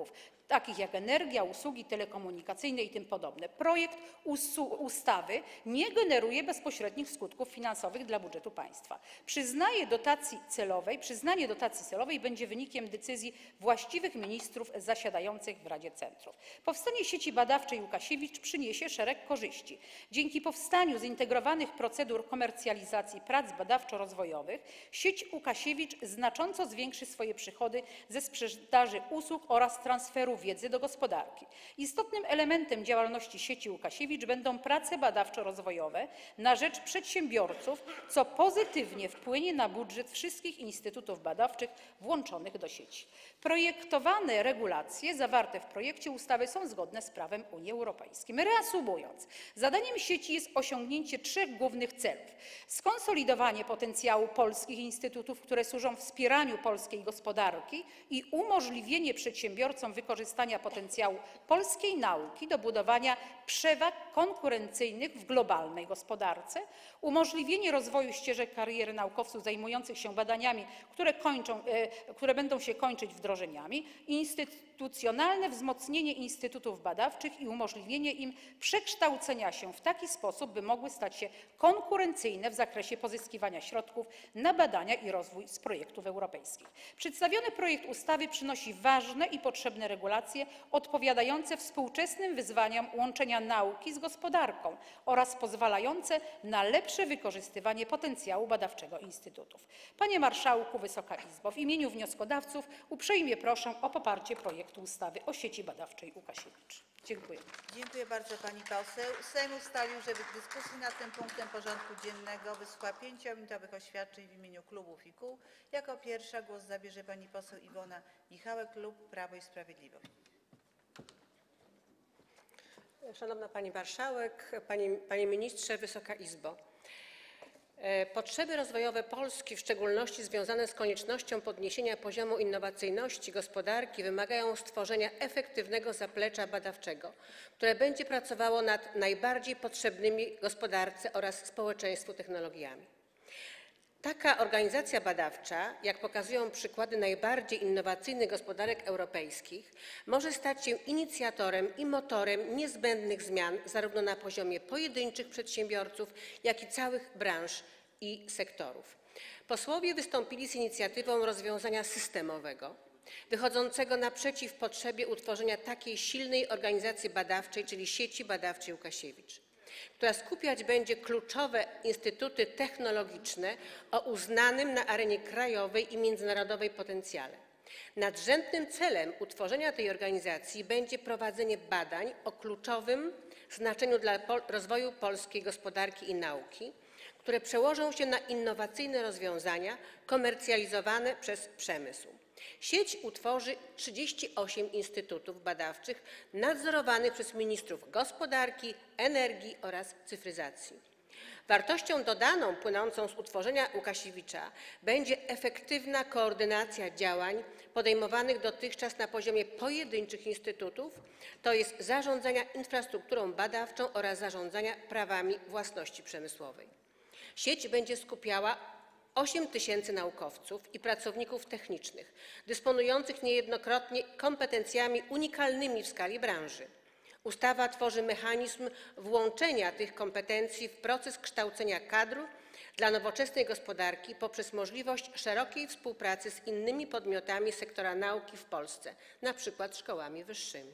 takich jak energia, usługi telekomunikacyjne i tym podobne. Projekt ustawy nie generuje bezpośrednich skutków finansowych dla budżetu państwa. Przyznanie dotacji celowej będzie wynikiem decyzji właściwych ministrów zasiadających w Radzie Centrów. Powstanie Sieci Badawczej Łukasiewicz przyniesie szereg korzyści. Dzięki powstaniu zintegrowanych procedur komercjalizacji prac badawczo-rozwojowych sieć Łukasiewicz znacząco zwiększy swoje przychody ze sprzedaży usług oraz transferu wiedzy do gospodarki. Istotnym elementem działalności sieci Łukasiewicz będą prace badawczo-rozwojowe na rzecz przedsiębiorców, co pozytywnie wpłynie na budżet wszystkich instytutów badawczych włączonych do sieci. Projektowane regulacje zawarte w projekcie ustawy są zgodne z prawem Unii Europejskiej. Reasumując, zadaniem sieci jest osiągnięcie 3 głównych celów: skonsolidowanie potencjału polskich instytutów, które służą wspieraniu polskiej gospodarki i umożliwienie przedsiębiorcom wykorzystania potencjału polskiej nauki do budowania przewag konkurencyjnych w globalnej gospodarce, umożliwienie rozwoju ścieżek kariery naukowców zajmujących się badaniami, które będą się kończyć wdrożeniami, instytucjonalne wzmocnienie instytutów badawczych i umożliwienie im przekształcenia się w taki sposób, by mogły stać się konkurencyjne w zakresie pozyskiwania środków na badania i rozwój z projektów europejskich. Przedstawiony projekt ustawy przynosi ważne i potrzebne regulacje odpowiadające współczesnym wyzwaniom łączenia nauki z gospodarką oraz pozwalające na lepsze wykorzystywanie potencjału badawczego instytutów. Panie Marszałku, Wysoka Izbo, w imieniu wnioskodawców uprzejmie proszę o poparcie projektu ustawy o Sieci Badawczej Łukasiewicz. Dziękuję. Dziękuję bardzo, pani poseł. Sejm ustalił, że w dyskusji nad tym punktem porządku dziennego wysłucha 5-minutowych oświadczeń w imieniu klubów i kół. Jako pierwsza głos zabierze pani poseł Iwona Michałek, klub Prawo i Sprawiedliwość. Szanowna Pani Marszałek, Panie Ministrze, Wysoka Izbo. Potrzeby rozwojowe Polski, w szczególności związane z koniecznością podniesienia poziomu innowacyjności gospodarki, wymagają stworzenia efektywnego zaplecza badawczego, które będzie pracowało nad najbardziej potrzebnymi gospodarce oraz społeczeństwu technologiami. Taka organizacja badawcza, jak pokazują przykłady najbardziej innowacyjnych gospodarek europejskich, może stać się inicjatorem i motorem niezbędnych zmian zarówno na poziomie pojedynczych przedsiębiorców, jak i całych branż i sektorów. Posłowie wystąpili z inicjatywą rozwiązania systemowego, wychodzącego naprzeciw potrzebie utworzenia takiej silnej organizacji badawczej, czyli Sieci Badawczej Łukasiewicz, która skupiać będzie kluczowe instytuty technologiczne o uznanym na arenie krajowej i międzynarodowej potencjale. Nadrzędnym celem utworzenia tej organizacji będzie prowadzenie badań o kluczowym znaczeniu dla rozwoju polskiej gospodarki i nauki, które przełożą się na innowacyjne rozwiązania komercjalizowane przez przemysł. Sieć utworzy 38 instytutów badawczych nadzorowanych przez ministrów gospodarki, energii oraz cyfryzacji. Wartością dodaną płynącą z utworzenia Łukasiewicza będzie efektywna koordynacja działań podejmowanych dotychczas na poziomie pojedynczych instytutów, to jest zarządzania infrastrukturą badawczą oraz zarządzania prawami własności przemysłowej. Sieć będzie skupiała 8 000 naukowców i pracowników technicznych, dysponujących niejednokrotnie kompetencjami unikalnymi w skali branży. Ustawa tworzy mechanizm włączenia tych kompetencji w proces kształcenia kadr dla nowoczesnej gospodarki poprzez możliwość szerokiej współpracy z innymi podmiotami sektora nauki w Polsce, np. szkołami wyższymi.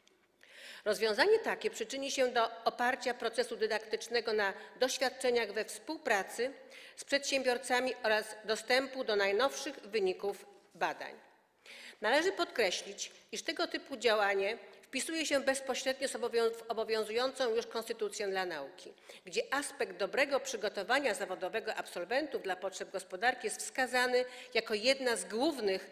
Rozwiązanie takie przyczyni się do oparcia procesu dydaktycznego na doświadczeniach we współpracy z przedsiębiorcami oraz dostępu do najnowszych wyników badań. Należy podkreślić, iż tego typu działanie wpisuje się bezpośrednio w obowiązującą już konstytucję dla nauki, gdzie aspekt dobrego przygotowania zawodowego absolwentów dla potrzeb gospodarki jest wskazany jako jedna z głównych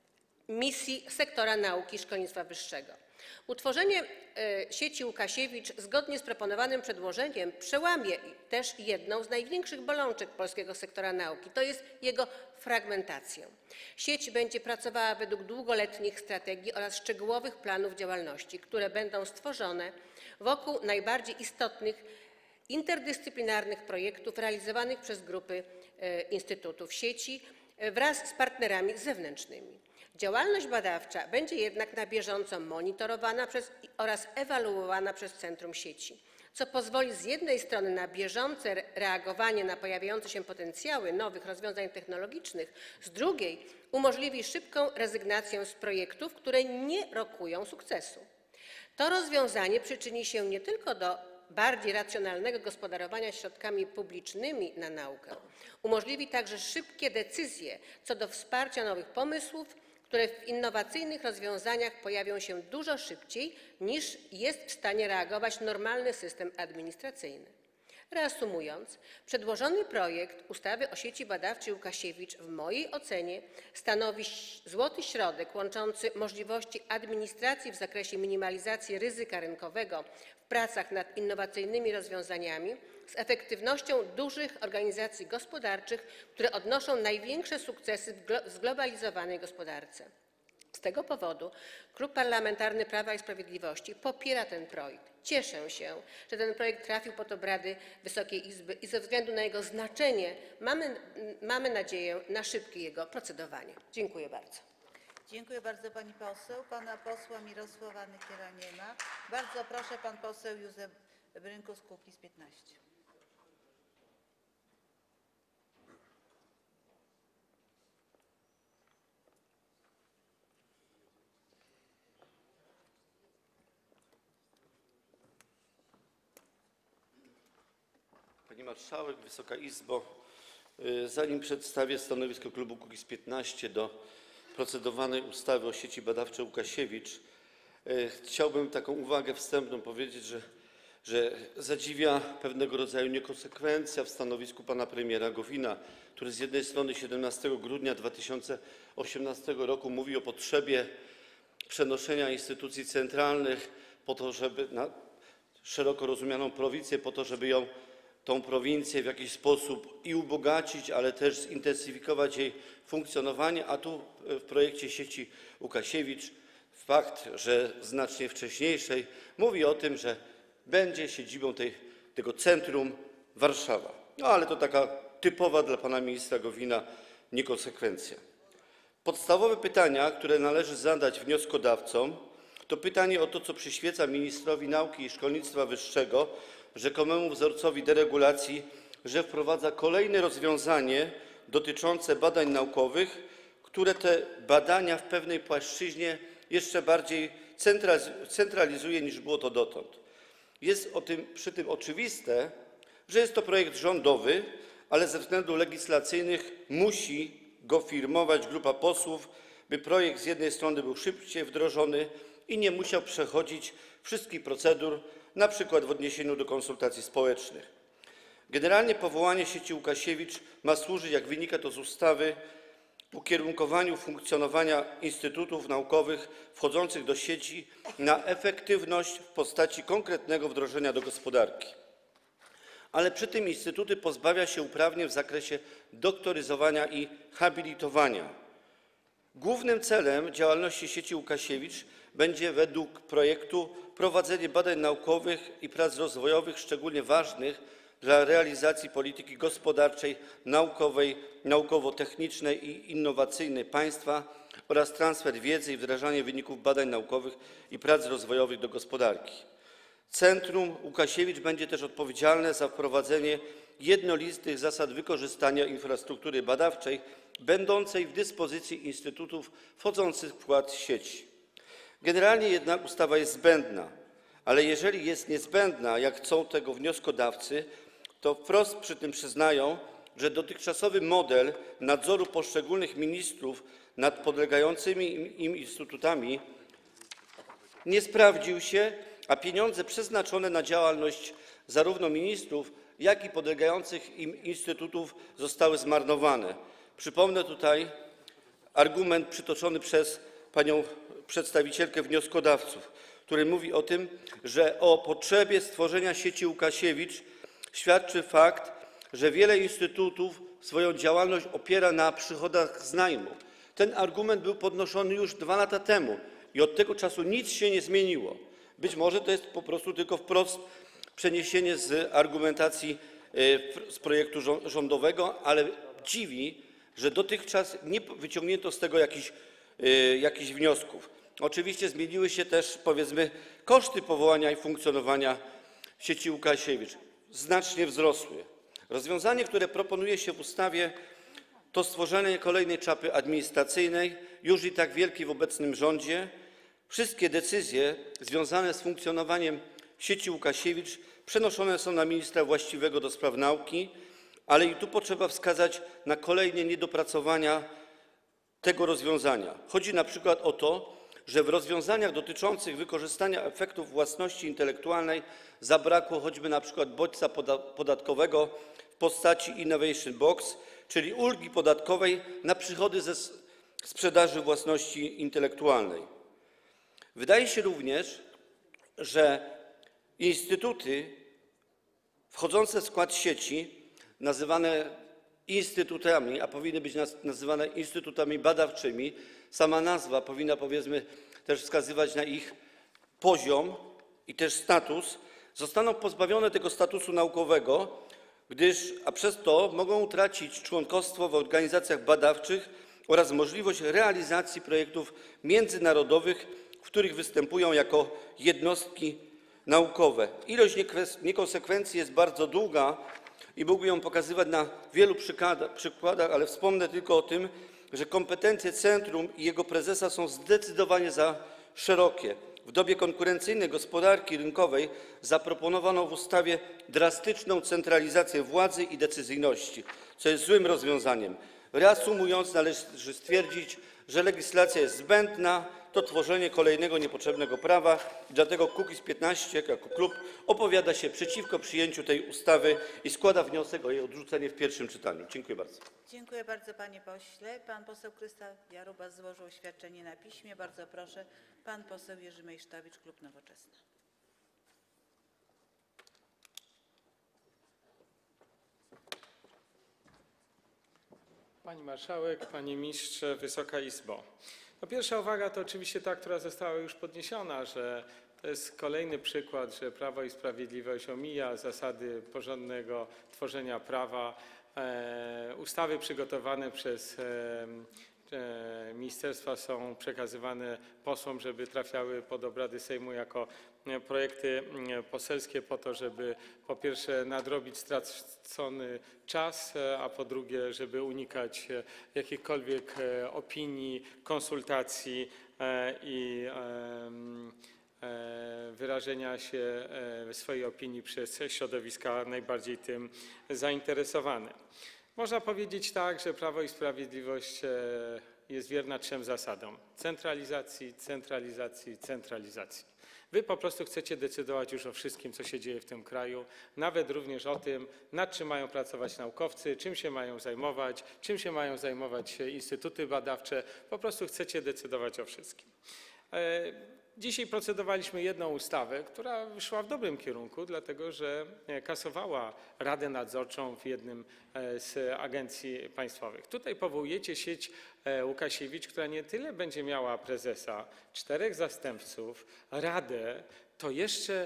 misji sektora nauki i szkolnictwa wyższego. Utworzenie sieci Łukasiewicz zgodnie z proponowanym przedłożeniem przełamie też jedną z największych bolączek polskiego sektora nauki, to jest jego fragmentację. Sieć będzie pracowała według długoletnich strategii oraz szczegółowych planów działalności, które będą stworzone wokół najbardziej istotnych interdyscyplinarnych projektów realizowanych przez grupy instytutów sieci wraz z partnerami zewnętrznymi. Działalność badawcza będzie jednak na bieżąco monitorowana oraz ewaluowana przez Centrum Sieci, co pozwoli z jednej strony na bieżące reagowanie na pojawiające się potencjały nowych rozwiązań technologicznych, z drugiej umożliwi szybką rezygnację z projektów, które nie rokują sukcesu. To rozwiązanie przyczyni się nie tylko do bardziej racjonalnego gospodarowania środkami publicznymi na naukę, umożliwi także szybkie decyzje co do wsparcia nowych pomysłów, które w innowacyjnych rozwiązaniach pojawią się dużo szybciej, niż jest w stanie reagować normalny system administracyjny. Reasumując, przedłożony projekt ustawy o Sieci Badawczej Łukasiewicz w mojej ocenie stanowi złoty środek łączący możliwości administracji w zakresie minimalizacji ryzyka rynkowego w pracach nad innowacyjnymi rozwiązaniami z efektywnością dużych organizacji gospodarczych, które odnoszą największe sukcesy w zglobalizowanej gospodarce. Z tego powodu Klub Parlamentarny Prawa i Sprawiedliwości popiera ten projekt. Cieszę się, że ten projekt trafił pod obrady Wysokiej Izby i ze względu na jego znaczenie mamy nadzieję na szybkie jego procedowanie. Dziękuję bardzo. Dziękuję bardzo pani poseł. Pana posła Mirosława Nykiela nie ma. Bardzo proszę, pan poseł Józef Brynkus, Kukiz’15. Pani Marszałek, Wysoka Izbo, zanim przedstawię stanowisko klubu Kukiz’15 do procedowanej ustawy o Sieci Badawczej Łukasiewicz, chciałbym taką uwagę wstępną powiedzieć, że zadziwia pewnego rodzaju niekonsekwencja w stanowisku pana premiera Gowina, który z jednej strony 17 grudnia 2018 roku mówi o potrzebie przenoszenia instytucji centralnych po to, żeby na szeroko rozumianą prowincję, po to, żeby tą prowincję w jakiś sposób i ubogacić, ale też zintensyfikować jej funkcjonowanie, a tu w projekcie sieci Łukasiewicz fakt, że znacznie wcześniejszej, mówi o tym, że będzie siedzibą tego centrum Warszawa. No ale to taka typowa dla pana ministra Gowina niekonsekwencja. Podstawowe pytania, które należy zadać wnioskodawcom, to pytanie o to, co przyświeca ministrowi nauki i szkolnictwa wyższego, rzekomemu wzorcowi deregulacji, że wprowadza kolejne rozwiązanie dotyczące badań naukowych, które te badania w pewnej płaszczyźnie jeszcze bardziej centralizuje, niż było to dotąd. Jest przy tym oczywiste, że jest to projekt rządowy, ale ze względów legislacyjnych musi go firmować grupa posłów, by projekt z jednej strony był szybciej wdrożony i nie musiał przechodzić wszystkich procedur, na przykład w odniesieniu do konsultacji społecznych. Generalnie powołanie sieci Łukasiewicz ma służyć, jak wynika to z ustawy, ukierunkowaniu funkcjonowania instytutów naukowych wchodzących do sieci na efektywność w postaci konkretnego wdrożenia do gospodarki. Ale przy tym instytuty pozbawia się uprawnień w zakresie doktoryzowania i habilitowania. Głównym celem działalności sieci Łukasiewicz będzie według projektu prowadzenie badań naukowych i prac rozwojowych szczególnie ważnych dla realizacji polityki gospodarczej, naukowej, naukowo-technicznej i innowacyjnej państwa oraz transfer wiedzy i wdrażanie wyników badań naukowych i prac rozwojowych do gospodarki. Centrum Łukasiewicz będzie też odpowiedzialne za wprowadzenie jednolitych zasad wykorzystania infrastruktury badawczej będącej w dyspozycji instytutów wchodzących w skład sieci. Generalnie jednak ustawa jest zbędna, ale jeżeli jest niezbędna, jak chcą tego wnioskodawcy, to wprost przy tym przyznają, że dotychczasowy model nadzoru poszczególnych ministrów nad podlegającymi im instytutami nie sprawdził się, a pieniądze przeznaczone na działalność zarówno ministrów, jak i podlegających im instytutów zostały zmarnowane. Przypomnę tutaj argument przytoczony przez panią przedstawicielkę wnioskodawców, który mówi o tym, że o potrzebie stworzenia sieci Łukasiewicz świadczy fakt, że wiele instytutów swoją działalność opiera na przychodach z najmu. Ten argument był podnoszony już 2 lata temu i od tego czasu nic się nie zmieniło. Być może to jest po prostu tylko wprost przeniesienie z argumentacji z projektu rządowego, ale dziwi, że dotychczas nie wyciągnięto z tego jakichś jakichś wniosków. Oczywiście zmieniły się też, powiedzmy, koszty powołania i funkcjonowania sieci Łukasiewicz. Znacznie wzrosły. Rozwiązanie, które proponuje się w ustawie, to stworzenie kolejnej czapy administracyjnej, już i tak wielkiej w obecnym rządzie. Wszystkie decyzje związane z funkcjonowaniem sieci Łukasiewicz przenoszone są na ministra właściwego do spraw nauki, ale i tu potrzeba wskazać na kolejne niedopracowania tego rozwiązania. Chodzi na przykład o to, że w rozwiązaniach dotyczących wykorzystania efektów własności intelektualnej zabrakło choćby na przykład bodźca podatkowego w postaci Innovation Box, czyli ulgi podatkowej na przychody ze sprzedaży własności intelektualnej. Wydaje się również, że instytuty wchodzące w skład sieci, nazywane instytutami, a powinny być nazywane instytutami badawczymi, sama nazwa powinna, powiedzmy, też wskazywać na ich poziom i też status, zostaną pozbawione tego statusu naukowego, a przez to mogą utracić członkostwo w organizacjach badawczych oraz możliwość realizacji projektów międzynarodowych, w których występują jako jednostki naukowe. Ilość niekonsekwencji jest bardzo długa i mógłbym ją pokazywać na wielu przykładach, ale wspomnę tylko o tym, że kompetencje centrum i jego prezesa są zdecydowanie za szerokie. W dobie konkurencyjnej gospodarki rynkowej zaproponowano w ustawie drastyczną centralizację władzy i decyzyjności, co jest złym rozwiązaniem. Reasumując, należy stwierdzić, że legislacja jest zbędna, to tworzenie kolejnego niepotrzebnego prawa. Dlatego Kukiz’15 jako klub opowiada się przeciwko przyjęciu tej ustawy i składa wniosek o jej odrzucenie w pierwszym czytaniu. Dziękuję bardzo. Dziękuję bardzo, panie pośle. Pan poseł Krystian Jarubas złożył oświadczenie na piśmie. Bardzo proszę, pan poseł Jerzy Meysztowicz, klub Nowoczesna. Pani marszałek, panie ministrze, Wysoka Izbo. No pierwsza uwaga to oczywiście ta, która została już podniesiona, że to jest kolejny przykład, że Prawo i Sprawiedliwość omija zasady porządnego tworzenia prawa. Ustawy przygotowane przez ministerstwa są przekazywane posłom, żeby trafiały pod obrady Sejmu jako projekty poselskie po to, żeby po pierwsze nadrobić stracony czas, a po drugie, żeby unikać jakichkolwiek opinii, konsultacji i wyrażenia się swojej opinii przez środowiska najbardziej tym zainteresowane. Można powiedzieć tak, że Prawo i Sprawiedliwość jest wierna 3 zasadom: centralizacji, centralizacji, centralizacji. Wy po prostu chcecie decydować już o wszystkim, co się dzieje w tym kraju, nawet również o tym, nad czym mają pracować naukowcy, czym się mają zajmować instytuty badawcze. Po prostu chcecie decydować o wszystkim. Dzisiaj procedowaliśmy jedną ustawę, która szła w dobrym kierunku, dlatego że kasowała Radę Nadzorczą w jednym z agencji państwowych. Tutaj powołujecie sieć Łukasiewicz, która nie tyle będzie miała prezesa, 4 zastępców, radę, to jeszcze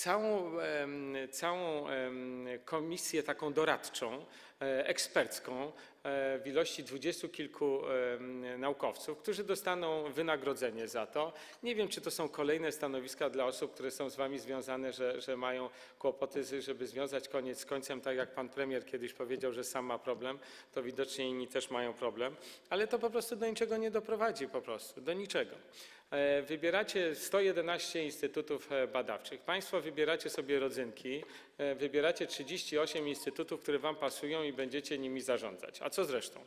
całą komisję taką doradczą, ekspercką w ilości 20 kilku naukowców, którzy dostaną wynagrodzenie za to. Nie wiem, czy to są kolejne stanowiska dla osób, które są z wami związane, że mają kłopoty, żeby związać koniec z końcem, tak jak pan premier kiedyś powiedział, że sam ma problem, to widocznie inni też mają problem, ale to po prostu do niczego nie doprowadzi, po prostu, do niczego. Wybieracie 111 instytutów badawczych. Państwo wybieracie sobie rodzynki, wybieracie 38 instytutów, które wam pasują i będziecie nimi zarządzać. A co z resztą?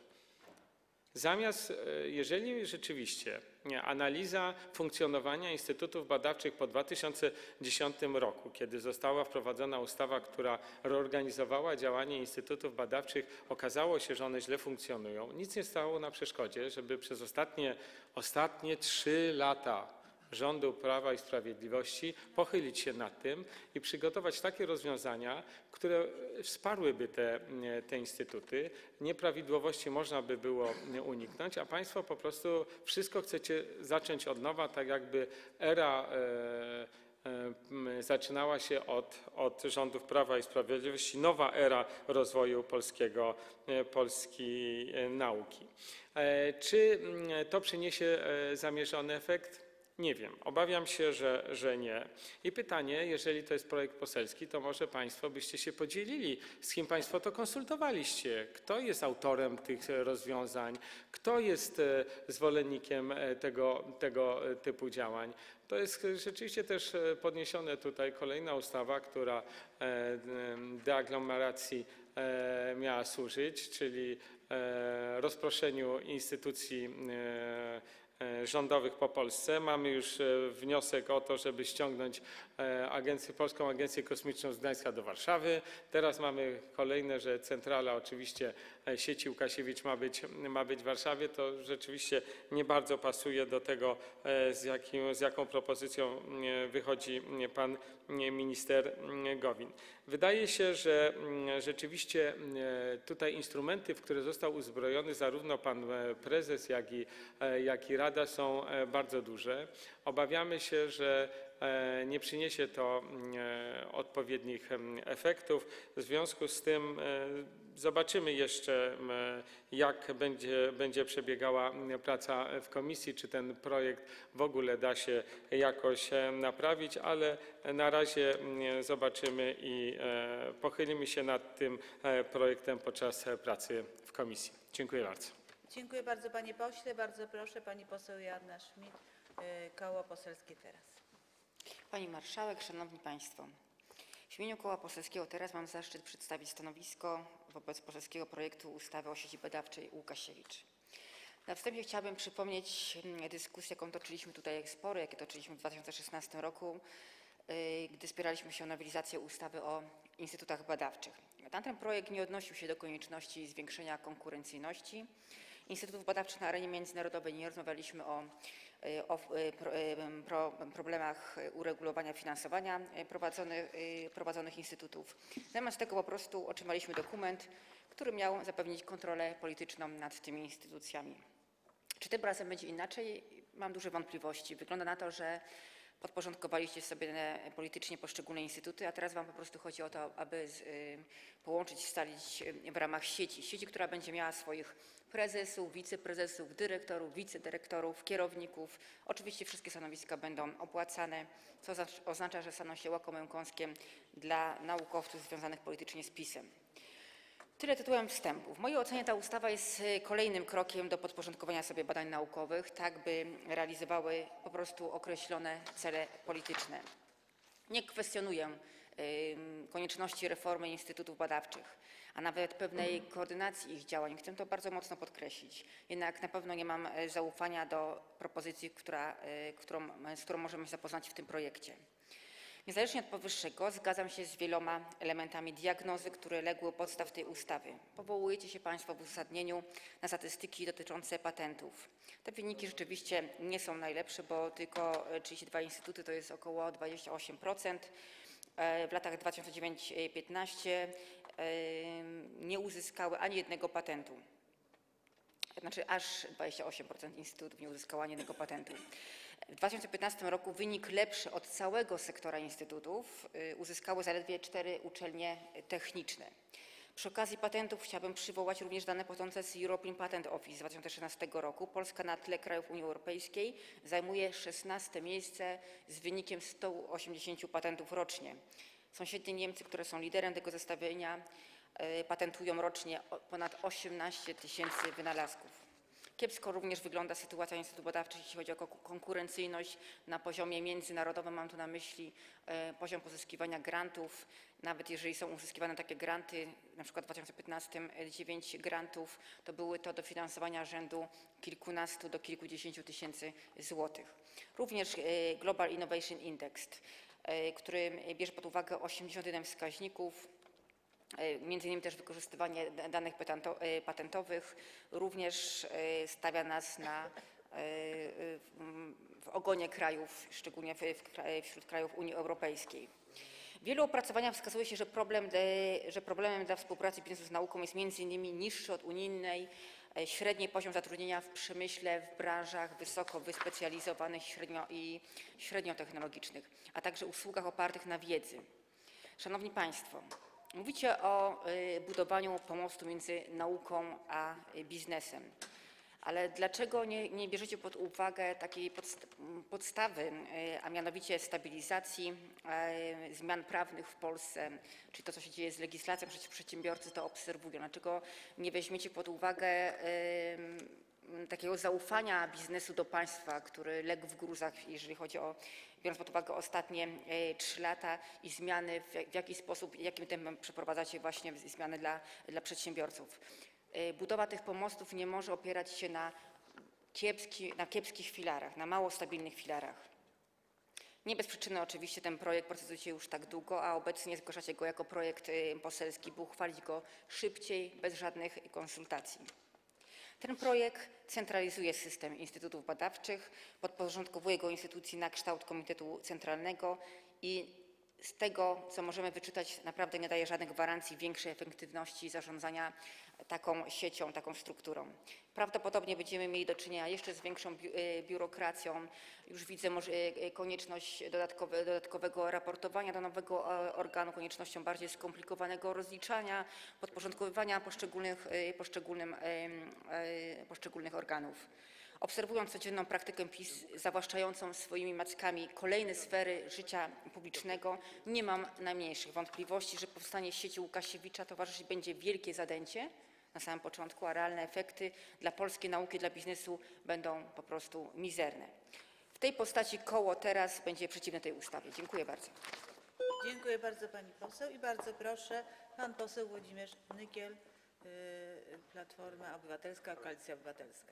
Jeżeli rzeczywiście analiza funkcjonowania instytutów badawczych po 2010 roku, kiedy została wprowadzona ustawa, która reorganizowała działanie instytutów badawczych, okazało się, że one źle funkcjonują, nic nie stało na przeszkodzie, żeby przez ostatnie 3 lata rządu Prawa i Sprawiedliwości pochylić się nad tym i przygotować takie rozwiązania, które wsparłyby te instytuty. Nieprawidłowości można by było uniknąć, a państwo po prostu wszystko chcecie zacząć od nowa, tak jakby era zaczynała się od rządów Prawa i Sprawiedliwości nowa era rozwoju polskiej nauki. Czy to przyniesie zamierzony efekt? Nie wiem. Obawiam się, że nie. I pytanie, jeżeli to jest projekt poselski, to może Państwo byście się podzielili, z kim Państwo to konsultowaliście, kto jest autorem tych rozwiązań, kto jest zwolennikiem tego typu działań. To jest rzeczywiście też podniesione tutaj kolejna ustawa, która deaglomeracji miała służyć, czyli rozproszeniu instytucji rządowych po Polsce. Mamy już wniosek o to, żeby ściągnąć Polską Agencję Kosmiczną z Gdańska do Warszawy. Teraz mamy kolejne, że centrala oczywiście sieci Łukasiewicz ma być w Warszawie. To rzeczywiście nie bardzo pasuje do tego, z jaką propozycją wychodzi pan minister Gowin. Wydaje się, że rzeczywiście tutaj instrumenty, w które został uzbrojony zarówno pan prezes, jak i Rada, są bardzo duże. Obawiamy się, że nie przyniesie to odpowiednich efektów. W związku z tym zobaczymy jeszcze, jak będzie przebiegała praca w komisji, czy ten projekt w ogóle da się jakoś naprawić, ale na razie zobaczymy i pochylimy się nad tym projektem podczas pracy w komisji. Dziękuję bardzo. Dziękuję bardzo, panie pośle. Bardzo proszę, pani poseł Joanna Schmidt, Koło Poselskie Teraz. Pani Marszałek, Szanowni Państwo! W imieniu Koła Poselskiego Teraz mam zaszczyt przedstawić stanowisko wobec poselskiego projektu ustawy o Sieci Badawczej Łukasiewicz. Na wstępie chciałabym przypomnieć dyskusję, jaką toczyliśmy tutaj, spory, jakie toczyliśmy w 2016 roku, gdy spieraliśmy się o nowelizację ustawy o instytutach badawczych. Tamten projekt nie odnosił się do konieczności zwiększenia konkurencyjności instytutów badawczych na arenie międzynarodowej. Nie rozmawialiśmy o problemach uregulowania finansowania prowadzonych instytutów. Zamiast tego po prostu otrzymaliśmy dokument, który miał zapewnić kontrolę polityczną nad tymi instytucjami. Czy tym razem będzie inaczej? Mam duże wątpliwości. Wygląda na to, że podporządkowaliście sobie politycznie poszczególne instytuty, a teraz wam po prostu chodzi o to, aby połączyć, scalić w ramach sieci, która będzie miała swoich prezesów, wiceprezesów, dyrektorów, wicedyrektorów, kierowników. Oczywiście wszystkie stanowiska będą opłacane, co oznacza, że staną się łakomym kąskiem dla naukowców związanych politycznie z PiS-em. Tyle tytułem wstępu. W mojej ocenie ta ustawa jest kolejnym krokiem do podporządkowania sobie badań naukowych, tak by realizowały po prostu określone cele polityczne. Nie kwestionuję konieczności reformy instytutów badawczych, a nawet pewnej koordynacji ich działań. Chcę to bardzo mocno podkreślić. Jednak na pewno nie mam zaufania do propozycji, z którą możemy się zapoznać w tym projekcie. Niezależnie od powyższego zgadzam się z wieloma elementami diagnozy, które legły u podstaw tej ustawy. Powołujecie się Państwo w uzasadnieniu na statystyki dotyczące patentów. Te wyniki rzeczywiście nie są najlepsze, bo tylko 32 instytuty, to jest około 28%. W latach 2009-2015 nie uzyskały ani jednego patentu. Znaczy aż 28% instytutów nie uzyskało ani jednego patentu. W 2015 roku wynik lepszy od całego sektora instytutów uzyskały zaledwie 4 uczelnie techniczne. Przy okazji patentów chciałabym przywołać również dane pochodzące z European Patent Office z 2016 roku. Polska na tle krajów Unii Europejskiej zajmuje 16 miejsce z wynikiem 180 patentów rocznie. Sąsiednie Niemcy, które są liderem tego zestawienia, patentują rocznie ponad 18 000 wynalazków. Kiepsko również wygląda sytuacja instytutów badawczych, jeśli chodzi o konkurencyjność na poziomie międzynarodowym. Mam tu na myśli poziom pozyskiwania grantów. Nawet jeżeli są uzyskiwane takie granty, na przykład w 2015 9 grantów, to były to dofinansowania rzędu kilkunastu do kilkudziesięciu tysięcy złotych. Również Global Innovation Index, który bierze pod uwagę 81 wskaźników, między innymi też wykorzystywanie danych patentowych, również stawia nas w ogonie krajów, szczególnie wśród krajów Unii Europejskiej. W wielu opracowaniach wskazuje się, że problemem dla współpracy biznesu z nauką jest między innymi niższy od unijnej średni poziom zatrudnienia w przemyśle, w branżach wysoko wyspecjalizowanych i średnio technologicznych, a także usługach opartych na wiedzy. Szanowni Państwo, mówicie o budowaniu pomostu między nauką a biznesem, ale dlaczego nie bierzecie pod uwagę takiej podstawy, a mianowicie stabilizacji zmian prawnych w Polsce, czyli to, co się dzieje z legislacją, przecież przedsiębiorcy to obserwują. Dlaczego nie weźmiecie pod uwagę takiego zaufania biznesu do państwa, który legł w gruzach, jeżeli chodzi o, biorąc pod uwagę ostatnie 3 lata i zmiany, w jaki sposób, jakim tempem przeprowadzacie właśnie zmiany dla przedsiębiorców. Budowa tych pomostów nie może opierać się na kiepskich filarach, na mało stabilnych filarach. Nie bez przyczyny oczywiście ten projekt procedujecie już tak długo, a obecnie zgłaszacie go jako projekt poselski, by uchwalić go szybciej, bez żadnych konsultacji. Ten projekt centralizuje system instytutów badawczych, podporządkowuje go instytucji na kształt Komitetu Centralnego i z tego, co możemy wyczytać, naprawdę nie daje żadnych gwarancji większej efektywności zarządzania taką siecią, taką strukturą. Prawdopodobnie będziemy mieli do czynienia jeszcze z większą biurokracją. Już widzę konieczność dodatkowego raportowania do nowego organu, koniecznością bardziej skomplikowanego rozliczania, podporządkowywania poszczególnych organów. Obserwując codzienną praktykę PiS zawłaszczającą swoimi mackami kolejne sfery życia publicznego, nie mam najmniejszych wątpliwości, że powstanie sieci Łukasiewicza towarzyszyć będzie wielkie zadęcie na samym początku, a realne efekty dla polskiej nauki, dla biznesu będą po prostu mizerne. W tej postaci koło Teraz będzie przeciwne tej ustawie. Dziękuję bardzo. Dziękuję bardzo pani poseł i bardzo proszę pan poseł Włodzimierz Nykiel, Platforma Obywatelska, Koalicja Obywatelska.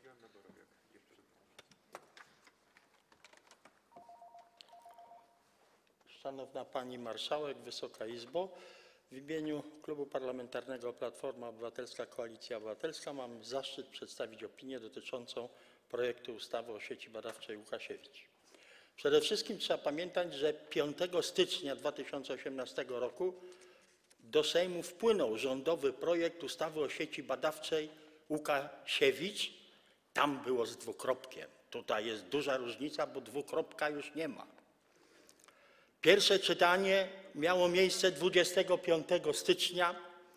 Szanowna Pani Marszałek, Wysoka Izbo, w imieniu Klubu Parlamentarnego Platforma Obywatelska - Koalicja Obywatelska mam zaszczyt przedstawić opinię dotyczącą projektu ustawy o Sieci Badawczej Łukasiewicz. Przede wszystkim trzeba pamiętać, że 5 stycznia 2018 roku do Sejmu wpłynął rządowy projekt ustawy o Sieci Badawczej Łukasiewicz. Tam było z dwukropkiem. Tutaj jest duża różnica, bo dwukropka już nie ma. Pierwsze czytanie miało miejsce 25 stycznia.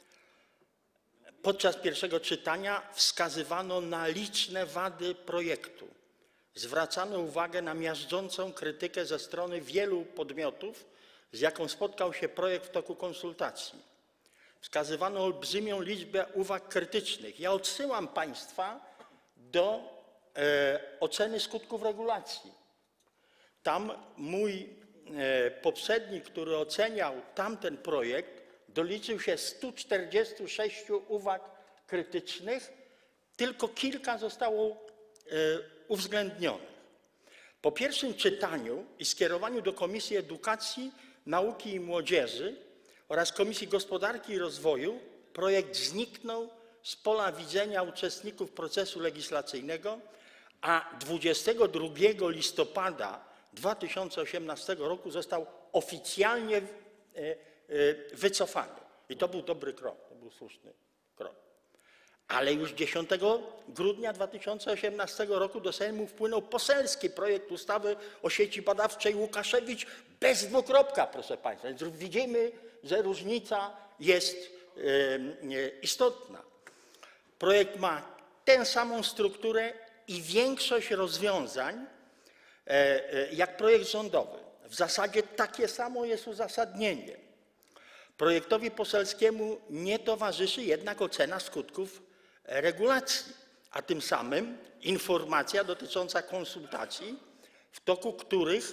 Podczas pierwszego czytania wskazywano na liczne wady projektu. Zwracano uwagę na miażdżącą krytykę ze strony wielu podmiotów, z jaką spotkał się projekt w toku konsultacji. Wskazywano olbrzymią liczbę uwag krytycznych. Ja odsyłam Państwa do oceny skutków regulacji. Tam mój poprzednik, który oceniał tamten projekt, doliczył się 146 uwag krytycznych, tylko kilka zostało uwzględnionych. Po pierwszym czytaniu i skierowaniu do Komisji Edukacji, Nauki i Młodzieży oraz Komisji Gospodarki i Rozwoju projekt zniknął z pola widzenia uczestników procesu legislacyjnego, a 22 listopada 2018 roku został oficjalnie wycofany. I to był dobry krok, to był słuszny krok. Ale już 10 grudnia 2018 roku do Sejmu wpłynął poselski projekt ustawy o Sieci Badawczej Łukasiewicz bez dwukropka, proszę Państwa. Więc widzimy, że różnica jest istotna. Projekt ma tę samą strukturę i większość rozwiązań jak projekt rządowy. W zasadzie takie samo jest uzasadnienie. Projektowi poselskiemu nie towarzyszy jednak ocena skutków regulacji, a tym samym informacja dotycząca konsultacji, w toku których,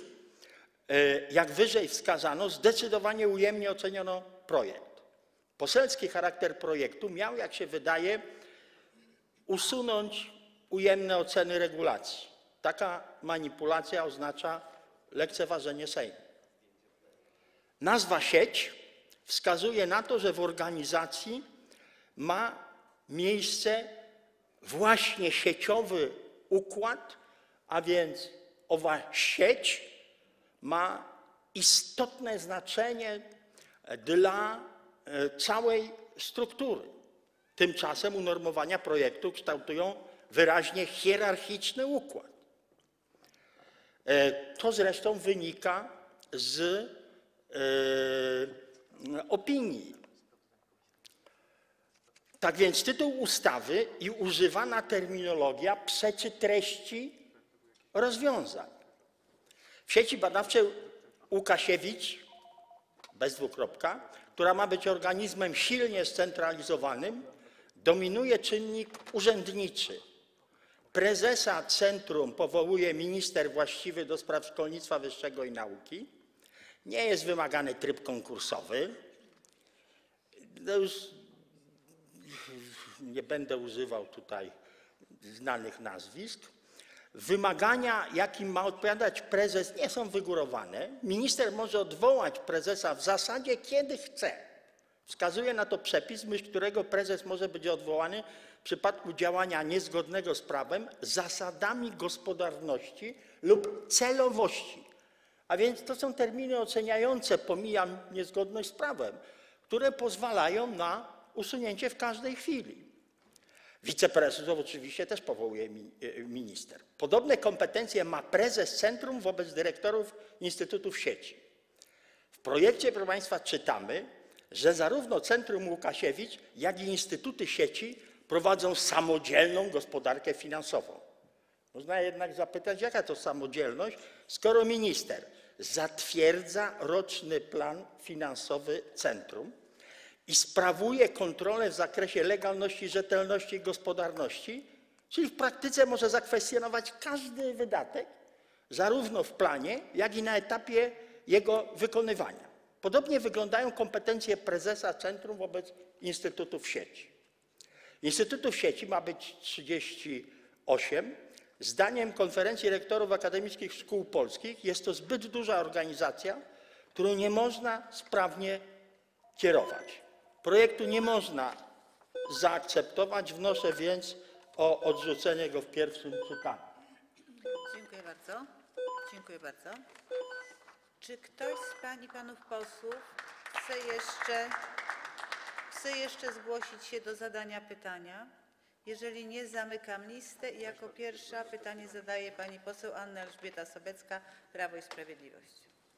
jak wyżej wskazano, zdecydowanie ujemnie oceniono projekt. Poselski charakter projektu miał, jak się wydaje, usunąć ujemne oceny regulacji. Taka manipulacja oznacza lekceważenie Sejmu. Nazwa sieć wskazuje na to, że w organizacji ma miejsce właśnie sieciowy układ, a więc owa sieć ma istotne znaczenie dla całej struktury. Tymczasem unormowania projektu kształtują wyraźnie hierarchiczny układ. To zresztą wynika z opinii. Tak więc tytuł ustawy i używana terminologia przeczy treści rozwiązań. W Sieci Badawczej Łukasiewicz, bez dwukropka, która ma być organizmem silnie scentralizowanym, dominuje czynnik urzędniczy. Prezesa centrum powołuje minister właściwy do spraw szkolnictwa wyższego i nauki. Nie jest wymagany tryb konkursowy. No już nie będę używał tutaj znanych nazwisk. Wymagania, jakim ma odpowiadać prezes, nie są wygórowane. Minister może odwołać prezesa w zasadzie kiedy chce. Wskazuje na to przepis, w myśl którego prezes może być odwołany w przypadku działania niezgodnego z prawem, zasadami gospodarności lub celowości. A więc to są terminy oceniające, pomijam niezgodność z prawem, które pozwalają na usunięcie w każdej chwili. Wiceprezesów oczywiście też powołuje minister. Podobne kompetencje ma prezes centrum wobec dyrektorów instytutów sieci. W projekcie, proszę państwa, czytamy, że zarówno Centrum Łukasiewicz, jak i instytuty sieci prowadzą samodzielną gospodarkę finansową. Można jednak zapytać, jaka to samodzielność, skoro minister zatwierdza roczny plan finansowy centrum i sprawuje kontrolę w zakresie legalności, rzetelności i gospodarności, czyli w praktyce może zakwestionować każdy wydatek, zarówno w planie, jak i na etapie jego wykonywania. Podobnie wyglądają kompetencje prezesa centrum wobec instytutów sieci. Instytutów sieci ma być 38. Zdaniem Konferencji Rektorów Akademickich Szkół Polskich jest to zbyt duża organizacja, którą nie można sprawnie kierować. Projektu nie można zaakceptować, wnoszę więc o odrzucenie go w pierwszym czytaniu. Dziękuję bardzo. Dziękuję bardzo. Czy ktoś z pań i panów posłów chce jeszcze zgłosić się do zadania pytania? Jeżeli nie, zamykam listę i jako pierwsza pytanie zadaje pani poseł Anna Elżbieta Sobecka, Prawo i Sprawiedliwość.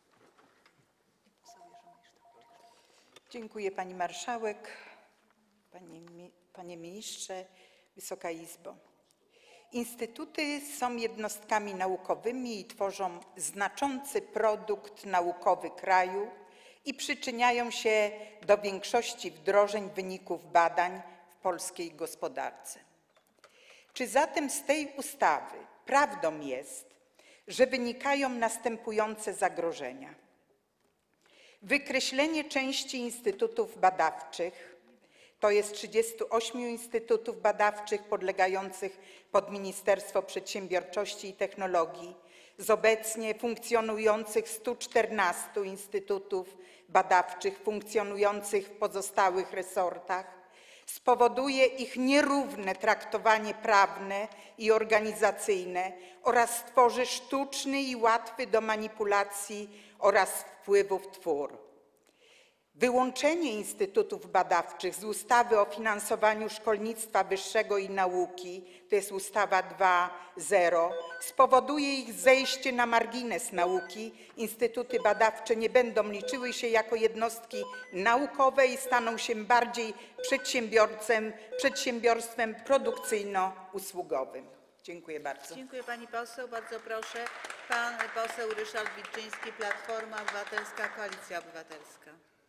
Dziękuję pani marszałek, panie ministrze, Wysoka Izbo. Instytuty są jednostkami naukowymi i tworzą znaczący produkt naukowy kraju i przyczyniają się do większości wdrożeń wyników badań w polskiej gospodarce. Czy zatem z tej ustawy prawdą jest, że wynikają następujące zagrożenia? Wykreślenie części instytutów badawczych, to jest 38 instytutów badawczych podlegających pod Ministerstwo Przedsiębiorczości i Technologii, z obecnie funkcjonujących 114 instytutów badawczych funkcjonujących w pozostałych resortach, spowoduje ich nierówne traktowanie prawne i organizacyjne oraz stworzy sztuczny i łatwy do manipulacji oraz wpływów twór. Wyłączenie instytutów badawczych z ustawy o finansowaniu szkolnictwa wyższego i nauki, to jest ustawa 2.0, spowoduje ich zejście na margines nauki. Instytuty badawcze nie będą liczyły się jako jednostki naukowe i staną się bardziej przedsiębiorstwem produkcyjno-usługowym. Dziękuję bardzo. Dziękuję pani poseł. Bardzo proszę, pan poseł Ryszard Wilczyński, Platforma Obywatelska, Koalicja Obywatelska.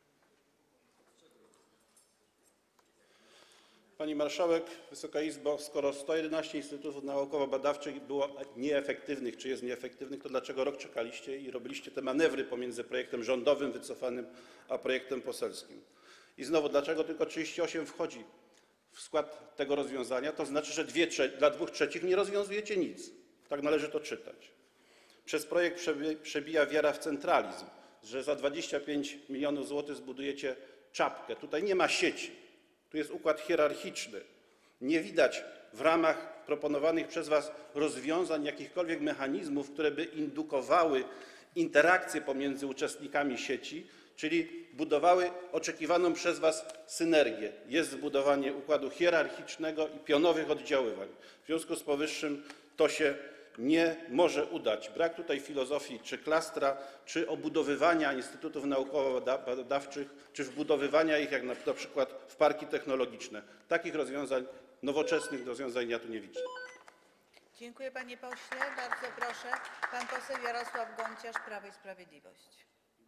Pani marszałek, Wysoka Izbo, skoro 111 instytutów naukowo-badawczych było nieefektywnych, czy jest nieefektywnych, to dlaczego rok czekaliście i robiliście te manewry pomiędzy projektem rządowym wycofanym, a projektem poselskim? I znowu, dlaczego tylko 38 wchodzi w skład tego rozwiązania? To znaczy, że dla 2/3 nie rozwiązujecie nic. Tak należy to czytać. Przez projekt przebija wiara w centralizm, że za 25 milionów złotych zbudujecie czapkę. Tutaj nie ma sieci. Tu jest układ hierarchiczny. Nie widać w ramach proponowanych przez was rozwiązań jakichkolwiek mechanizmów, które by indukowały interakcje pomiędzy uczestnikami sieci, czyli budowały oczekiwaną przez Was synergię. Jest zbudowanie układu hierarchicznego i pionowych oddziaływań. W związku z powyższym to się nie może udać. Brak tutaj filozofii czy klastra, czy obudowywania instytutów naukowo-badawczych, czy wbudowywania ich jak na przykład w parki technologiczne. Takich rozwiązań, nowoczesnych rozwiązań ja tu nie widzę. Dziękuję panie pośle. Bardzo proszę, pan poseł Jarosław Gonciarz, Prawo i Sprawiedliwość.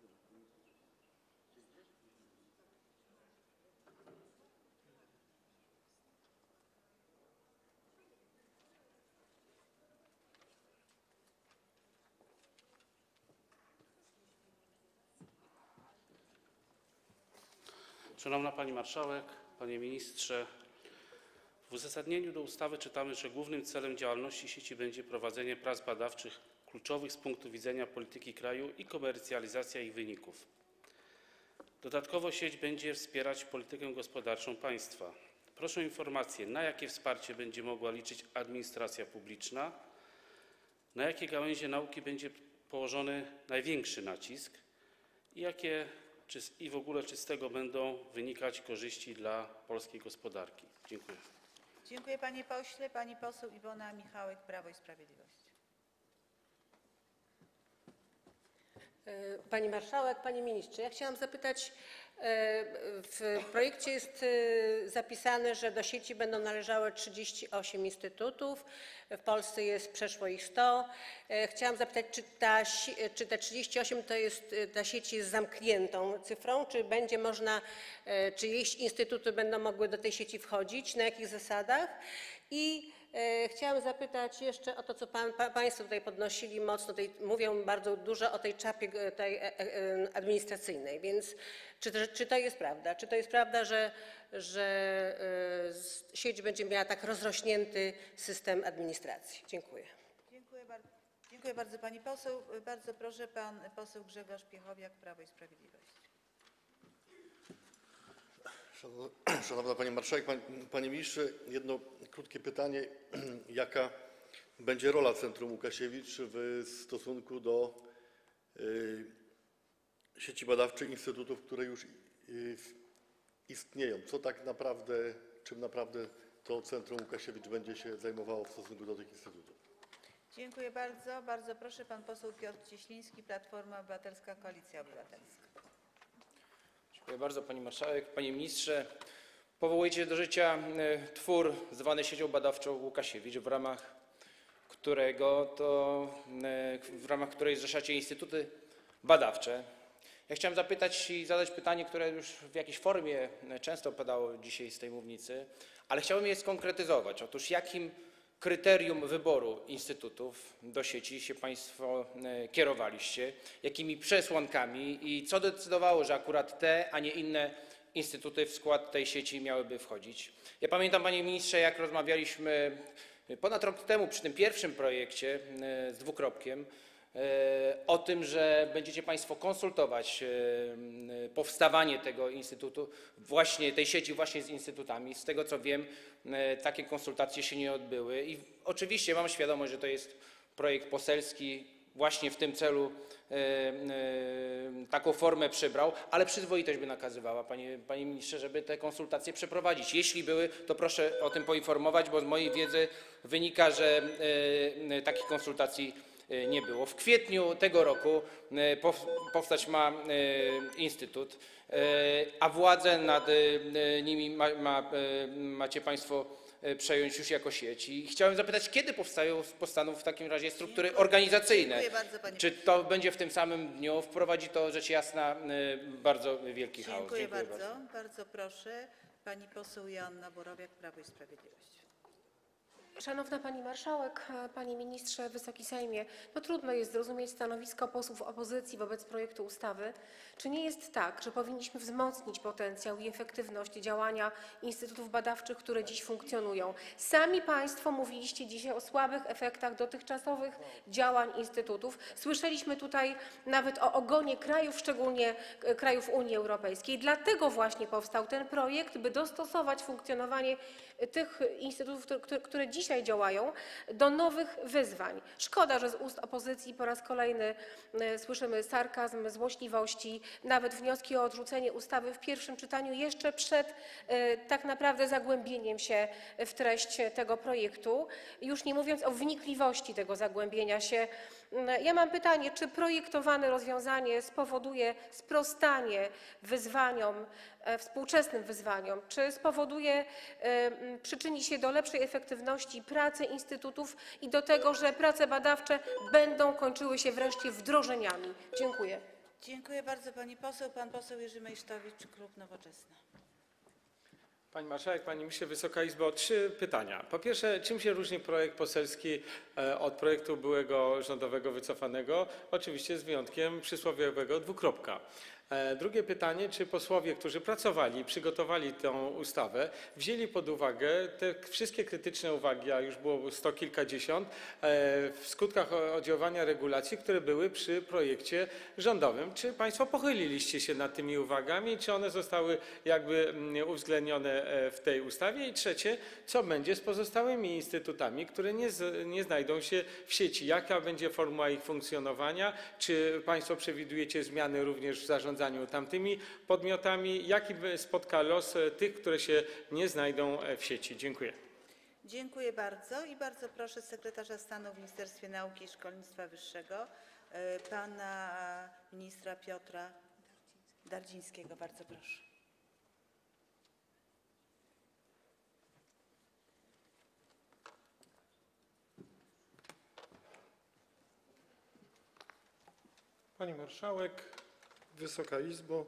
Szanowna Pani Marszałek, Panie Ministrze, w uzasadnieniu do ustawy czytamy, że głównym celem działalności sieci będzie prowadzenie prac badawczych kluczowych z punktu widzenia polityki kraju i komercjalizacja ich wyników. Dodatkowo sieć będzie wspierać politykę gospodarczą państwa. Proszę o informację, na jakie wsparcie będzie mogła liczyć administracja publiczna, na jakie gałęzie nauki będzie położony największy nacisk i w ogóle czy z tego będą wynikać korzyści dla polskiej gospodarki. Dziękuję. Dziękuję panie pośle. Pani poseł Iwona Michałek, Prawo i Sprawiedliwość. Pani Marszałek, Panie Ministrze, ja chciałam zapytać, w projekcie jest zapisane, że do sieci będą należały 38 instytutów, w Polsce jest przeszło ich 100. Chciałam zapytać, czy te 38 to jest, ta sieć jest zamkniętą cyfrą, czy będzie można, czy jeśli instytuty będą mogły do tej sieci wchodzić, na jakich zasadach? I chciałam zapytać jeszcze o to, co Państwo tutaj podnosili mocno, mówią bardzo dużo o tej czapie administracyjnej, więc czy to jest prawda? Czy to jest prawda, że sieć będzie miała tak rozrośnięty system administracji? Dziękuję. Dziękuję bardzo pani poseł. Bardzo proszę, pan poseł Grzegorz Piechowiak, Prawo i Sprawiedliwość. Szanowna Pani Marszałek, Panie Ministrze, jedno krótkie pytanie. Jaka będzie rola Centrum Łukasiewicz w stosunku do sieci badawczych instytutów, które już istnieją? Czym naprawdę to Centrum Łukasiewicz będzie się zajmowało w stosunku do tych instytutów? Dziękuję bardzo. Bardzo proszę, pan poseł Piotr Cieśliński, Platforma Obywatelska, Koalicja Obywatelska. Dziękuję bardzo Pani Marszałek. Panie Ministrze, powołujecie do życia twór zwany Siecią Badawczą Łukasiewicz, w ramach której zrzeszacie instytuty badawcze. Ja chciałem zapytać i zadać pytanie, które już w jakiejś formie często padało dzisiaj z tej mównicy, ale chciałbym je skonkretyzować. Otóż jakim kryterium wyboru instytutów do sieci się Państwo kierowaliście, jakimi przesłankami i co decydowało, że akurat te, a nie inne instytuty w skład tej sieci miałyby wchodzić? Ja pamiętam, Panie Ministrze, jak rozmawialiśmy ponad rok temu przy tym pierwszym projekcie z dwukropkiem o tym, że będziecie Państwo konsultować powstawanie tego instytutu, tej sieci właśnie z instytutami. Z tego co wiem, takie konsultacje się nie odbyły i oczywiście mam świadomość, że to jest projekt poselski, właśnie w tym celu taką formę przybrał, ale przyzwoitość by nakazywała, Panie Ministrze, żeby te konsultacje przeprowadzić. Jeśli były, to proszę o tym poinformować, bo z mojej wiedzy wynika, że takich konsultacji nie było. W kwietniu tego roku powstać ma instytut, a władzę nad nimi macie Państwo przejąć już jako sieć. I chciałem zapytać, kiedy powstaną w takim razie struktury organizacyjne? Czy to będzie w tym samym dniu? Wprowadzi to rzecz jasna bardzo wielki chaos. Dziękuję bardzo. Bardzo proszę, pani poseł Joanna Borowiak, Prawo i Sprawiedliwość. Szanowna Pani Marszałek, Panie Ministrze, Wysoki Sejmie, no trudno jest zrozumieć stanowisko posłów opozycji wobec projektu ustawy. Czy nie jest tak, że powinniśmy wzmocnić potencjał i efektywność działania instytutów badawczych, które dziś funkcjonują? Sami Państwo mówiliście dzisiaj o słabych efektach dotychczasowych działań instytutów. Słyszeliśmy tutaj nawet o ogonie krajów, szczególnie krajów Unii Europejskiej. Dlatego właśnie powstał ten projekt, by dostosować funkcjonowanie tych instytutów, które dziś dzisiaj działają, do nowych wyzwań. Szkoda, że z ust opozycji po raz kolejny słyszymy sarkazm, złośliwości, nawet wnioski o odrzucenie ustawy w pierwszym czytaniu jeszcze przed tak naprawdę zagłębieniem się w treść tego projektu, już nie mówiąc o wnikliwości tego zagłębienia się. Ja mam pytanie, czy projektowane rozwiązanie spowoduje sprostanie wyzwaniom, współczesnym wyzwaniom, czy przyczyni się do lepszej efektywności pracy instytutów i do tego, że prace badawcze będą kończyły się wreszcie wdrożeniami? Dziękuję. Dziękuję bardzo, pani poseł. Pan poseł Jerzy Meysztowicz, klub Nowoczesna. Pani marszałek, panie ministrze, Wysoka Izbo, 3 pytania. Po pierwsze, czym się różni projekt poselski od projektu byłego rządowego wycofanego? Oczywiście z wyjątkiem przysłowiowego dwukropka. Drugie pytanie, czy posłowie, którzy pracowali i przygotowali tę ustawę, wzięli pod uwagę te wszystkie krytyczne uwagi, a już było 100 kilkadziesiąt, w skutkach oddziaływania regulacji, które były przy projekcie rządowym. Czy państwo pochyliliście się nad tymi uwagami, czy one zostały jakby uwzględnione w tej ustawie? I trzecie, co będzie z pozostałymi instytutami, które nie znajdą się w sieci? Jaka będzie formuła ich funkcjonowania? Czy państwo przewidujecie zmiany również w zarządzaniu tamtymi podmiotami? Jaki spotka los tych, które się nie znajdą w sieci? Dziękuję. Dziękuję bardzo i bardzo proszę sekretarza stanu w Ministerstwie Nauki i Szkolnictwa Wyższego, pana ministra Piotra Dardzińskiego. Bardzo proszę. Pani marszałek, Wysoka Izbo,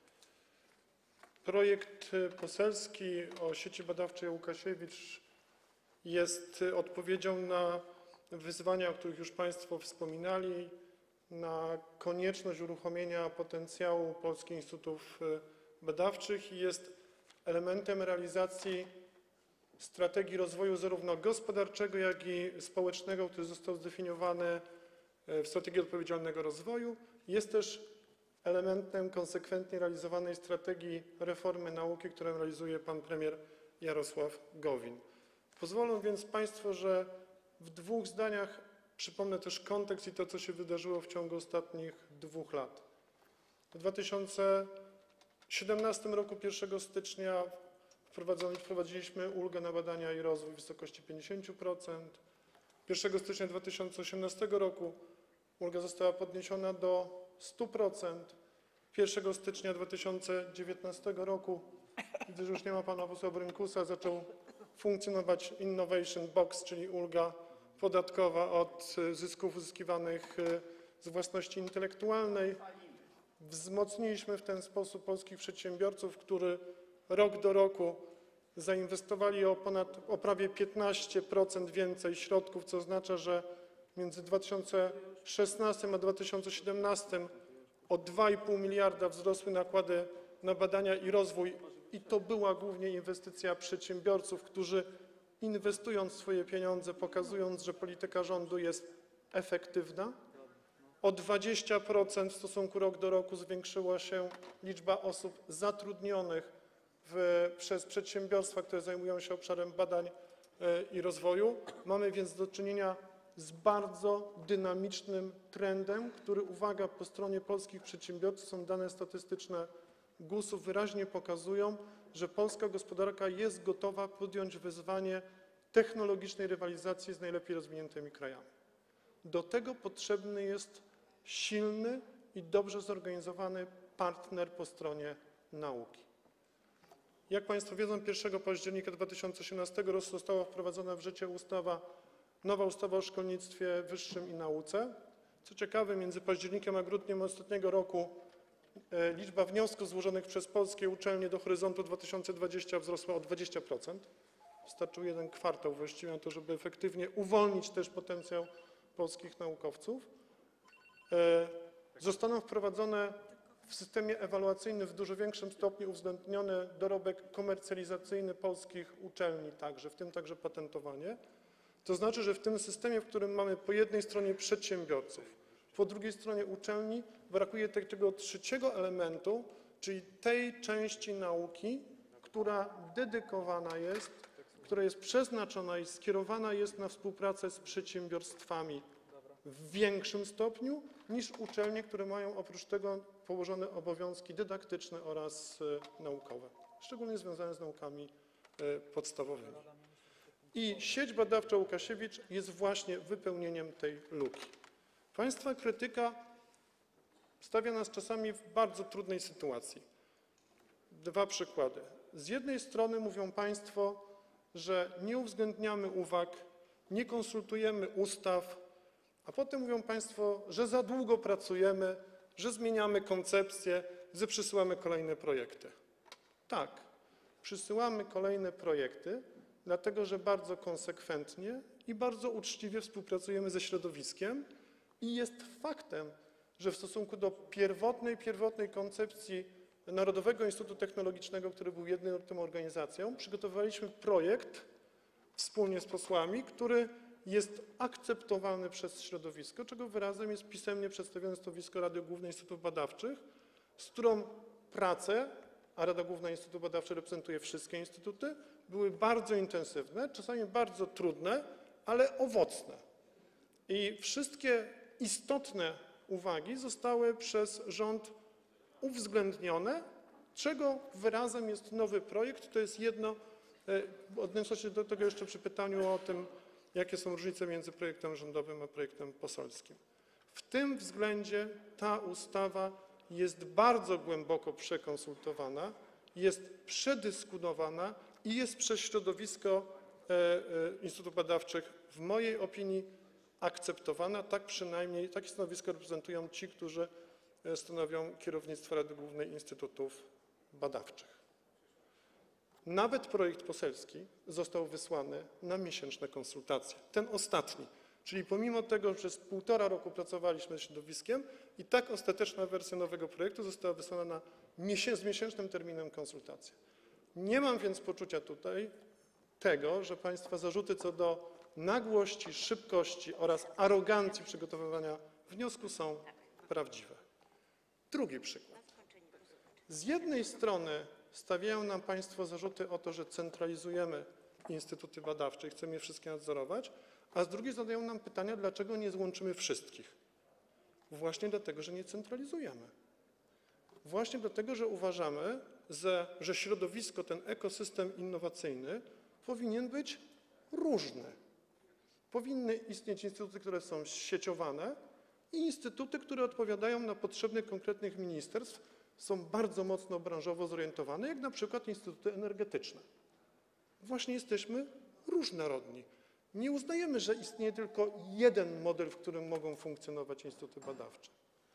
projekt poselski o Sieci Badawczej Łukasiewicz jest odpowiedzią na wyzwania, o których już państwo wspominali, na konieczność uruchomienia potencjału polskich instytutów badawczych i jest elementem realizacji strategii rozwoju zarówno gospodarczego, jak i społecznego, który został zdefiniowany w strategii odpowiedzialnego rozwoju. Jest też elementem konsekwentnie realizowanej strategii reformy nauki, którą realizuje pan premier Jarosław Gowin. Pozwolą więc państwo, że w 2 zdaniach przypomnę też kontekst i to, co się wydarzyło w ciągu ostatnich 2 lat. W 2017 roku 1 stycznia wprowadziliśmy ulgę na badania i rozwój w wysokości 50%. 1 stycznia 2018 roku ulga została podniesiona do 100%. 1 stycznia 2019 roku, gdy już nie ma pana posła Brynkusa, zaczął funkcjonować Innovation Box, czyli ulga podatkowa od zysków uzyskiwanych z własności intelektualnej. Wzmocniliśmy w ten sposób polskich przedsiębiorców, którzy rok do roku zainwestowali o prawie 15% więcej środków, co oznacza, że między 2016 a 2017 o 2,5 miliarda wzrosły nakłady na badania i rozwój i to była głównie inwestycja przedsiębiorców, którzy inwestując swoje pieniądze, pokazując, że polityka rządu jest efektywna, o 20% w stosunku rok do roku zwiększyła się liczba osób zatrudnionych przez przedsiębiorstwa, które zajmują się obszarem badań i rozwoju. Mamy więc do czynienia z bardzo dynamicznym trendem, który, uwaga, po stronie polskich przedsiębiorców są dane statystyczne GUS-u, wyraźnie pokazują, że polska gospodarka jest gotowa podjąć wyzwanie technologicznej rywalizacji z najlepiej rozwiniętymi krajami. Do tego potrzebny jest silny i dobrze zorganizowany partner po stronie nauki. Jak państwo wiedzą, 1 października 2018 roku została wprowadzona w życie nowa ustawa o szkolnictwie wyższym i nauce. Co ciekawe, między październikiem a grudniem ostatniego roku liczba wniosków złożonych przez polskie uczelnie do Horyzontu 2020 wzrosła o 20%. Wystarczył 1 kwartał właściwie na to, żeby efektywnie uwolnić też potencjał polskich naukowców. Zostaną wprowadzone w systemie ewaluacyjnym w dużo większym stopniu uwzględniony dorobek komercjalizacyjny polskich uczelni także, w tym także patentowanie. To znaczy, że w tym systemie, w którym mamy po jednej stronie przedsiębiorców, po drugiej stronie uczelni, brakuje tego trzeciego elementu, czyli tej części nauki, która dedykowana jest która jest przeznaczona i skierowana jest na współpracę z przedsiębiorstwami w większym stopniu niż uczelnie, które mają oprócz tego położone obowiązki dydaktyczne oraz naukowe, szczególnie związane z naukami podstawowymi. I sieć badawcza Łukasiewicz jest właśnie wypełnieniem tej luki. Państwa krytyka stawia nas czasami w bardzo trudnej sytuacji. Dwa przykłady. Z jednej strony mówią państwo, że nie uwzględniamy uwag, nie konsultujemy ustaw, a potem mówią państwo, że za długo pracujemy, że zmieniamy koncepcję, że przysyłamy kolejne projekty. Tak, przysyłamy kolejne projekty, dlatego że bardzo konsekwentnie i bardzo uczciwie współpracujemy ze środowiskiem i jest faktem, że w stosunku do pierwotnej koncepcji Narodowego Instytutu Technologicznego, który był jednolitą organizacją, przygotowaliśmy projekt wspólnie z posłami, który jest akceptowany przez środowisko, czego wyrazem jest pisemnie przedstawione stanowisko Rady Głównej Instytutów Badawczych, z którą prace, a Rada Główna Instytutów Badawczych reprezentuje wszystkie instytuty, były bardzo intensywne, czasami bardzo trudne, ale owocne. I wszystkie istotne uwagi zostały przez rząd uwzględnione, czego wyrazem jest nowy projekt. To jest jedno, odniosę się do tego jeszcze przy pytaniu o tym, jakie są różnice między projektem rządowym a projektem poselskim. W tym względzie ta ustawa jest bardzo głęboko przekonsultowana, jest przedyskutowana i jest przez środowisko instytutów badawczych w mojej opinii akceptowana, tak przynajmniej takie stanowisko reprezentują ci, którzy stanowią kierownictwo Rady Głównej Instytutów Badawczych. Nawet projekt poselski został wysłany na miesięczne konsultacje. Ten ostatni, czyli pomimo tego, że przez 1,5 roku pracowaliśmy z środowiskiem i tak ostateczna wersja nowego projektu została wysłana z miesięcznym terminem konsultacji. Nie mam więc poczucia tutaj tego, że państwa zarzuty co do nagłości, szybkości oraz arogancji przygotowywania wniosku są prawdziwe. Drugi przykład. Z jednej strony stawiają nam państwo zarzuty o to, że centralizujemy instytuty badawcze i chcemy je wszystkie nadzorować, a z drugiej zadają nam pytania, dlaczego nie złączymy wszystkich. Właśnie dlatego, że nie centralizujemy. Właśnie dlatego, że uważamy, że środowisko, ten ekosystem innowacyjny powinien być różny. Powinny istnieć instytuty, które są zsieciowane i instytuty, które odpowiadają na potrzeby konkretnych ministerstw, są bardzo mocno branżowo zorientowane, jak na przykład instytuty energetyczne. Właśnie jesteśmy różnorodni. Nie uznajemy, że istnieje tylko jeden model, w którym mogą funkcjonować instytuty badawcze.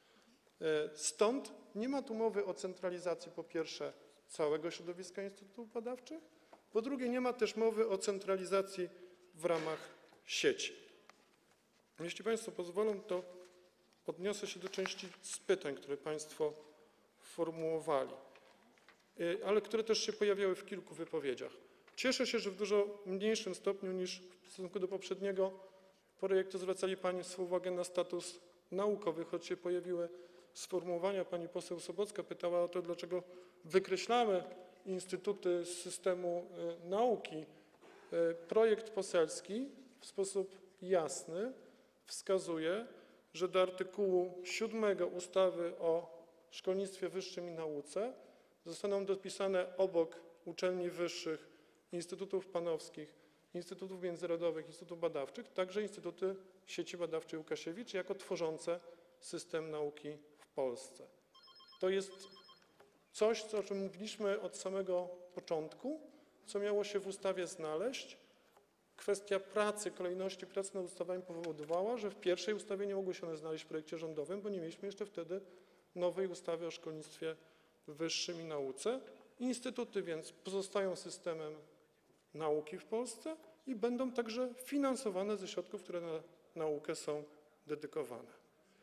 Stąd nie ma tu mowy o centralizacji, po pierwsze, całego środowiska instytutów badawczych, po drugie, nie ma też mowy o centralizacji w ramach sieci. Jeśli państwo pozwolą, to odniosę się do części z pytań, które państwo formułowali, ale które też się pojawiały w kilku wypowiedziach. Cieszę się, że w dużo mniejszym stopniu niż w stosunku do poprzedniego projektu zwracali państwo uwagę na status naukowy, choć się pojawiły sformułowania. Pani poseł Sobocka pytała o to, dlaczego wykreślamy instytuty z systemu nauki. Projekt poselski w sposób jasny wskazuje, że do artykułu 7 ustawy o szkolnictwie wyższym i nauce zostaną dopisane obok uczelni wyższych, instytutów panowskich, instytutów międzynarodowych, instytutów badawczych, także instytuty sieci badawczej Łukasiewicz jako tworzące system nauki w Polsce. To jest coś, o czym mówiliśmy od samego początku, co miało się w ustawie znaleźć. Kwestia pracy, kolejności pracy nad ustawami powodowała, że w pierwszej ustawie nie mogły się one znaleźć w projekcie rządowym, bo nie mieliśmy jeszcze wtedy nowej ustawy o szkolnictwie wyższym i nauce. Instytuty więc pozostają systemem nauki w Polsce i będą także finansowane ze środków, które na naukę są dedykowane.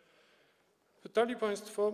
Pytali państwo,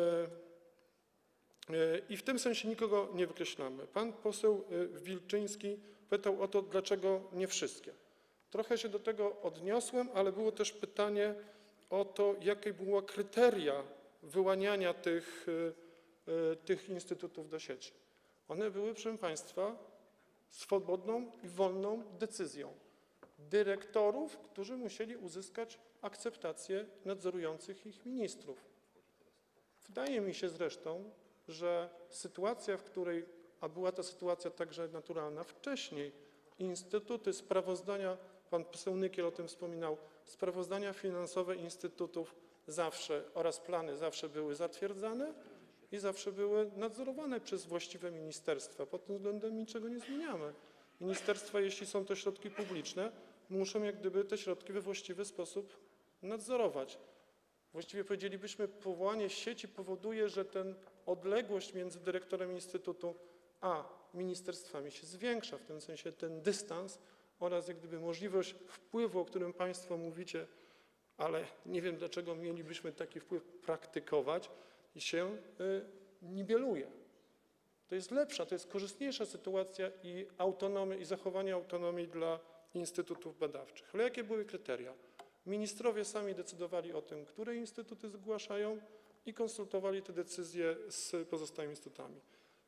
i w tym sensie nikogo nie wykreślamy. Pan poseł Wilczyński pytał o to, dlaczego nie wszystkie. Trochę się do tego odniosłem, ale było też pytanie o to, jakie były kryteria wyłaniania tych instytutów do sieci. One były, proszę państwa, swobodną i wolną decyzją dyrektorów, którzy musieli uzyskać akceptację nadzorujących ich ministrów. Wydaje mi się zresztą, że sytuacja, w której, a była to sytuacja także naturalna wcześniej, instytuty sprawozdania, pan poseł Nykiel o tym wspominał, sprawozdania finansowe instytutów zawsze oraz plany zawsze były zatwierdzane i zawsze były nadzorowane przez właściwe ministerstwa. Pod tym względem niczego nie zmieniamy. Ministerstwa, jeśli są to środki publiczne, muszą jak gdyby te środki we właściwy sposób nadzorować. Właściwie powiedzielibyśmy, powołanie sieci powoduje, że ten odległość między dyrektorem instytutu a ministerstwami się zwiększa, w tym sensie ten dystans oraz jak gdyby możliwość wpływu, o którym Państwo mówicie, ale nie wiem, dlaczego mielibyśmy taki wpływ praktykować, się niweluje. To jest lepsza, to jest korzystniejsza sytuacja i autonomii, i zachowanie autonomii dla instytutów badawczych. Ale jakie były kryteria? Ministrowie sami decydowali o tym, które instytuty zgłaszają i konsultowali te decyzje z pozostałymi instytutami.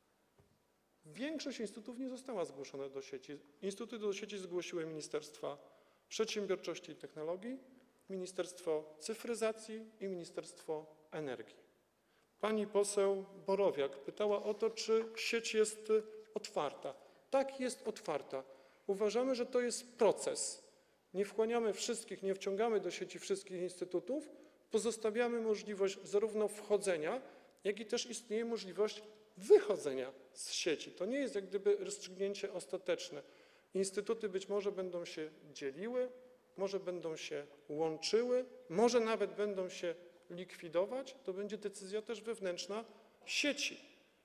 Większość instytutów nie została zgłoszona do sieci. Instytuty do sieci zgłosiły Ministerstwa Przedsiębiorczości i Technologii, Ministerstwo Cyfryzacji i Ministerstwo Energii. Pani poseł Borowiak pytała o to, czy sieć jest otwarta. Tak, jest otwarta. Uważamy, że to jest proces. Nie wchłaniamy wszystkich, nie wciągamy do sieci wszystkich instytutów, pozostawiamy możliwość zarówno wchodzenia, jak i też istnieje możliwość wychodzenia z sieci. To nie jest jak gdyby rozstrzygnięcie ostateczne. Instytuty być może będą się dzieliły, może będą się łączyły, może nawet będą się likwidować. To będzie decyzja też wewnętrzna sieci.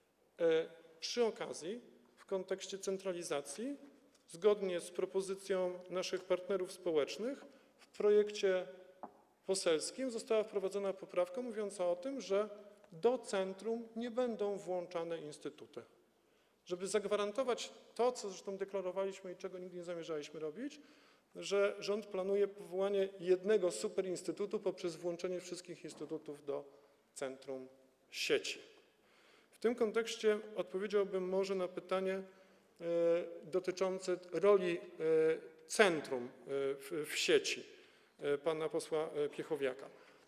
Przy okazji, w kontekście centralizacji, zgodnie z propozycją naszych partnerów społecznych, w projekcie poselskim została wprowadzona poprawka mówiąca o tym, że do centrum nie będą włączane instytuty. Żeby zagwarantować to, co zresztą deklarowaliśmy i czego nigdy nie zamierzaliśmy robić, że rząd planuje powołanie jednego superinstytutu poprzez włączenie wszystkich instytutów do centrum sieci. W tym kontekście odpowiedziałbym może na pytanie dotyczące roli centrum w sieci pana posła Piechowiaka.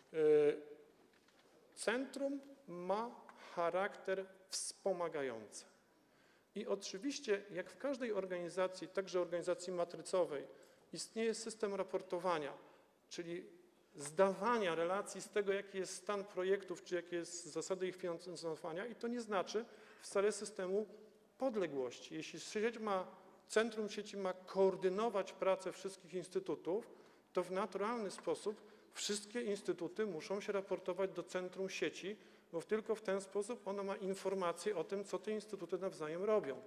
Centrum ma charakter wspomagający. I oczywiście, jak w każdej organizacji, także organizacji matrycowej, istnieje system raportowania, czyli zdawania relacji z tego, jaki jest stan projektów, czy jakie jest zasady ich finansowania, i to nie znaczy wcale systemu podległości. Jeśli centrum sieci ma koordynować pracę wszystkich instytutów, to w naturalny sposób wszystkie instytuty muszą się raportować do centrum sieci, bo tylko w ten sposób ono ma informacje o tym, co te instytuty nawzajem robią.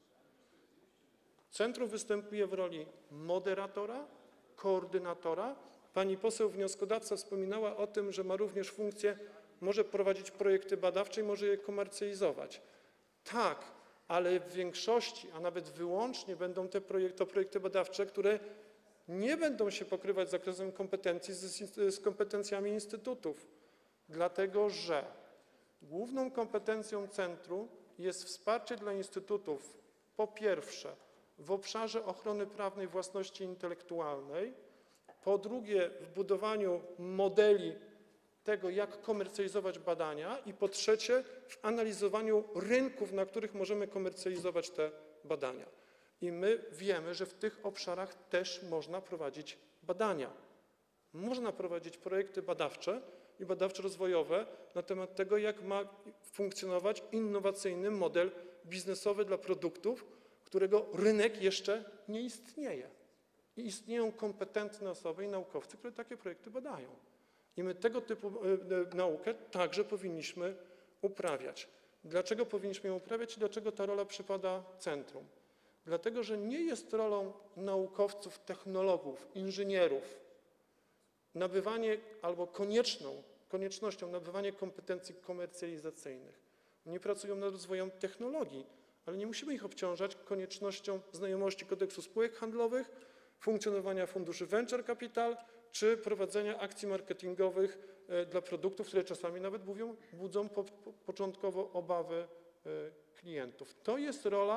Centrum występuje w roli moderatora, koordynatora. Pani poseł wnioskodawca wspominała o tym, że ma również funkcję, może prowadzić projekty badawcze i może je komercjalizować. Tak, ale w większości, a nawet wyłącznie będą to projekty badawcze, które nie będą się pokrywać z zakresem kompetencji z kompetencjami instytutów, dlatego że główną kompetencją centrum jest wsparcie dla instytutów, po pierwsze, w obszarze ochrony prawnej własności intelektualnej, po drugie, w budowaniu modeli tego, jak komercjalizować badania, i po trzecie, w analizowaniu rynków, na których możemy komercjalizować te badania. I my wiemy, że w tych obszarach też można prowadzić badania. Można prowadzić projekty badawcze i badawczo-rozwojowe na temat tego, jak ma funkcjonować innowacyjny model biznesowy dla produktów, którego rynek jeszcze nie istnieje. I istnieją kompetentne osoby i naukowcy, które takie projekty badają. I my tego typu naukę także powinniśmy uprawiać. Dlaczego powinniśmy ją uprawiać i dlaczego ta rola przypada centrum? Dlatego, że nie jest rolą naukowców, technologów, inżynierów nabywanie albo koniecznością nabywanie kompetencji komercjalizacyjnych. Nie pracują nad rozwojem technologii, ale nie musimy ich obciążać koniecznością znajomości kodeksu spółek handlowych, funkcjonowania funduszy venture capital czy prowadzenia akcji marketingowych dla produktów, które czasami nawet budzą początkowo obawy klientów. To jest rola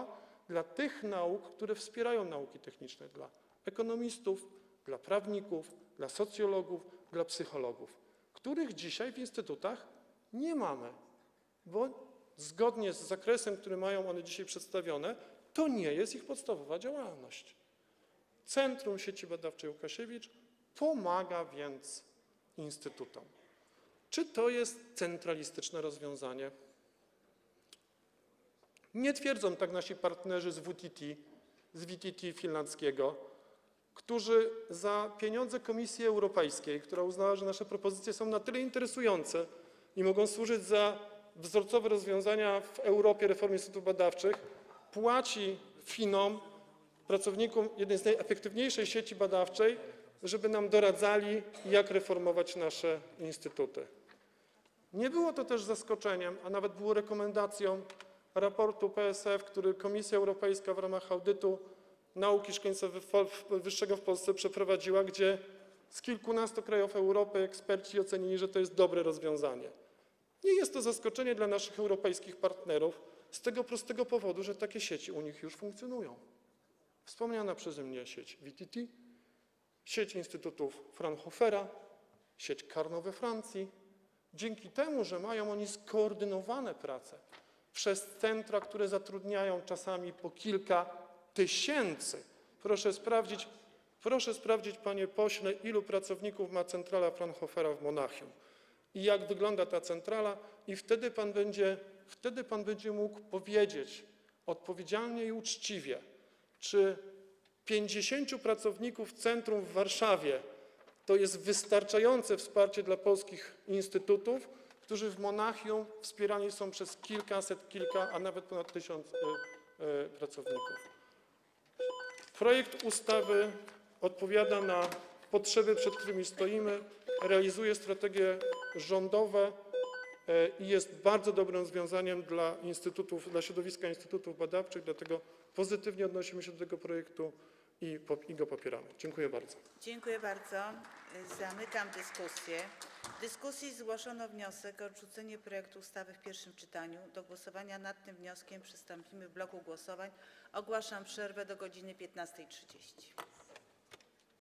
dla tych nauk, które wspierają nauki techniczne, dla ekonomistów, dla prawników, dla socjologów, dla psychologów, których dzisiaj w instytutach nie mamy, bo zgodnie z zakresem, który mają one dzisiaj przedstawione, to nie jest ich podstawowa działalność. Centrum Sieci Badawczej Łukasiewicz pomaga więc instytutom. Czy to jest centralistyczne rozwiązanie? Nie twierdzą tak nasi partnerzy z VTT finlandzkiego, którzy za pieniądze Komisji Europejskiej, która uznała, że nasze propozycje są na tyle interesujące i mogą służyć za wzorcowe rozwiązania w Europie reformy instytutów badawczych, płaci Finom, pracownikom jednej z najefektywniejszej sieci badawczej, żeby nam doradzali, jak reformować nasze instytuty. Nie było to też zaskoczeniem, a nawet było rekomendacją raportu PSF, który Komisja Europejska w ramach audytu nauki szkolnictwa wyższego w Polsce przeprowadziła, gdzie z kilkunastu krajów Europy eksperci ocenili, że to jest dobre rozwiązanie. Nie jest to zaskoczenie dla naszych europejskich partnerów z tego prostego powodu, że takie sieci u nich już funkcjonują. Wspomniana przeze mnie sieć VTT, sieć Instytutów Fraunhofera, sieć Carnot we Francji. Dzięki temu, że mają oni skoordynowane prace przez centra, które zatrudniają czasami po kilka tysięcy. Proszę sprawdzić, panie pośle, ilu pracowników ma centrala Fraunhofera w Monachium i jak wygląda ta centrala, i wtedy pan będzie mógł powiedzieć odpowiedzialnie i uczciwie, czy 50 pracowników centrum w Warszawie to jest wystarczające wsparcie dla polskich instytutów, którzy w Monachium wspierani są przez kilkaset, a nawet ponad 1000 pracowników. Projekt ustawy odpowiada na potrzeby, przed którymi stoimy, realizuje strategie rządowe i jest bardzo dobrym rozwiązaniem dla instytutów, dla środowiska instytutów badawczych, dlatego pozytywnie odnosimy się do tego projektu i go popieramy. Dziękuję bardzo. Dziękuję bardzo. Zamykam dyskusję. W dyskusji zgłoszono wniosek o odrzucenie projektu ustawy w pierwszym czytaniu. Do głosowania nad tym wnioskiem przystąpimy w bloku głosowań. Ogłaszam przerwę do godz. 15:30.